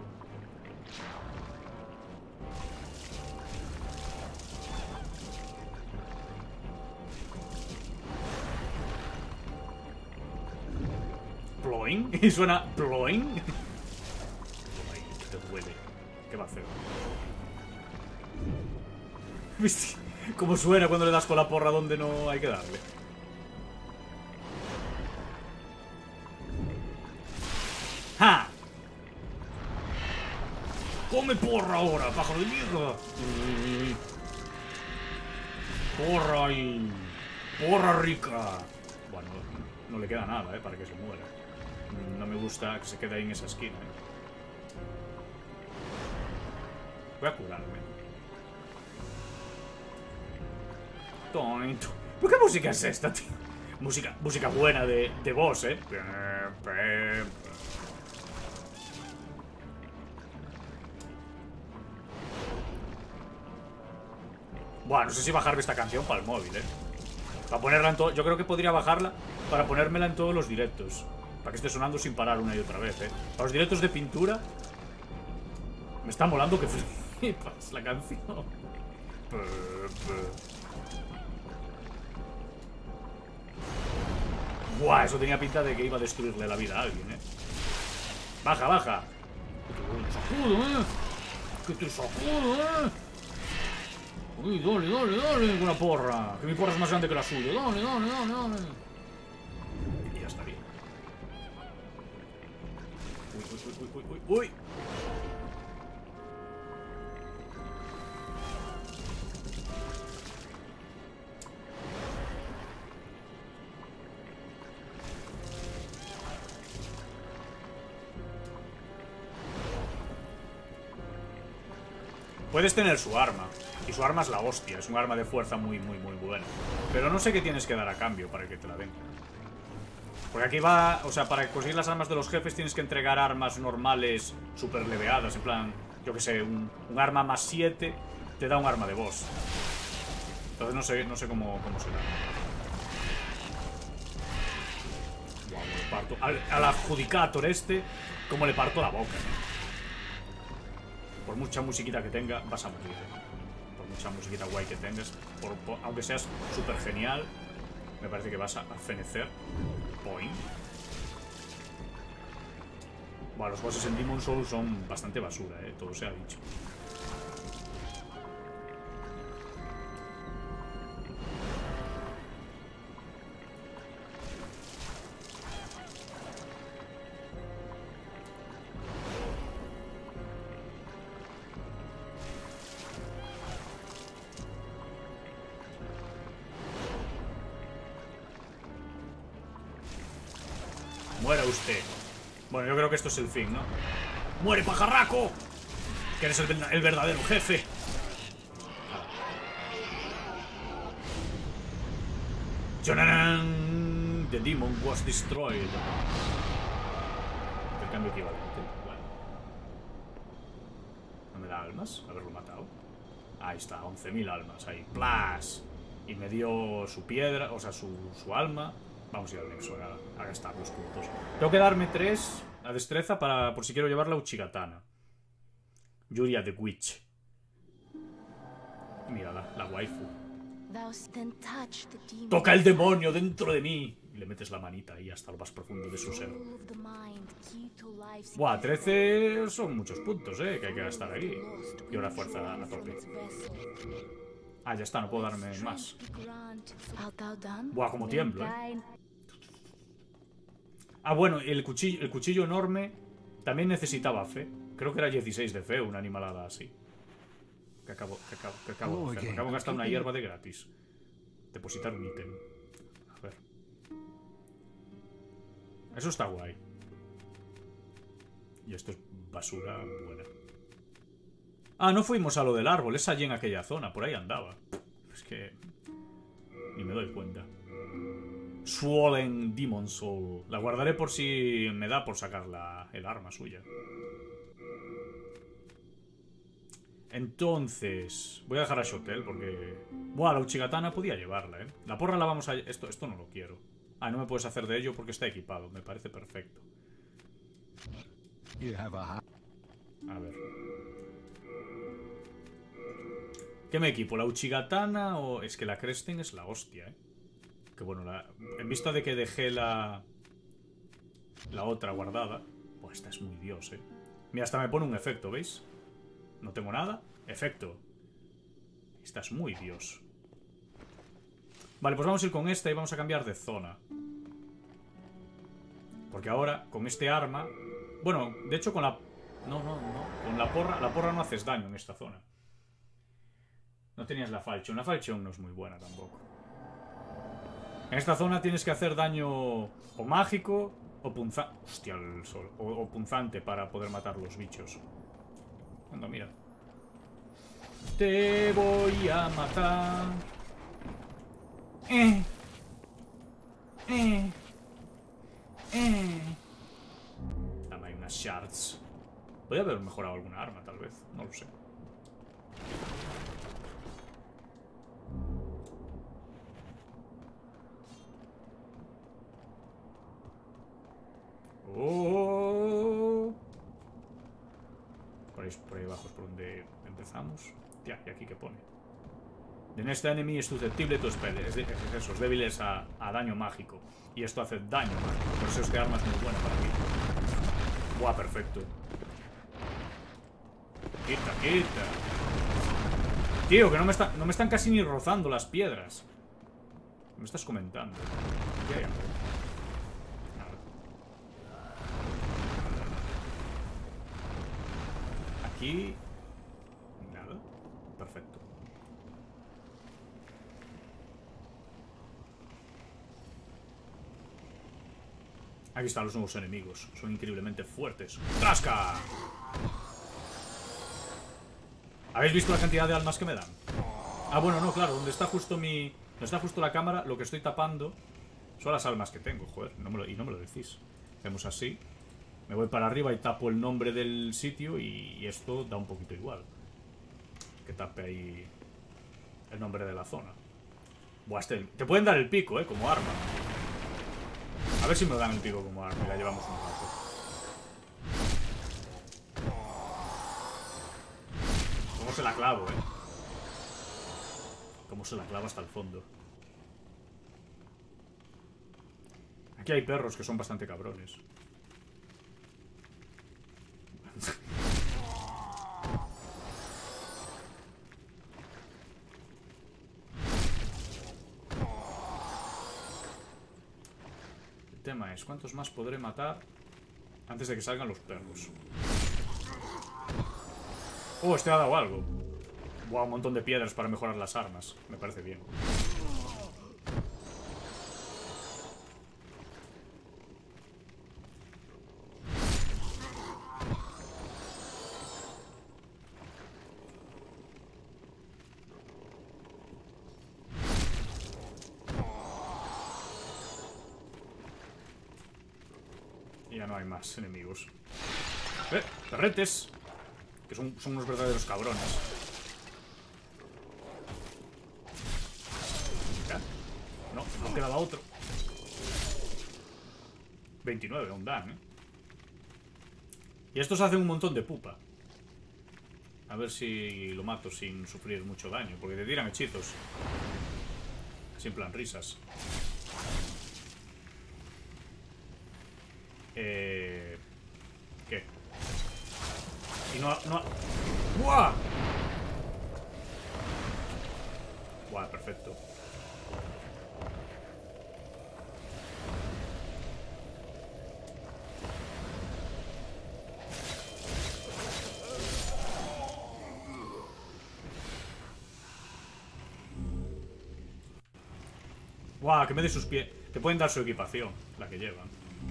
¿Ploing? ¿Y suena ploing? Ay, te duele. ¿Qué va a hacer? ¿Viste? ¿Cómo suena cuando le das con la porra donde no hay que darle? ¡Ja! ¡Come porra ahora, pájaro de mierda! ¡Porra ahí! ¡Porra rica! Bueno, no le queda nada, para que se muera. No me gusta que se quede ahí en esa esquina, Voy a curarme. ¿Pero qué música es esta, tío? Música buena de boss, Bueno, no sé si bajarme esta canción para el móvil, Para ponerla en todo... Yo creo que podría bajarla para ponérmela en todos los directos. Para que esté sonando sin parar una y otra vez, Para los directos de pintura... Me está molando que flipas la canción. Buah, eso tenía pinta de que iba a destruirle la vida a alguien, Baja, baja. Que te sacudo, Uy, dale, con la porra. Que mi porra es más grande que la suya. Dale. Y ya está bien. Uy. Puedes tener su arma. Y su arma es la hostia. Es un arma de fuerza muy buena. Pero no sé qué tienes que dar a cambio para que te la den. Porque aquí va... O sea, para conseguir las armas de los jefes tienes que entregar armas normales super leveadas. En plan, yo que sé, un arma más 7 te da un arma de boss. Entonces no sé cómo será. Wow, le parto. Al adjudicator este, como le parto la boca, Por mucha musiquita que tenga, vas a morir, Por mucha musiquita guay que tengas, aunque seas súper genial, me parece que vas a fenecer. Point. Bueno, los bosses en Demon's Souls son bastante basura, todo se ha dicho. Muera usted. Bueno, yo creo que esto es el fin, ¿no? ¡Muere, pajarraco! Que eres el verdadero jefe. ¡Chonanan! The demon was destroyed. El cambio equivalente. Bueno. ¿No me da almas? Haberlo matado. Ahí está, 11.000 almas. Ahí. ¡Plas! Y me dio su piedra, o sea, su alma. Vamos a ir al Nexo a gastar los puntos. Tengo que darme 3 a destreza por si quiero llevar la Uchigatana. Yuria the Witch. Mira la waifu. Toca el demonio dentro de mí. Y le metes la manita ahí hasta lo más profundo de su ser. Buah, 13 son muchos puntos, que hay que gastar aquí. Y ahora fuerza a tope. Ah, ya está, no puedo darme más. Buah, como tiemblo, Ah, bueno, el cuchillo enorme También necesitaba fe. Creo que era 16 de fe, una animalada así. Que acabo de hacer. Me acabo de gastar una hierba de gratis. Depositar un ítem. A ver. Eso está guay. Y esto es basura buena. Ah, no fuimos a lo del árbol. Es allí en aquella zona. Por ahí andaba. Es que... ni me doy cuenta. Swollen Demon Soul. La guardaré por si me da por sacar el arma suya. Entonces... voy a dejar a Shotel porque... buah, la Uchigatana podía llevarla, ¿eh? La porra la vamos a... Esto no lo quiero. Ah, no me puedes hacer de ello porque está equipado. Me parece perfecto. A ver. ¿Qué me equipo? ¿La Uchigatana o...? Es que la Cresten es la hostia, ¿eh? Que bueno, en vista de que dejé la otra guardada... pues esta es muy dios, ¿eh? Mira, hasta me pone un efecto, ¿veis? No tengo nada. Efecto. Esta es muy dios. Vale, pues vamos a ir con esta y vamos a cambiar de zona. Porque ahora, con este arma... bueno, de hecho con la... no. Con la porra no haces daño en esta zona. No tenías la Falchion. La Falchion no es muy buena tampoco. En esta zona tienes que hacer daño o mágico o punzante. Hostia, el sol. O punzante para poder matar los bichos. Anda, mira. Te voy a matar. Dame ahí unas shards. Podría haber mejorado alguna arma, tal vez. No lo sé. Oh. Por ahí abajo es por donde empezamos. Tía, ¿y aquí qué pone? The next enemy is susceptible to spell. Es eso, es débiles a daño mágico. Y esto hace daño mágico. Por eso este arma es muy buena para mí. Buah, perfecto. Quita. Tío, que no me están casi ni rozando las piedras. ¿Qué me estás comentando? ¿Qué hay? Nada. Aquí... nada. Perfecto. Aquí están los nuevos enemigos. Son increíblemente fuertes. ¡Trasca! ¿Habéis visto la cantidad de almas que me dan? Ah, bueno, no, claro. Donde está justo donde está justo la cámara, lo que estoy tapando son las almas que tengo, joder. Y no me lo decís. Hacemos así. Me voy para arriba y tapo el nombre del sitio y esto da un poquito igual. Que tape ahí el nombre de la zona. Buah, te pueden dar el pico, como arma. A ver si me dan el pico como arma y la llevamos un rato. ¿Cómo se la clavo, Cómo se la clavo hasta el fondo. Aquí hay perros que son bastante cabrones. El tema es, ¿cuántos más podré matar antes de que salgan los perros? Oh, este ha dado algo. Buah, un montón de piedras para mejorar las armas. Me parece bien. Y ya no hay más enemigos. ¡Perretes! Que son unos verdaderos cabrones. ¿Ya? No quedaba otro. 29, aún dan, Y estos hacen un montón de pupa. A ver si lo mato sin sufrir mucho daño. Porque te tiran hechizos. Así en plan risas. ¿Qué? Y no... ¡Buah! Buah, perfecto. Guau, que me dé sus pies. Te pueden dar su equipación, la que llevan.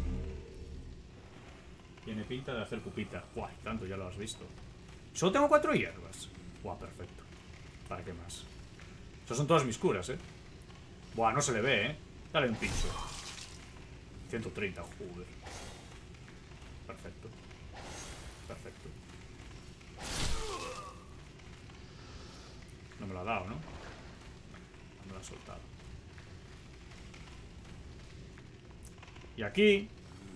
Tiene pinta de hacer pupita. Guau, tanto ya lo has visto. Solo tengo 4 hierbas. Guau, perfecto. ¿Para qué más? Esas son todas mis curas, Buah, no se le ve, Dale un pincho. 130, joder. Perfecto. Perfecto. No me lo ha dado, ¿no? No me lo ha soltado. Y aquí...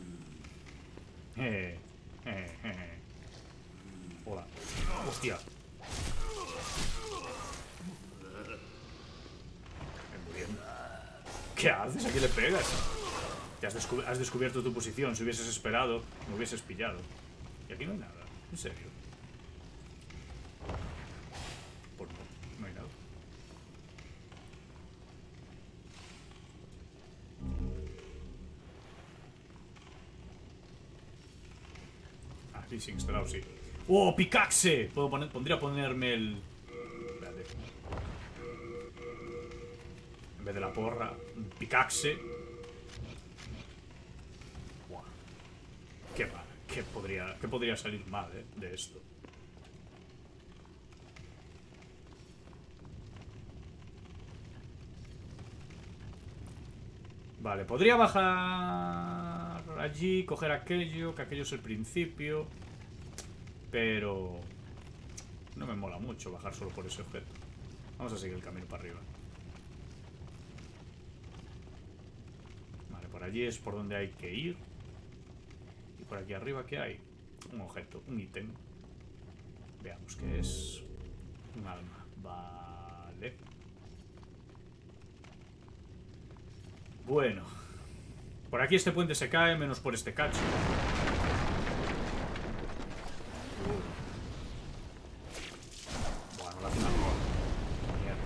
Hola. Hostia. Me muriendo. ¿Qué haces? ¿A quién le pegas? Te has descubierto tu posición. Si hubieses esperado, me hubieses pillado. Y aquí no hay nada. En serio. Pues no, no hay nada. Ah, sí, sin instalado, sí. ¡Oh, Picaxe! Podría ponerme el... Espérate. En vez de la porra, un Picaxe. Buah. Qué mal. ¿Qué podría salir mal, de esto? Vale, podría bajar allí, coger aquello, que aquello es el principio. Pero... no me mola mucho bajar solo por ese objeto. Vamos a seguir el camino para arriba. Vale, por allí es por donde hay que ir. Y por aquí arriba, ¿qué hay? Un objeto, un ítem. Veamos qué es. Un alma. Vale. Bueno. Por aquí este puente se cae, menos por este cacho. Bueno, la final. Mierda.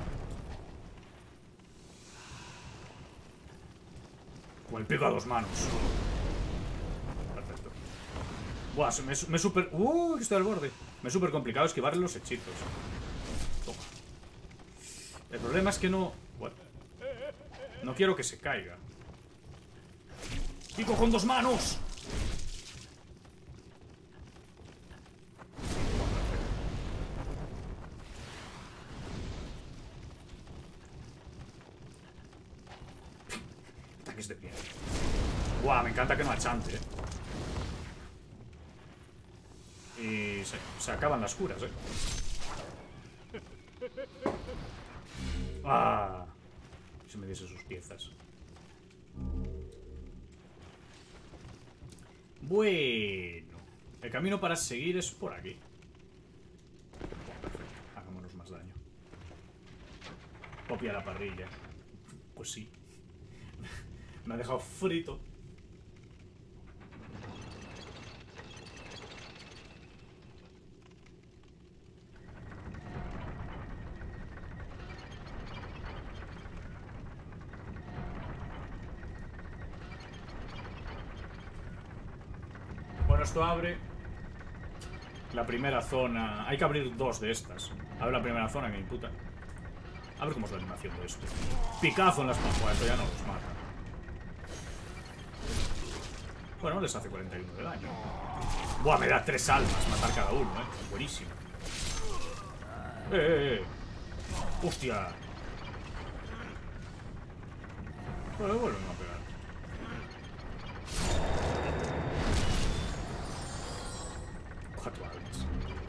Con el pico a 2 manos. Perfecto. Buah, me super... que estoy al borde. Me es súper complicado esquivarle los hechizos. Toma. El problema es que no... What? No quiero que se caiga. ¡Pico con 2 manos! Ataques de pie. Buah, me encanta que no achante, Y se acaban las curas, Ah, si me diese sus piezas. Bueno, el camino para seguir es por aquí. Perfecto, hagámonos más daño. Copia la parrilla. Pues sí. Me ha dejado frito. Bueno, esto abre la primera zona. Hay que abrir 2 de estas. Abre la primera zona, que me imputa. A ver cómo es la animación de esto. Picazo en las papas. Esto ya no los mata. Bueno, les hace 41 de daño. Buah, me da 3 almas matar cada uno, Buenísimo. Hostia. Bueno, vuelven a pegar. Coja tu almas.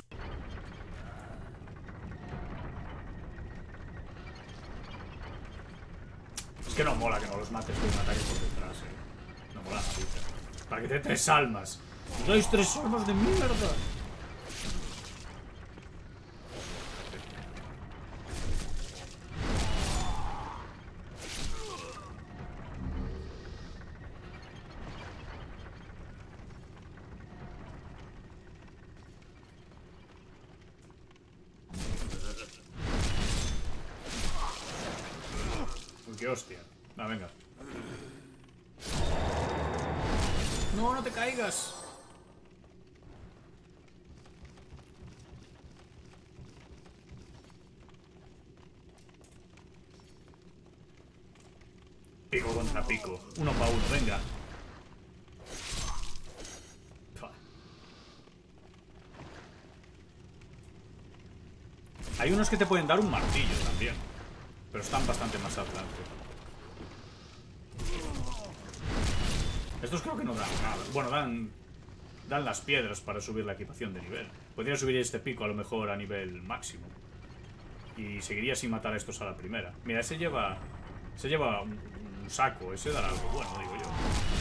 Es que no mola que no los mates con un ataque por detrás, No mola nada. Para que te dé 3 almas. ¡Dais 3 almas de mierda! Uy, qué hostia. Va, venga. No, no te caigas. Pico contra pico. 1 para 1, venga. Hay unos que te pueden dar un martillo también, pero están bastante más adelante. Estos creo que no dan nada. Bueno, dan las piedras para subir la equipación de nivel. Podría subir este pico a lo mejor a nivel máximo. Y seguiría sin matar a estos a la primera. Mira, ese lleva un saco. Ese dará algo bueno, digo yo.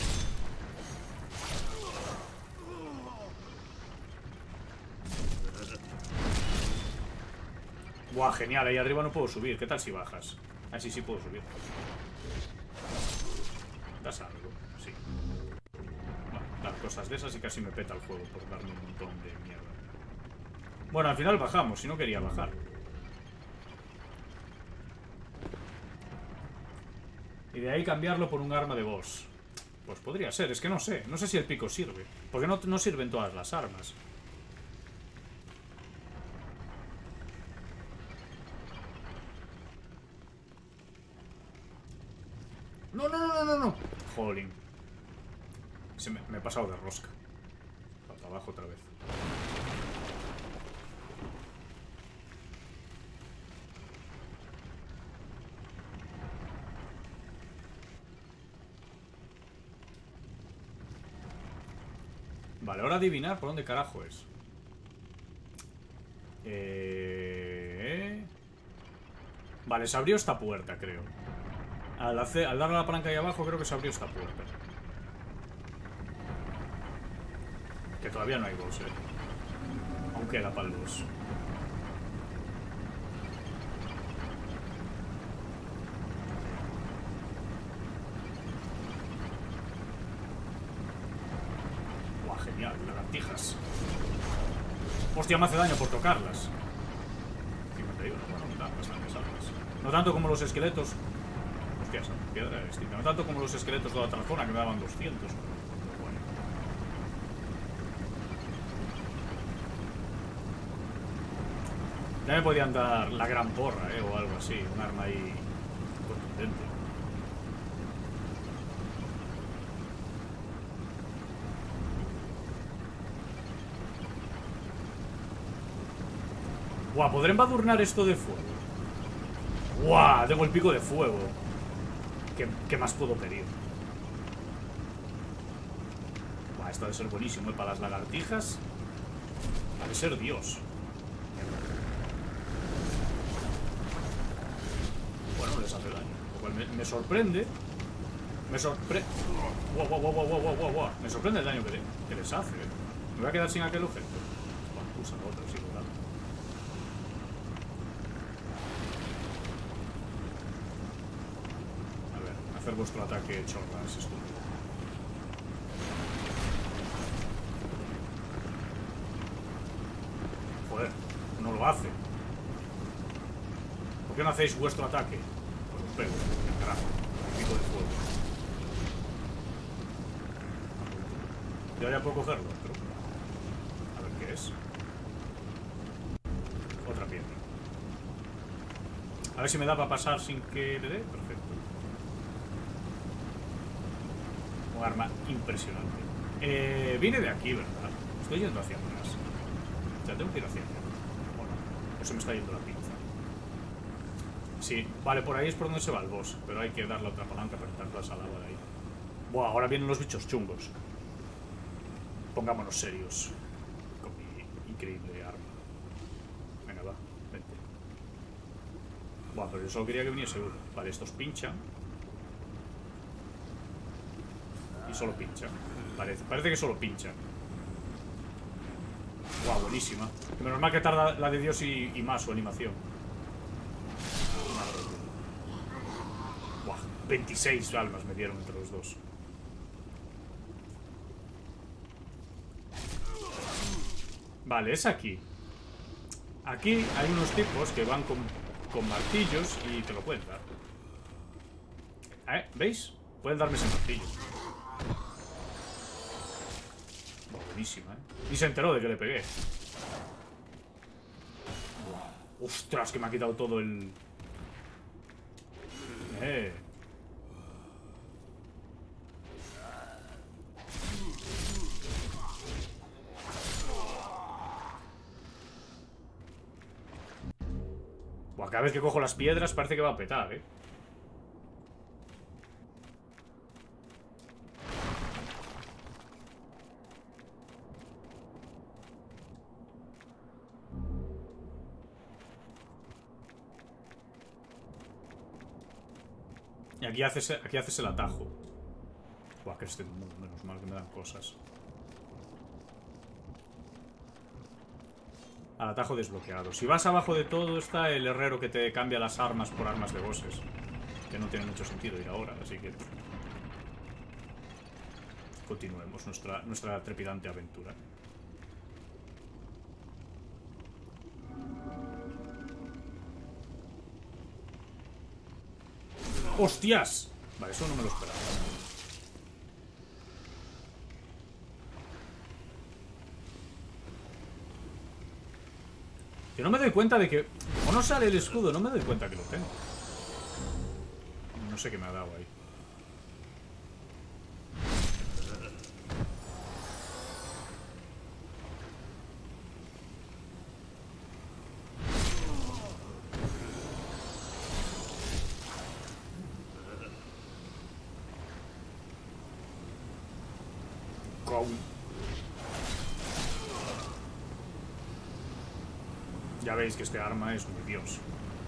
Buah, genial. Ahí arriba no puedo subir. ¿Qué tal si bajas? Ah, sí, sí puedo subir. ¿Das algo? Sí. Bueno, dar cosas de esas y casi me peta el juego por darme un montón de mierda. Bueno, al final bajamos. Si no quería bajar. Y de ahí cambiarlo por un arma de boss. Pues podría ser, es que no sé. No sé si el pico sirve. Porque no sirven todas las armas. No, no, no, no, no, no. Jolín. Me he pasado de rosca. Para abajo otra vez. Vale, ahora adivinar por dónde carajo es. Vale, se abrió esta puerta, creo. Al darle a la palanca ahí abajo, creo que se abrió esta puerta. Que todavía no hay boss, Aún queda para el boss. Buah, genial, lagartijas. Hostia, me hace daño por tocarlas. 51, bueno, me dan bastantes almas. No tanto como los esqueletos. Hostia, esa piedra es distinta. No tanto como los esqueletos de la otra zona que me daban 200. Bueno. Ya me podían dar la gran porra, o algo así. Un arma ahí contundente. Buah, ¿podré embadurnar esto de fuego? Buah, tengo el pico de fuego. ¿Qué más puedo pedir? Buah, esto ha de ser buenísimo, para las lagartijas. Ha de ser Dios. Bueno, no les hace daño. Lo cual me sorprende. Me sorprende. Wow. Me sorprende el daño que les hace. Me voy a quedar sin aquel objeto. Bueno, pulsa otro, sí, ¿verdad? Hacer vuestro ataque chorra, es estúpido. Joder, no lo hace. ¿Por qué no hacéis vuestro ataque? Pues os pego, carajo, pico de fuego. Ya puedo cogerlo, pero... A ver qué es. Otra piedra. A ver si me da para pasar sin que le dé. Perfecto. Un arma impresionante. Viene de aquí, ¿verdad? Estoy yendo hacia atrás. O sea, tengo que ir hacia allá. ¿O no? O se me está yendo la pinza. Sí, vale, por ahí es por donde se va el boss. Pero hay que dar la otra palanca para quitar toda esa lava de ahí. Buah, ahora vienen los bichos chungos. Pongámonos serios. Con mi increíble arma. Venga, va, vente. Buah, pero yo solo quería que viniese uno. Vale, estos pinchan. Y solo pincha. Parece que solo pincha. Guau, buenísima. Menos mal que tarda la de Dios y más su animación. Guau, 26 almas me dieron entre los dos. Vale, es aquí. Aquí hay unos tipos que van con martillos y te lo pueden dar. ¿Veis? Pueden darme ese martillo. Buenísima, Y se enteró de que le pegué. ¡Ostras! Que me ha quitado todo el... Buah, cada vez que cojo las piedras parece que va a petar, ¿eh? Y aquí haces el atajo. Buah, que menos mal que me dan cosas. Al atajo desbloqueado. Si vas abajo de todo está el herrero que te cambia las armas por armas de bosses. Que no tiene mucho sentido ir ahora, así que... Continuemos nuestra trepidante aventura. ¡Hostias! Vale, eso no me lo esperaba. Yo no me doy cuenta de que... Como no sale el escudo, no me doy cuenta que lo tengo. No sé qué me ha dado ahí. Ya veis que este arma es muy dios.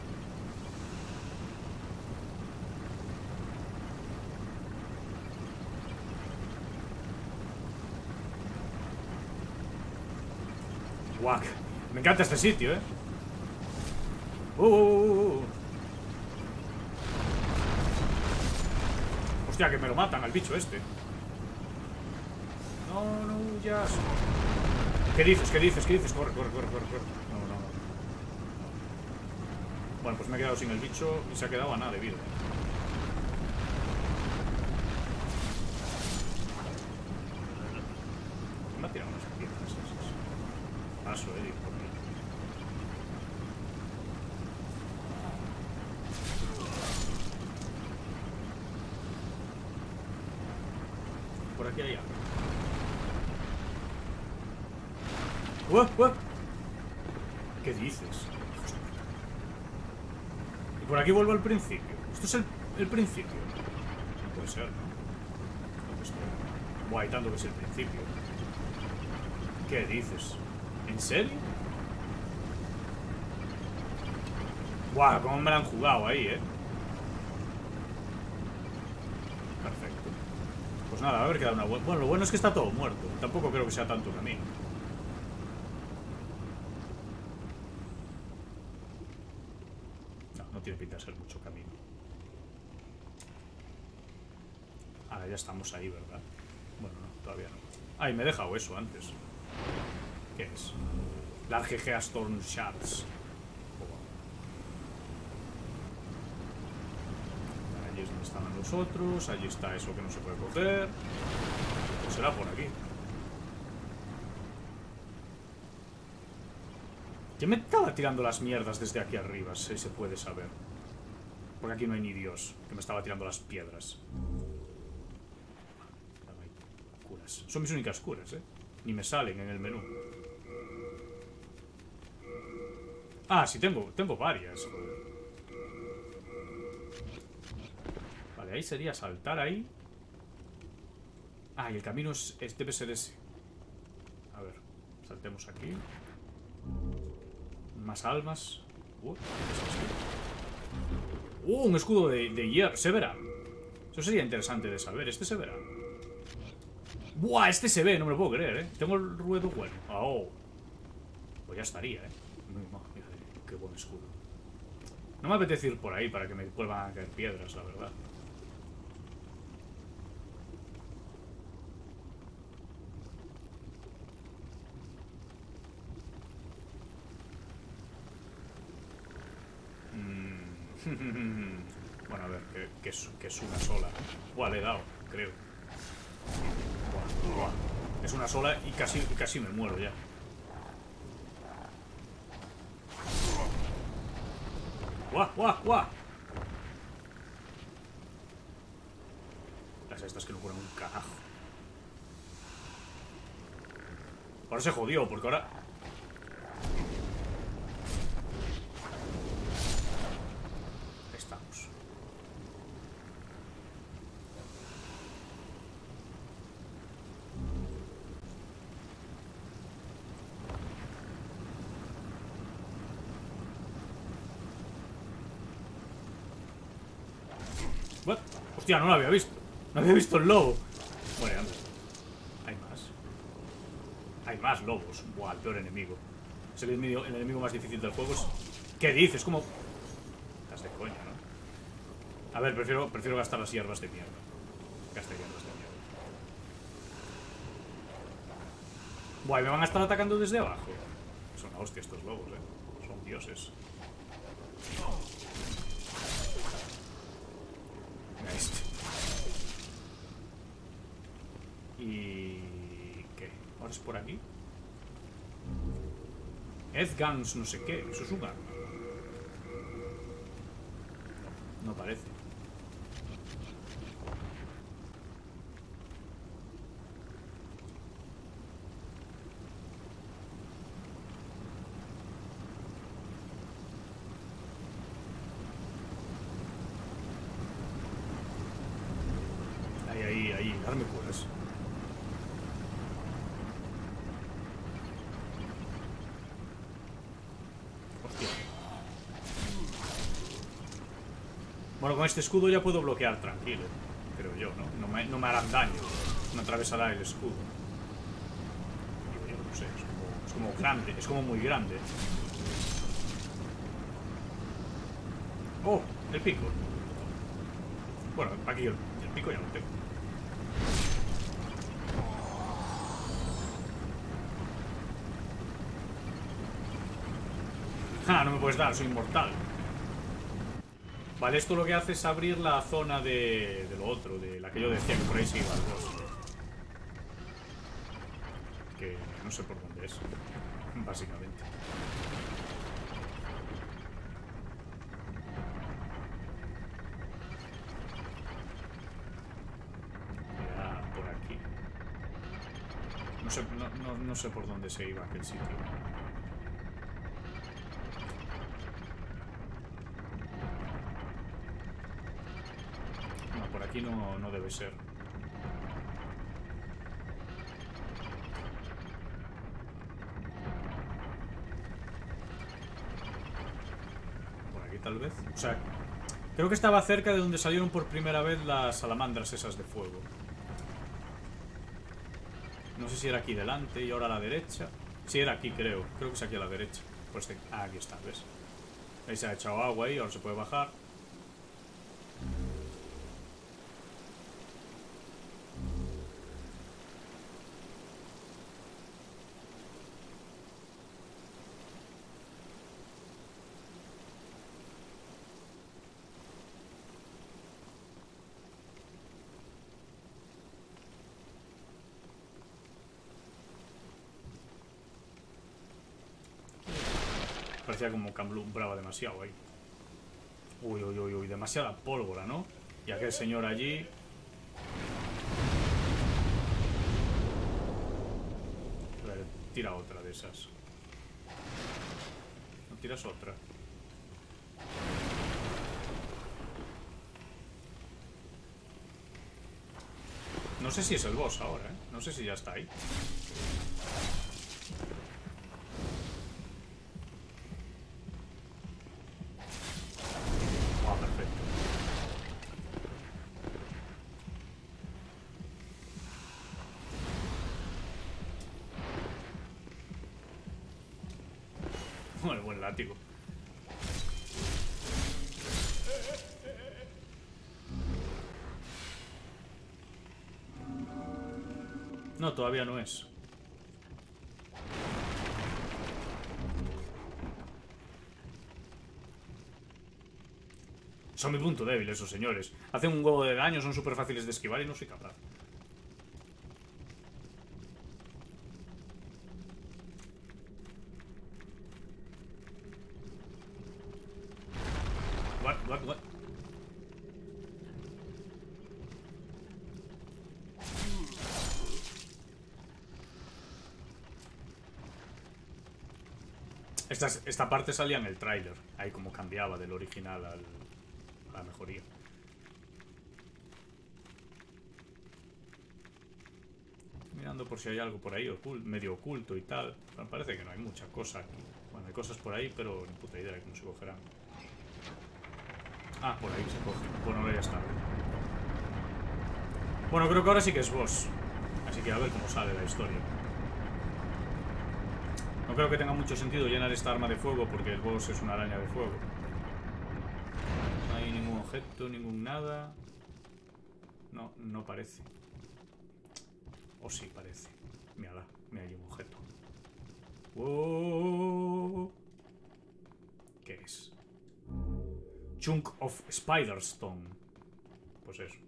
Guac. Me encanta este sitio, ¿eh? Hostia, que me lo matan al bicho este. No, no huyas. ¿Qué dices? ¿Qué dices? ¿Qué dices? Corre, corre, corre, corre, corre. No, no, no. Bueno, pues me he quedado sin el bicho y se ha quedado a nada de vida. Me ha tirado unas piedras esas. Paso, por ahí. Por aquí hay algo. ¿Qué dices? Y por aquí vuelvo al principio. Esto es el principio. No puede ser, ¿no? Buah, y tanto que es el principio. ¿Qué dices? ¿En serio? Buah, cómo me la han jugado ahí, ¿eh? Perfecto. Pues nada, va a haber que dar una vuelta. Bueno, lo bueno es que está todo muerto. Tampoco creo que sea tanto camino. No tiene pinta de ser mucho camino. Ahora ya estamos ahí, ¿verdad? Bueno, no, todavía no. Ay, me he dejado eso antes. ¿Qué es? Large Geastorm Shards. Allí es donde estaban los otros. Allí está eso que no se puede coger. Pues será por aquí. ¿Quién me estaba tirando las mierdas desde aquí arriba? Si se puede saber. Porque aquí no hay ni Dios que me estaba tirando las piedras. Curas. Son mis únicas curas, ¿eh? Ni me salen en el menú. Ah, sí, tengo varias. Vale, ahí sería saltar ahí. Ah, y el camino debe ser ese. A ver, saltemos aquí. Más almas. ¿Qué es esto? Un escudo de hierro. Se verá. Eso sería interesante de saber. Este se verá. ¡Buah! Este se ve, no me lo puedo creer, ¿eh? Tengo el ruedo bueno. ¡Oh! Pues ya estaría, ¿eh? Mira, qué buen escudo. No me apetece ir por ahí para que me vuelvan a caer piedras, la verdad. Bueno, a ver, que es una sola. Buah, le he dado, creo. Buah, buah. Es una sola y casi me muero ya. ¡Guau, guau, guau! Las estas que no curan un carajo. Ahora se jodió, porque ahora... What? Hostia, no lo había visto. No había visto el lobo. Bueno, anda. Hay más. Hay más lobos. Buah, el peor enemigo. Es el enemigo más difícil del juego. ¿Qué dices? Como... Estás de coña, ¿no? A ver, prefiero gastar las hierbas de mierda. Gasté hierbas de mierda. Buah, me van a estar atacando desde abajo. Son una hostia estos lobos, Son dioses. Mira este. ¿Y qué? ¿Ahora es por aquí? Edgans no sé qué. ¿Eso es un arma? No parece. Ahí, darme curas. Hostia. Bueno, con este escudo ya puedo bloquear tranquilo. Creo yo, ¿no? No me harán daño. No atravesará el escudo. Yo no sé, es como grande. Es como muy grande. Oh, el pico. Bueno, aquí el pico ya lo tengo. Ah, no me puedes dar, soy inmortal. Vale, esto lo que hace es abrir la zona de lo otro, de la que yo decía que por ahí se iba al boss. Que no sé por dónde es, básicamente. Era por aquí. No sé por dónde se iba aquel sitio. Por aquí no debe ser. Por aquí tal vez. O sea, creo que estaba cerca de donde salieron por primera vez las salamandras esas de fuego. No sé si era aquí delante y ahora a la derecha. Sí, era aquí, creo. Creo que es aquí a la derecha. Pues aquí está, ¿ves? Ahí se ha echado agua ahí, ahora se puede bajar. Parecía como que alumbraba demasiado ahí. Uy, demasiada pólvora, ¿no? Y aquel señor allí... Tira otra de esas. ¿No tiras otra? No sé si es el boss ahora, ¿eh? No sé si ya está ahí. Perfecto. Bueno, buen látigo. No, todavía no es. Son mi punto débil esos señores. Hacen un huevo de daño, son súper fáciles de esquivar y no soy capaz. What? Esta parte salía en el tráiler. Ahí como cambiaba del original a la mejoría. Mirando por si hay algo por ahí medio oculto y tal. Pero parece que no hay mucha cosa aquí. Bueno, hay cosas por ahí, pero ni puta idea de cómo se cogerán. Ah, por ahí se coge. Bueno, ya está. Bueno, creo que ahora sí que es boss. Así que a ver cómo sale la historia. No creo que tenga mucho sentido llenar esta arma de fuego porque el boss es una araña de fuego. No hay ningún objeto, ningún nada. No, no parece. O sí parece. Mírala, mira, hay un objeto. ¡Wow! ¿Qué es? Chunk of Spiderstone. Pues eso.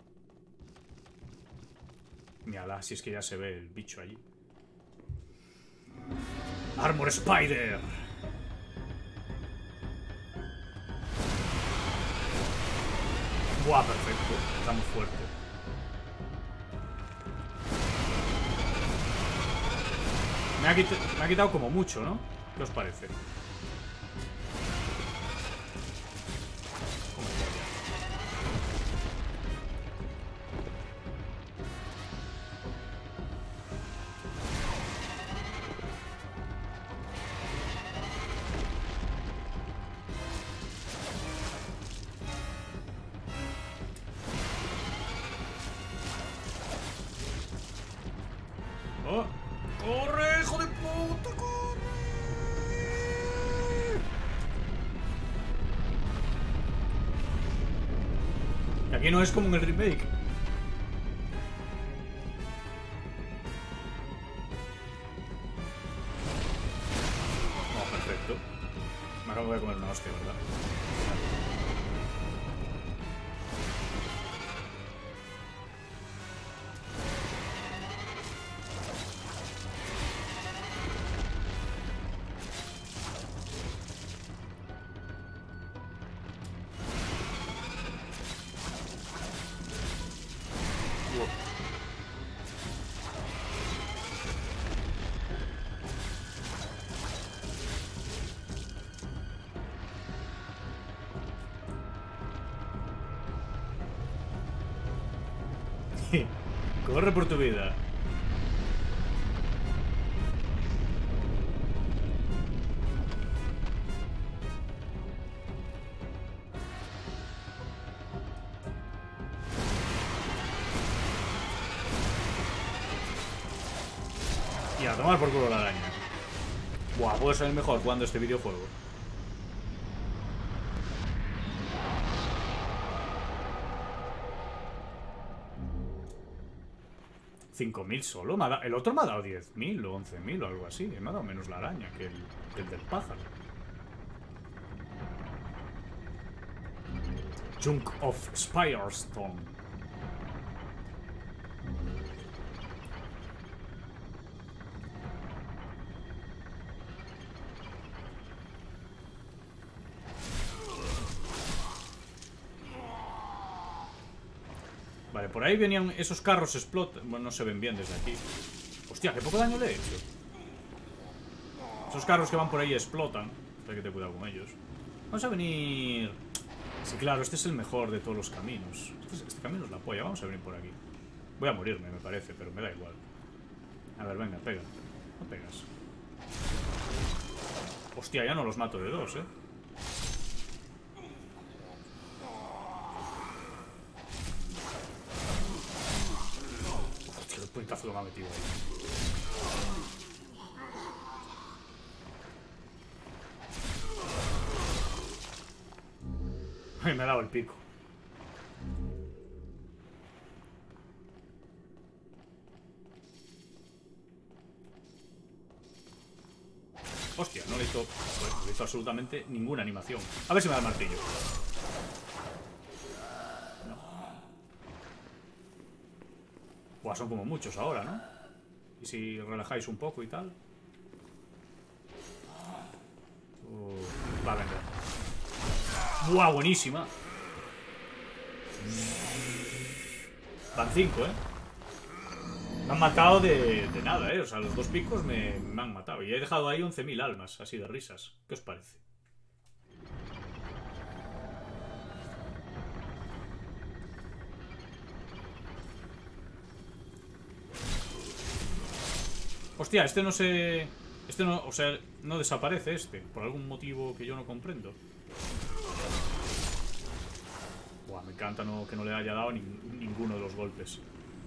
Mírala, si es que ya se ve el bicho allí. Armor Spider. Buah, perfecto. Está muy fuerte. Me ha quitado como mucho, ¿no? ¿Qué os parece? Como polla. ¡Oh! ¡Corre, hijo de puta! ¡Corre! Que aquí no es como en el remake. Oh, perfecto. Me acabo de comer una hostia, ¿verdad? Corre por tu vida. Y a tomar por culo la araña. Buah, puedo ser el mejor jugando este videojuego. ¿5.000 solo? El otro me ha dado 10.000 o 11.000 o algo así. Me ha dado menos la araña que el del pájaro. Chunk of Spirestone. Vale, por ahí venían esos carros explotan. Bueno, no se ven bien desde aquí. Hostia, qué poco daño le he hecho. Esos carros que van por ahí explotan. Hay que tener cuidado con ellos. Vamos a venir... Sí, claro, este es el mejor de todos los caminos. Este camino es la polla. Vamos a venir por aquí. Voy a morirme, me parece, pero me da igual. A ver, venga, pega. No pegas. Hostia, ya no los mato de dos, Hostia, el puñetazo que me ha metido ahí. Ay, me ha dado el pico. Hostia, no le hizo... Pues, no le hizo absolutamente ninguna animación. A ver si me da el martillo. No. Buah, son como muchos ahora, ¿no? Y si relajáis un poco y tal. Va a venga. Buah, buenísima. Van 5, Me han matado de nada, O sea, los dos picos me han matado. Y he dejado ahí 11.000 almas, así de risas. ¿Qué os parece? Hostia, este no se... Este no... O sea, no desaparece este. Por algún motivo que yo no comprendo. Buah, me encanta que no le haya dado ninguno de los golpes.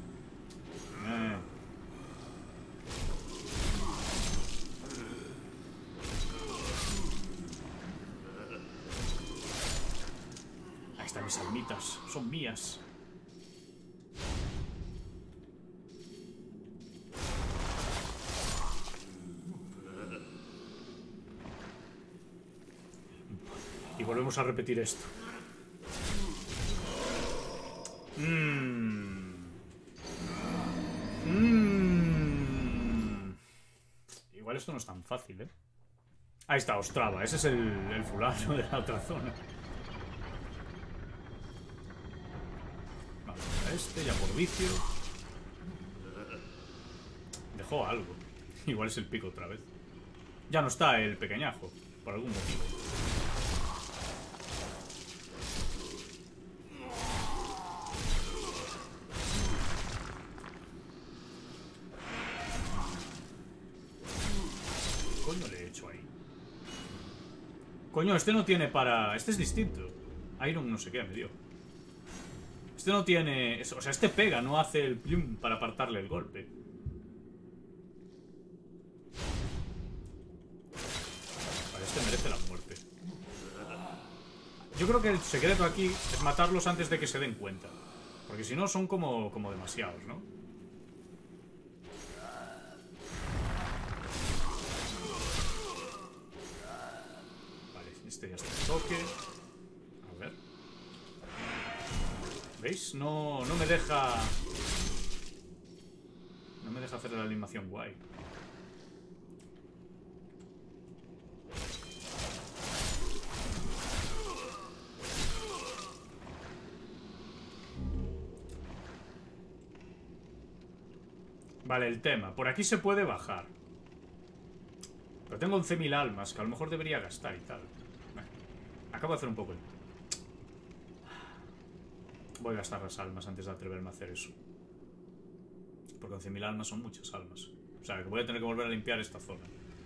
Ahí están mis almitas. Son mías. Y volvemos a repetir esto. Igual esto no es tan fácil, ¿eh? Ahí está, Ostrava. Ese es el fulano de la otra zona. Vamos a este, ya por vicio. Dejó algo. Igual es el pico otra vez. Ya no está el pequeñajo, por algún motivo. Coño, este no tiene para... Este es distinto. Iron no sé qué me dio. Este no tiene... O sea, este pega, no hace el plum para apartarle el golpe. Vale, este merece la muerte. Yo creo que el secreto aquí es matarlos antes de que se den cuenta. Porque si no son como demasiados, ¿no? Este ya está en toque. A ver. ¿Veis? No me deja... No me deja hacer la animación guay. Vale, el tema. Por aquí se puede bajar. Pero tengo 11.000 almas que a lo mejor debería gastar y tal. Acabo de hacer un poco el... Voy a gastar las almas antes de atreverme a hacer eso. Porque 11.000 almas son muchas almas. O sea, que voy a tener que volver a limpiar esta zona.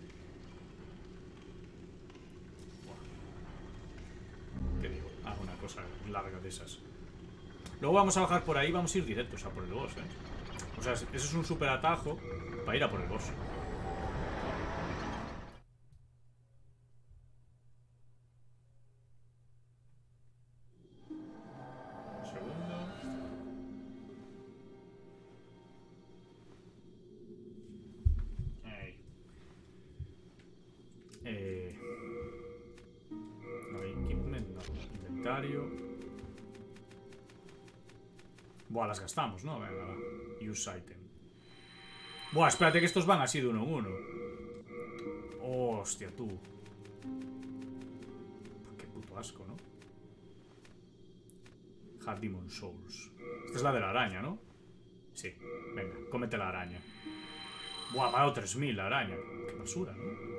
¿Qué digo? Ah, una cosa larga de esas. Luego vamos a bajar por ahí y vamos a ir directos a por el boss, ¿eh? O sea, eso es un super atajo para ir a por el boss. No hay equipment, no. Inventario. Buah, las gastamos, ¿no? Venga, va. Use item. Buah, espérate que estos van así de uno en uno. Hostia, tú. Qué puto asco, ¿no? Hard Demon Souls. Esta es la de la araña, ¿no? Sí. Venga, cómete la araña. Buah, me ha dado 3.000 la araña. Qué basura, ¿no?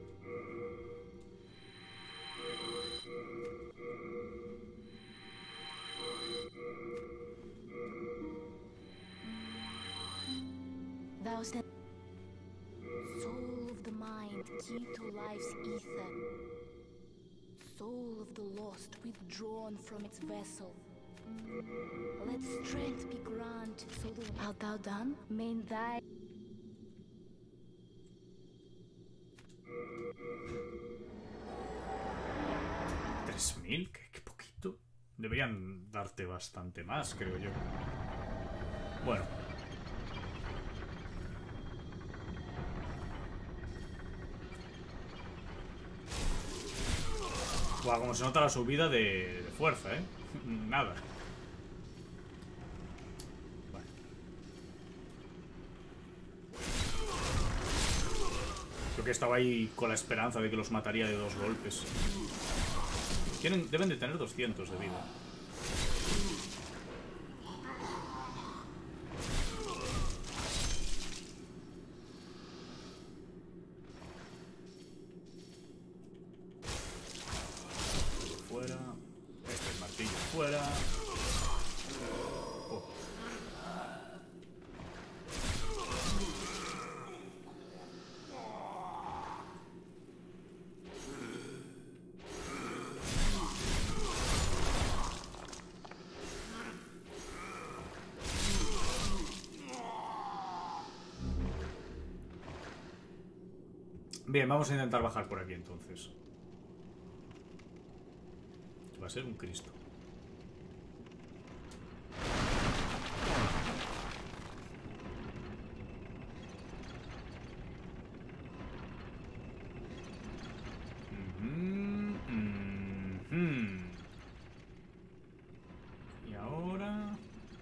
Soul of the mind, key to life's ether. Soul of the lost, withdrawn from its vessel. Let strength be granted, so art thou done? May thy... ¿3.000? ¿Qué poquito? Deberían darte bastante más, creo yo. Bueno. Buah, como se nota la subida de fuerza, ¿eh? Nada. Vale. Creo que estaba ahí con la esperanza de que los mataría de 2 golpes. Deben de tener 200 de vida. Fuera. Este es martillo fuera. Oh. Bien, vamos a intentar bajar por aquí entonces. Va a ser un Cristo. Y ahora...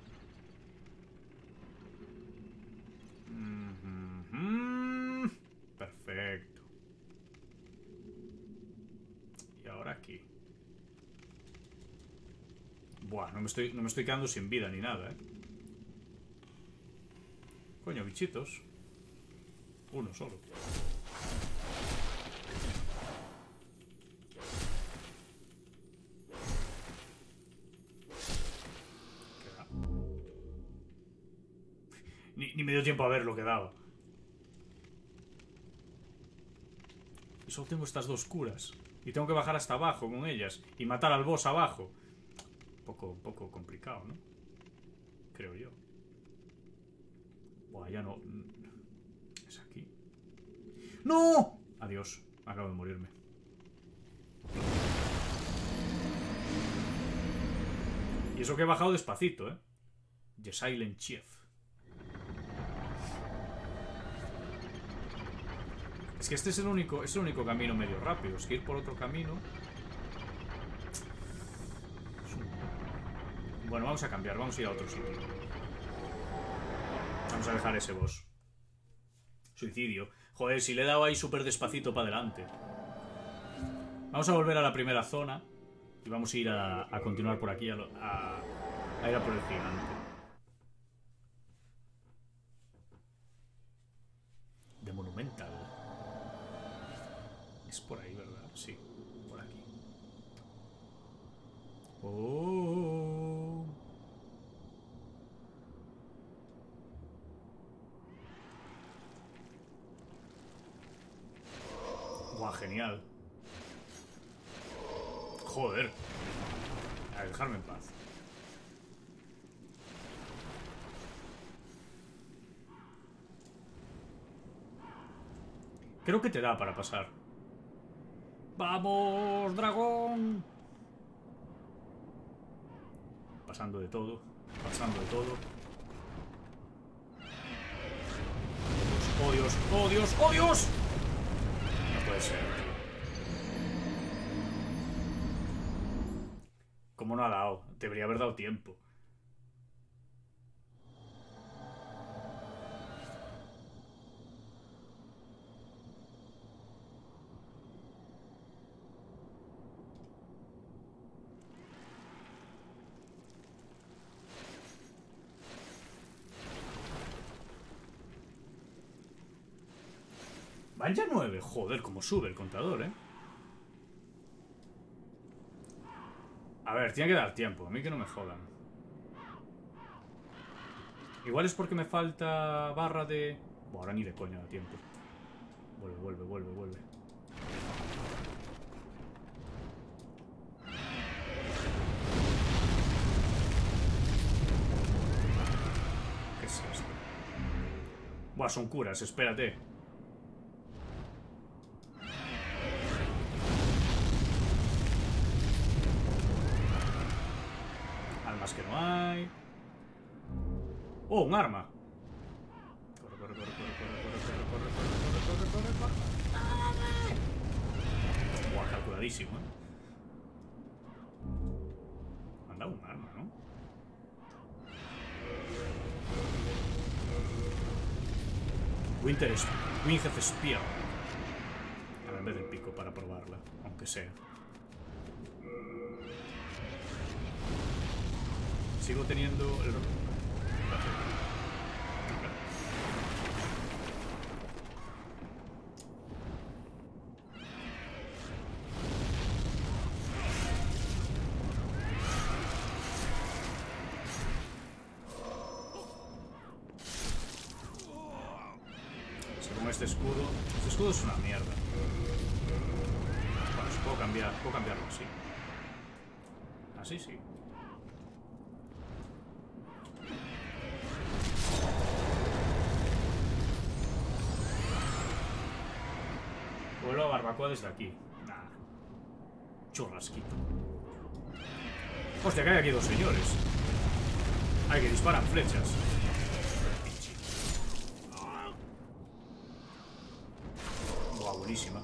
Perfecto. Y ahora aquí. Buah, no me estoy quedando sin vida ni nada, Coño, bichitos. Uno solo. Ni me dio tiempo a ver lo que daba. Y solo tengo estas dos curas. Y tengo que bajar hasta abajo con ellas. Y matar al boss abajo. Un poco complicado, ¿no? Creo yo. Buah, ya no... Es aquí. ¡No! Adiós. Acabo de morirme. Y eso que he bajado despacito, The Silent Chief. Es que este es el único camino medio rápido. Es que ir por otro camino... Bueno, vamos a cambiar. Vamos a ir a otro sitio. Vamos a dejar ese boss. Suicidio. Joder, si le he dado ahí súper despacito para adelante. Vamos a volver a la primera zona. Y vamos a ir a continuar por aquí. A ir a por el gigante. The Monumental. Es por ahí, ¿verdad? Sí, por aquí. Oh. Guau, genial. Joder. A dejarme en paz. Creo que te da para pasar. ¡Vamos, dragón! Pasando de todo. Pasando de todo. ¡Oh, Dios! ¡Oh, Dios! ¡Oh, Dios! No puede ser, tío. ¿Cómo no ha dado? Debería haber dado tiempo. Van ya 9. Joder, cómo sube el contador, A ver, tiene que dar tiempo. A mí que no me jodan. Igual es porque me falta barra de... Bueno, ahora ni de coña da tiempo. Vuelve. ¿Qué es esto? Buah, son curas, espérate. Almas que no hay. Oh, un arma. Corre. Buah, calculadísimo, Me han dado un arma, ¿no? Winged Spear. En vez del pico para probarla, aunque sea. Sigo teniendo el... Según este escudo es una mierda. Bueno, si puedo cambiarlo así. Así sí. Vuelo a barbacoa desde aquí. Nah. Churrasquito. Hostia, que hay aquí dos señores. Hay que disparan flechas. Buah, buenísima.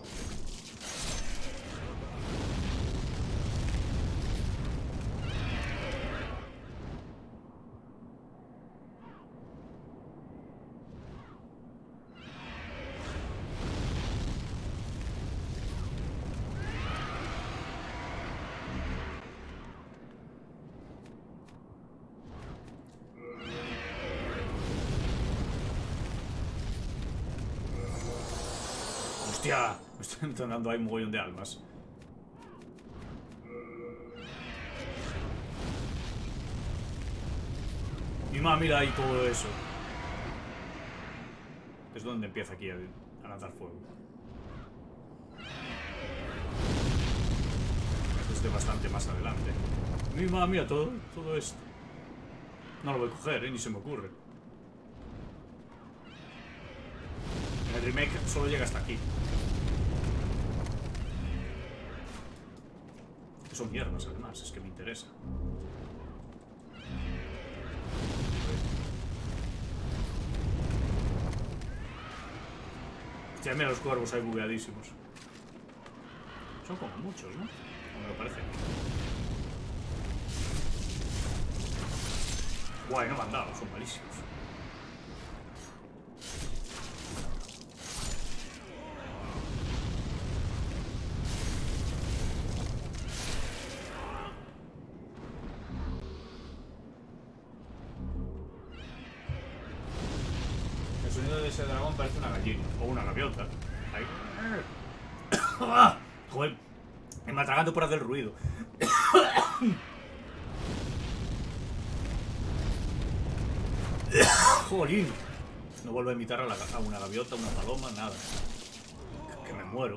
¡Hostia! Me están dando ahí un mogollón de almas. Y más, mira ahí todo eso. Es donde empieza aquí a lanzar fuego. Esto es bastante más adelante. Mira, mira todo esto. No lo voy a coger, ni se me ocurre. En el remake solo llega hasta aquí. Son mierdas, además, es que me interesa. Hostia, mira los cuervos ahí bugueadísimos. Son como muchos, ¿no? Como me parece. Guay, no me han dado, son malísimos. Ese dragón parece una gallina o una gaviota. Ahí. Joder, me atragando por hacer ruido. Jolín. No vuelvo a imitar a una gaviota, una paloma, nada. Que me muero.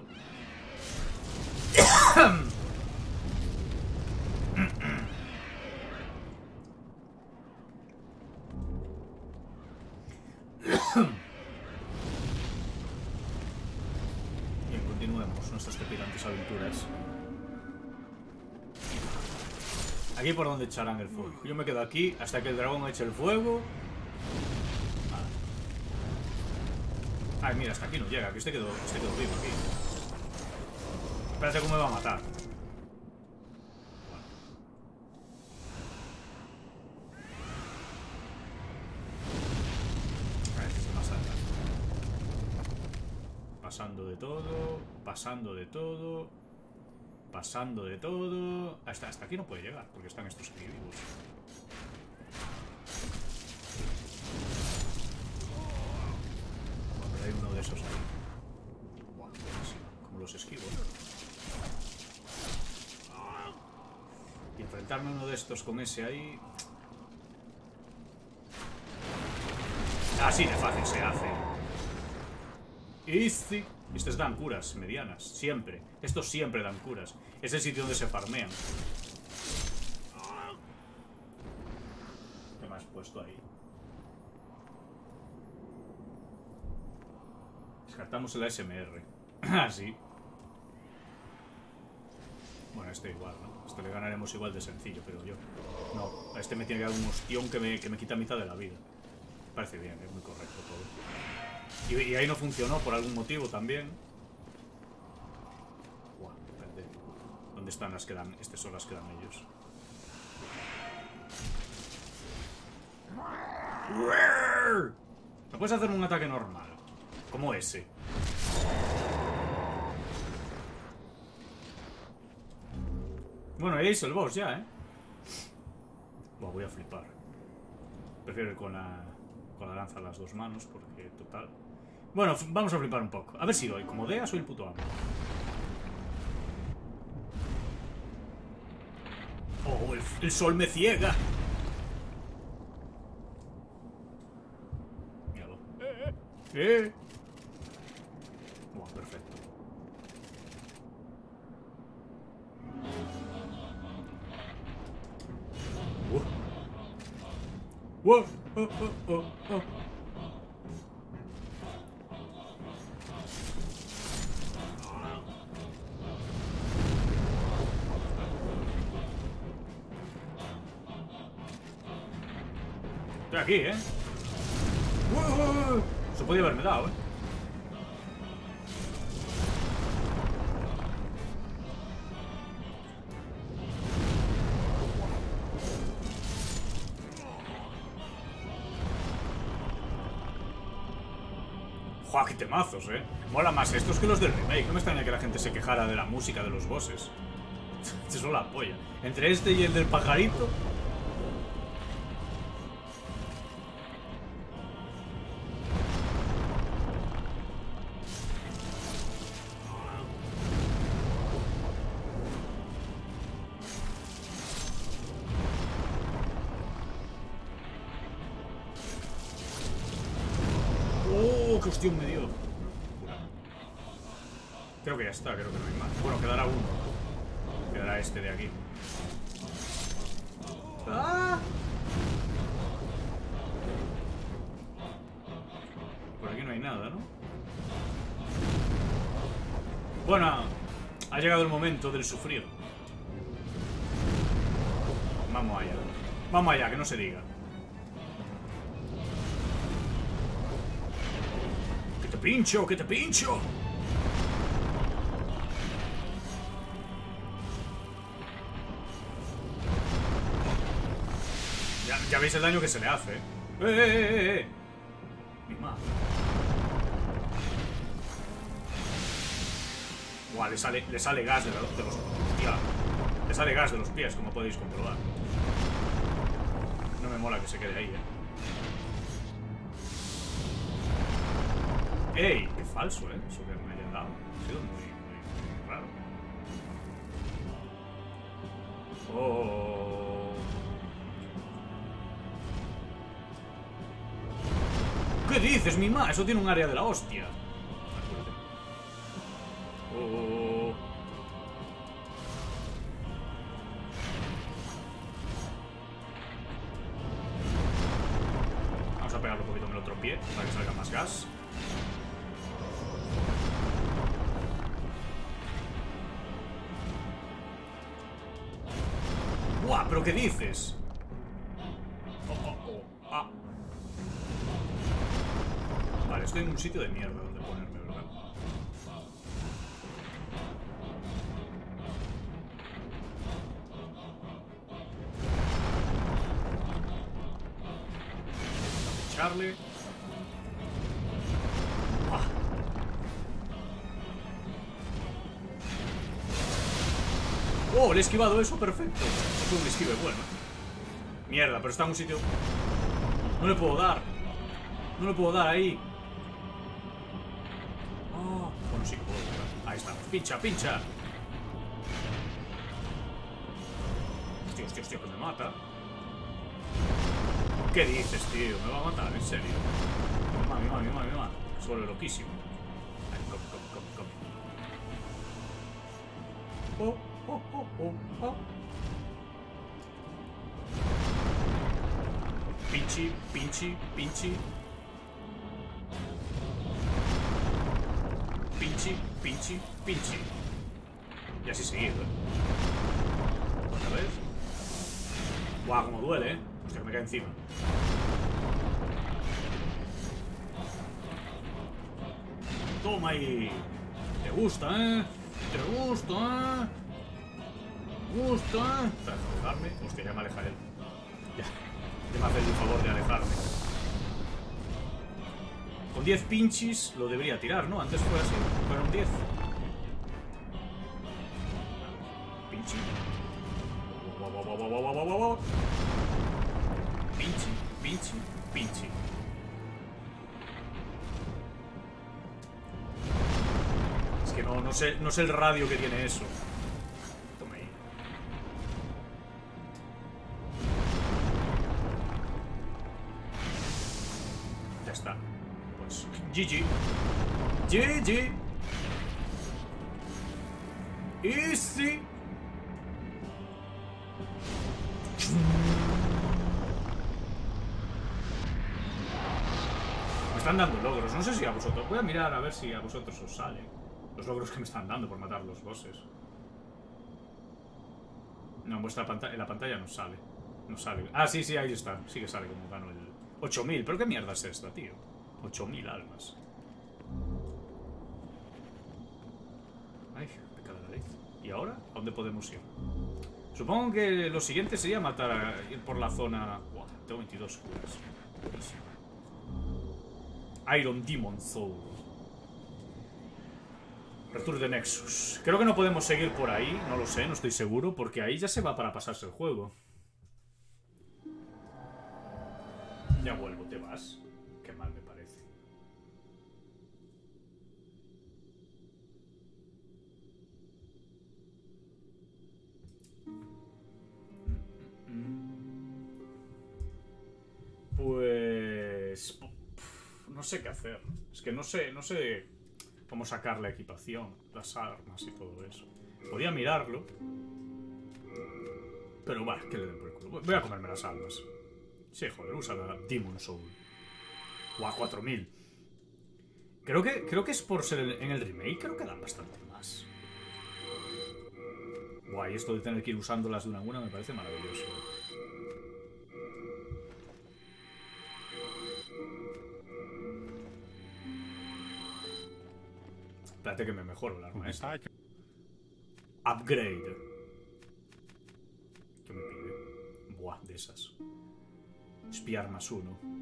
Bien, continuemos nuestras trepidantes aventuras. Aquí por donde echarán el fuego. Yo me quedo aquí hasta que el dragón eche el fuego. Ay, mira, hasta aquí no llega, que este quedó vivo aquí. Espérate cómo me va a matar. Pasando de todo, pasando de todo, pasando de todo. Hasta aquí no puede llegar, porque están estos aquí vivos. Bueno, hay uno de esos ahí. Buah, como los esquivo. Y enfrentarme a uno de estos con ese ahí... Así de fácil se hace. Easy. Estos dan curas medianas, siempre. Estos siempre dan curas. Es el sitio donde se farmean. ¿Qué me has puesto ahí? Descartamos el ASMR. Ah, sí. Bueno, este igual, ¿no? Este le ganaremos igual de sencillo, pero yo... No, a este me tiene que dar un ostión que me quita mitad de la vida. Parece bien, es muy correcto todo. Y ahí no funcionó por algún motivo también. Buah, espérate. ¿Dónde están las que dan? Estas son las que dan ellos. ¿No puedes hacer un ataque normal? Como ese. Bueno, ahí es el boss ya, ¿eh? Buah, voy a flipar. Prefiero ir con la lanza a las dos manos porque, total... Bueno, vamos a flipar un poco. A ver si doy. Como Dea, soy el puto amo. Oh, el sol me ciega. Míralo. Buah, perfecto. Wow. Estoy aquí, ¿eh? Se podía haberme dado, ¿eh? ¡Joder, qué temazos, eh! Mola más estos que los del remake. No me extraña que la gente se quejara de la música de los bosses. Eso la polla. Entre este y el del pajarito. ¡Oh, qué hostión me dio! Creo que ya está, creo que no hay más. Bueno, quedará uno. Quedará este de aquí. ¡Ah! Por aquí no hay nada, ¿no? Bueno, ha llegado el momento del sufrir. Vamos allá. Vamos allá, que no se diga. ¡Que te pincho, que te pincho! Ya veis el daño que se le hace, ¿eh? Mi madre. Buah, le sale gas de los... Hostia. Le sale gas de los pies, como podéis comprobar. No me mola que se quede ahí, ¡Ey! Qué falso, ¿eh? Eso que me haya dado. Ha sido muy raro. Oh... ¿Qué dices, mi ma? Eso tiene un área de la hostia. Oh. Vamos a pegarlo un poquito en el otro pie para que salga más gas. ¡Buah! ¿Pero qué dices? Ah. Vale, estoy en un sitio de mierda donde ponerme, ¿verdad? Echarle. Ah. ¡Oh! Le he esquivado eso, perfecto. Fue un esquive bueno. Mierda, pero está en un sitio... No le puedo dar. No le puedo dar ahí. Oh, bueno, sí que puedo dar. Ahí estamos. Pincha, pincha. Hostia, hostia, hostia, que me mata. ¿Qué dices, tío? ¿Me va a matar? ¿En serio? Mi mamá. Se vuelve loquísimo. Ay, come. Oh. Pinchi. Pinchi. Y así seguido, ¿eh? Otra vez. Guau, como duele, ¿eh? Hostia, que me cae encima. Toma ahí. ¿Te gusta, eh? ¿Te gusta, eh? ¿Gusta? Espera, alejarme. Hostia, ya me aleja él. Ya me hace el favor de alejarme. Con 10 pinchis lo debería tirar, ¿no? Antes fue así. Fueron 10. Pinchi. Pinchi. Es que no sé el radio que tiene eso. Toma ahí. Ya está. Pues GG. Easy. Me están dando logros. No sé si a vosotros... Voy a mirar a ver si a vosotros os sale los logros que me están dando por matar los bosses. No, en la pantalla no sale. No sale. Ah, sí, ahí está. Sí que sale como gano 8000, ¿pero qué mierda es esta, tío? 8000 almas. Ay, me cago en la nariz. ¿Y ahora? ¿A dónde podemos ir? Supongo que lo siguiente sería ir por la zona... Buah, tengo 22 curas. Buenísimo. Iron Demon Soul. Return de Nexus. Creo que no podemos seguir por ahí, no lo sé, no estoy seguro, porque ahí ya se va para pasarse el juego. Ya vuelvo, ¿te vas? Qué mal me parece. Pues... no sé qué hacer. Es que no sé cómo sacar la equipación, las armas y todo eso. Podía mirarlo. Pero va, que le den por el culo. Voy a comerme las almas. Sí, joder, usa la Demon Soul. Guau, 4000. Creo que es por ser en el remake. Creo que dan bastante más. Guay, esto de tener que ir usándolas de una en una me parece maravilloso. Espérate que me mejoro el arma esta. Upgrade. ¿Qué me pide? Buah, de esas. Espiar +1.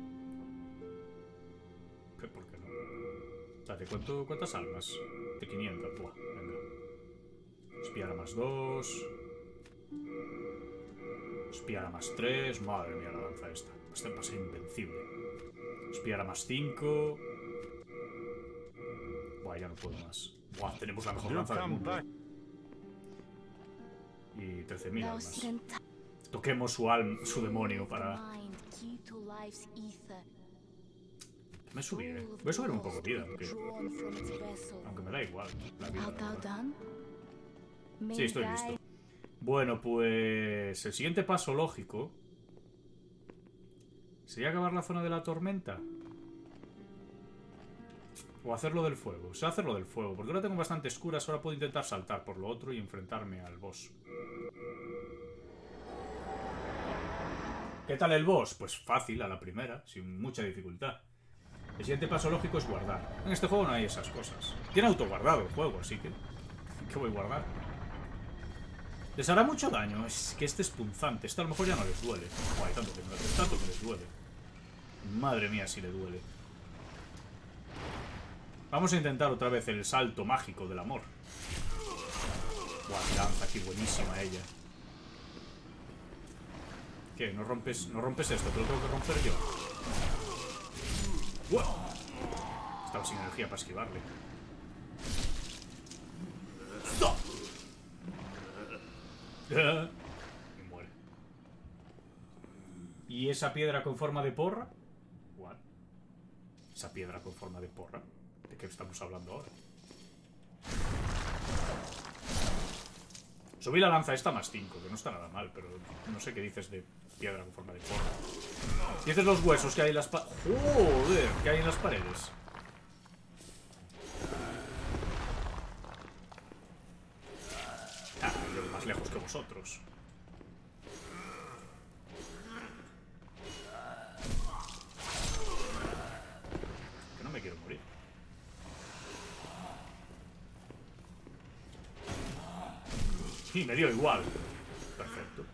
¿Por qué no? Espérate, ¿cuántas almas? De 500. Buah, venga. Espiar +2. Espiar +3. Madre mía, la lanza esta. Esta va a ser invencible. Espiar +5. Buah, ya no puedo más. Buah, tenemos la mejor lanza del mundo. Y 13.000 almas. Toquemos su demonio para... Me subiré. Voy a subir un poco de vida, aunque me da igual la vida. Sí, estoy listo. Bueno, pues... el siguiente paso lógico sería acabar la zona de la tormenta. O hacerlo del fuego. O sea, hacerlo del fuego. Porque ahora tengo bastantes curas. Ahora puedo intentar saltar por lo otro y enfrentarme al boss. ¿Qué tal el boss? Pues fácil, a la primera. Sin mucha dificultad. El siguiente paso lógico es guardar. En este juego no hay esas cosas. Tiene autoguardado el juego, así que... ¿qué voy a guardar? ¿Les hará mucho daño? Es que este es punzante. Este a lo mejor ya no les duele. Guay, tanto que les duele. Madre mía, si le duele. Vamos a intentar otra vez el salto mágico del amor. Buah, mi lanza aquí, buenísima ella. ¿Qué? ¿No rompes esto? ¿Te lo tengo que romper yo? ¡Wow! Estaba sin energía para esquivarle. ¡Stop! Y muere. ¿Y esa piedra con forma de porra? ¿What? ¿Esa piedra con forma de porra? ¿De qué estamos hablando ahora? Subí la lanza esta +5, que no está nada mal, pero no sé qué dices de piedra con forma de porra. Dices los huesos que hay en las paredes. ¡Joder! ¿Qué hay en las paredes? Ah, yo más lejos que vosotros. Que no me quiero morir. Y me dio igual. Perfecto.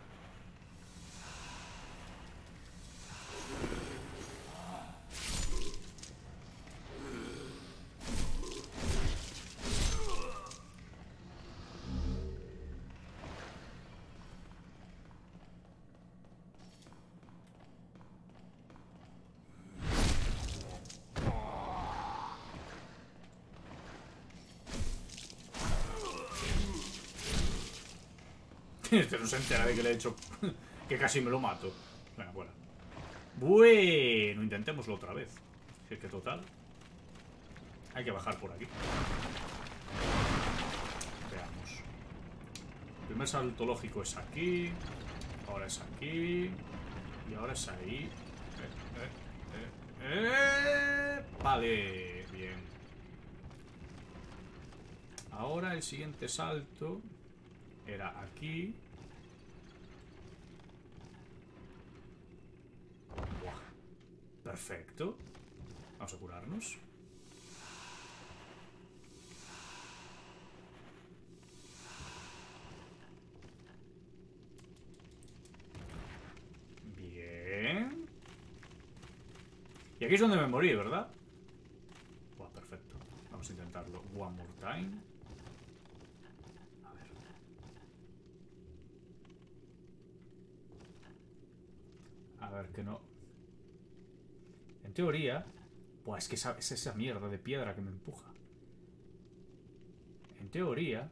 Este no se entera de que le he hecho... que casi me lo mato. Bueno, bueno. Bueno, intentémoslo otra vez. Es que total... hay que bajar por aquí. Veamos. El primer salto lógico es aquí. Ahora es aquí. Y ahora es ahí. Vale, bien. Ahora el siguiente salto... era aquí. Buah. Perfecto. Vamos a curarnos. Bien. Y aquí es donde me morí, ¿verdad? Buah, perfecto. Vamos a intentarlo one more time. A ver. A ver, que no... En teoría... Buah, es que es esa mierda de piedra que me empuja. En teoría...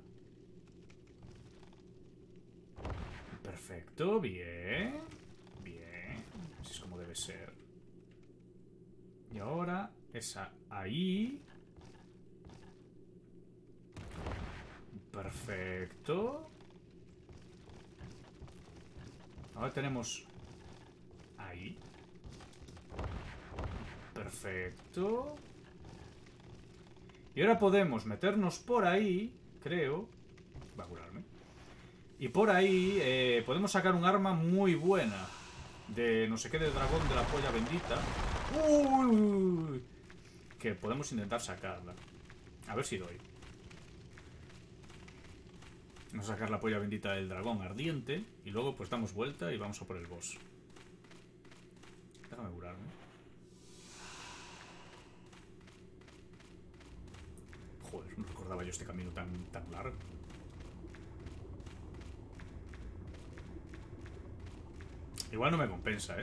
Perfecto, bien. Bien. Así es como debe ser. Y ahora... Esa ahí... Perfecto. Ahora tenemos... Ahí. Perfecto. Y ahora podemos meternos por ahí, creo. Va a curarme. Y por ahí podemos sacar un arma muy buena. De no sé qué, de dragón de la polla bendita. Uy, que podemos intentar sacarla. A ver si doy. Vamos a sacar la polla bendita del dragón ardiente. Y luego pues damos vuelta y vamos a por el boss. Déjame curarme. Joder, no recordaba yo este camino tan largo. Igual no me compensa, ¿eh?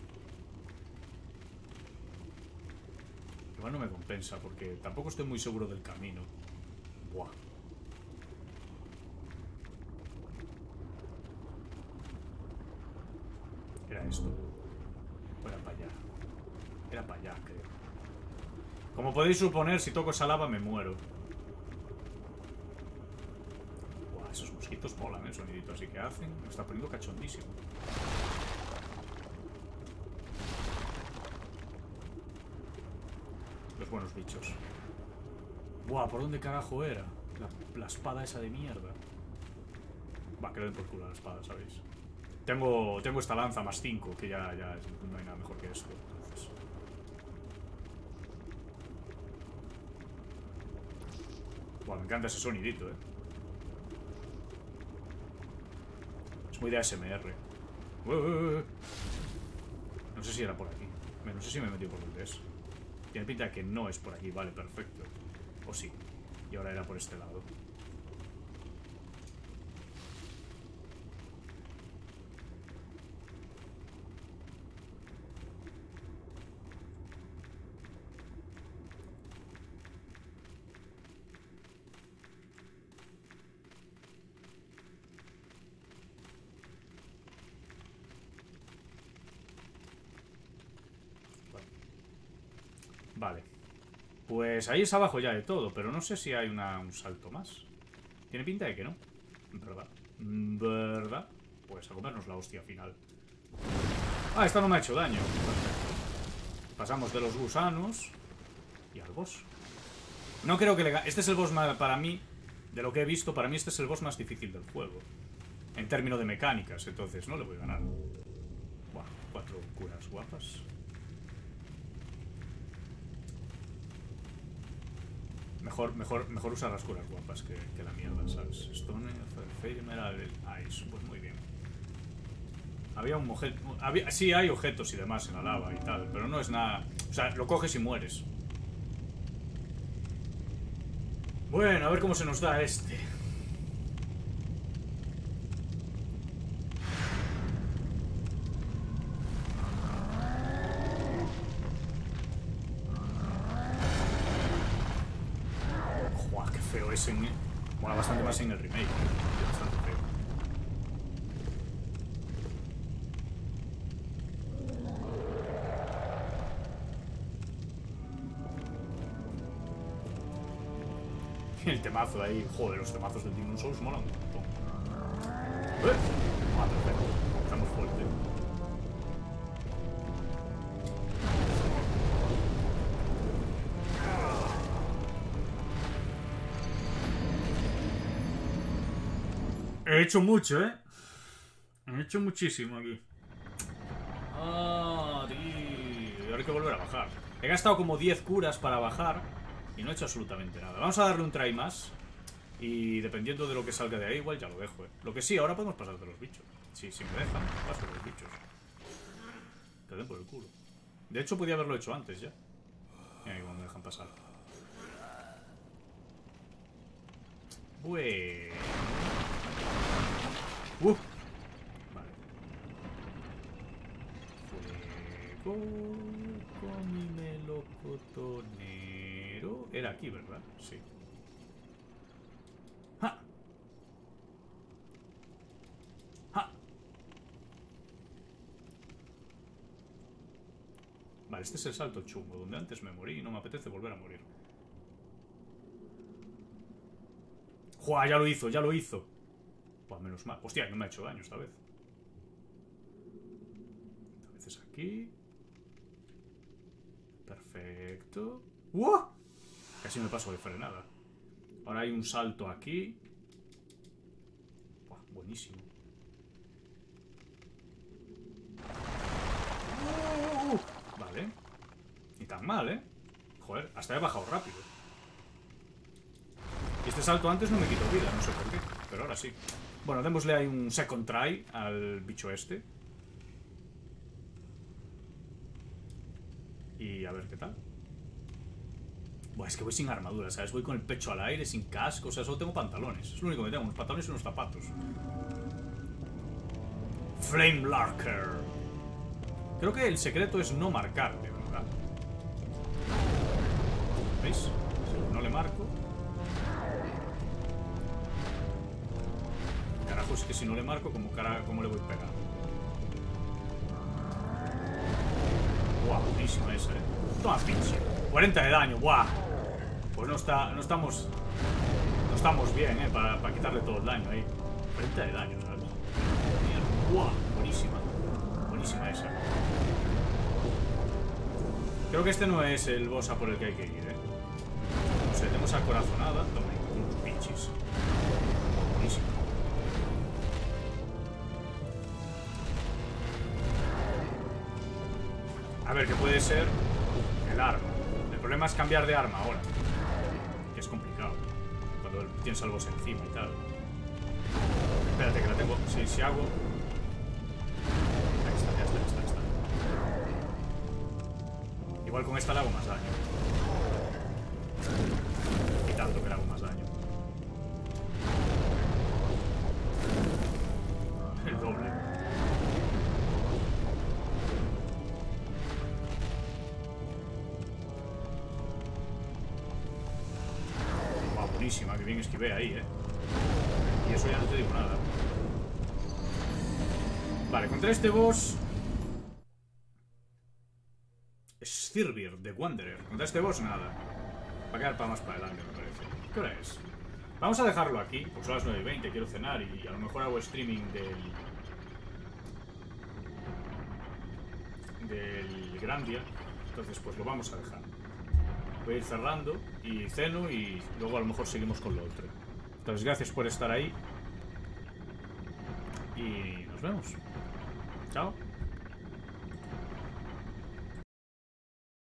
Igual no me compensa porque tampoco estoy muy seguro del camino. Buah. Era esto. O era para allá. Era para allá, creo. Como podéis suponer, si toco esa lava me muero. Buah, esos mosquitos molan, el sonidito así que hacen. Me está poniendo cachondísimo. Los buenos bichos. Buah, ¿por dónde carajo era? La espada esa de mierda. Va, que le den por culo a la espada, ¿sabéis? Tengo esta lanza más 5, que ya no hay nada mejor que esto. Entonces. Buah, me encanta ese sonidito, Es muy de ASMR. No sé si era por aquí. No sé si me he metido por donde es. Tiene pinta de que no es por aquí. Vale, perfecto. O sí. Y ahora era por este lado. Vale. Pues ahí es abajo ya de todo, pero no sé si hay un salto más. Tiene pinta de que no. ¿Verdad? ¿Verdad? Pues a comernos la hostia final. Ah, esta no me ha hecho daño. Perfecto. Pasamos de los gusanos y al boss. No creo que le gane. Este es el boss más, para mí, de lo que he visto, para mí este es el boss más difícil del juego. En términos de mecánicas, entonces no le voy a ganar. Buah, 4 curas guapas. Mejor usar las curas guapas que la mierda, ¿sabes? Stone, Fire Emerald, Ice. Pues muy bien. Había un objeto... Sí, hay objetos y demás en la lava y tal, pero no es nada... O sea, lo coges y mueres. Bueno, a ver cómo se nos da este. Mola bastante más en el remake. Bastante feo. El temazo ahí. Joder, los temazos del Demon's Souls molan un montón. Ah, perfecto. Estamos fuerte. He hecho mucho, He hecho muchísimo aquí. Ah, tío. habrá que volver a bajar. He gastado como 10 curas para bajar y no he hecho absolutamente nada. Vamos a darle un try más. Y dependiendo de lo que salga de ahí, igual ya lo dejo, Lo que sí, ahora podemos pasar de los bichos. Sí, si me dejan, paso de los bichos. Te den por el culo. De hecho, podía haberlo hecho antes ya. Mira cómo me dejan pasar. Bueno. Vale. Fuego con mi melocotonero. Era aquí, ¿verdad? Sí. ¡Ja! ¡Ja! Vale, este es el salto chungo, donde antes me morí y no me apetece volver a morir. ¡Jua! Ya lo hizo, ya lo hizo. Pues menos mal. Hostia, no me ha hecho daño esta vez. Esta vez es aquí. Perfecto. ¡Wow! Casi me paso de frenada. Ahora hay un salto aquí. Buah, buenísimo. Vale. Ni tan mal, Joder, hasta he bajado rápido. Y este salto antes no me quitó vida, no sé por qué. Pero ahora sí. Bueno, démosle ahí un second try al bicho este. Y a ver qué tal. Buah, es que voy sin armadura, ¿sabes? Voy con el pecho al aire, sin casco, o sea, solo tengo pantalones. Es lo único que tengo, unos pantalones y unos zapatos. Flame Lurker. Creo que el secreto es no marcarle, ¿verdad? ¿Veis? Si no le marco... Carajo, es que si no le marco, ¿cómo le voy pegando? Buah, buenísima esa, Toma, pinche. 40 de daño, buah. Pues no estamos bien, para quitarle todo el daño ahí. 40 de daño, ¿sabes? Buah, buenísima. Buenísima esa. Creo que este no es el boss a por el que hay que ir, No sé, tenemos a corazonada. Toma, unos pinches. Buenísimo. A ver, ¿qué puede ser? El arma. El problema es cambiar de arma ahora. Que es complicado. Cuando tienes algo encima y tal. Espérate que la tengo. Si hago... Ahí está, ya está. Igual con esta le hago más daño. Y tanto que le hago más daño. El doble. Buenísima, que bien esquivé ahí, Y eso ya no te digo nada. Vale, contra este boss... Sthirvir, de Wanderer. Contra este boss, nada. Va a quedar más para adelante, me parece. ¿Qué hora es? Vamos a dejarlo aquí, porque son las 9:20, quiero cenar y a lo mejor hago streaming del Grandia. Entonces, pues lo vamos a dejar. Voy a ir cerrando y ceno y luego a lo mejor seguimos con lo otro. Entonces, gracias por estar ahí. Y nos vemos. Chao.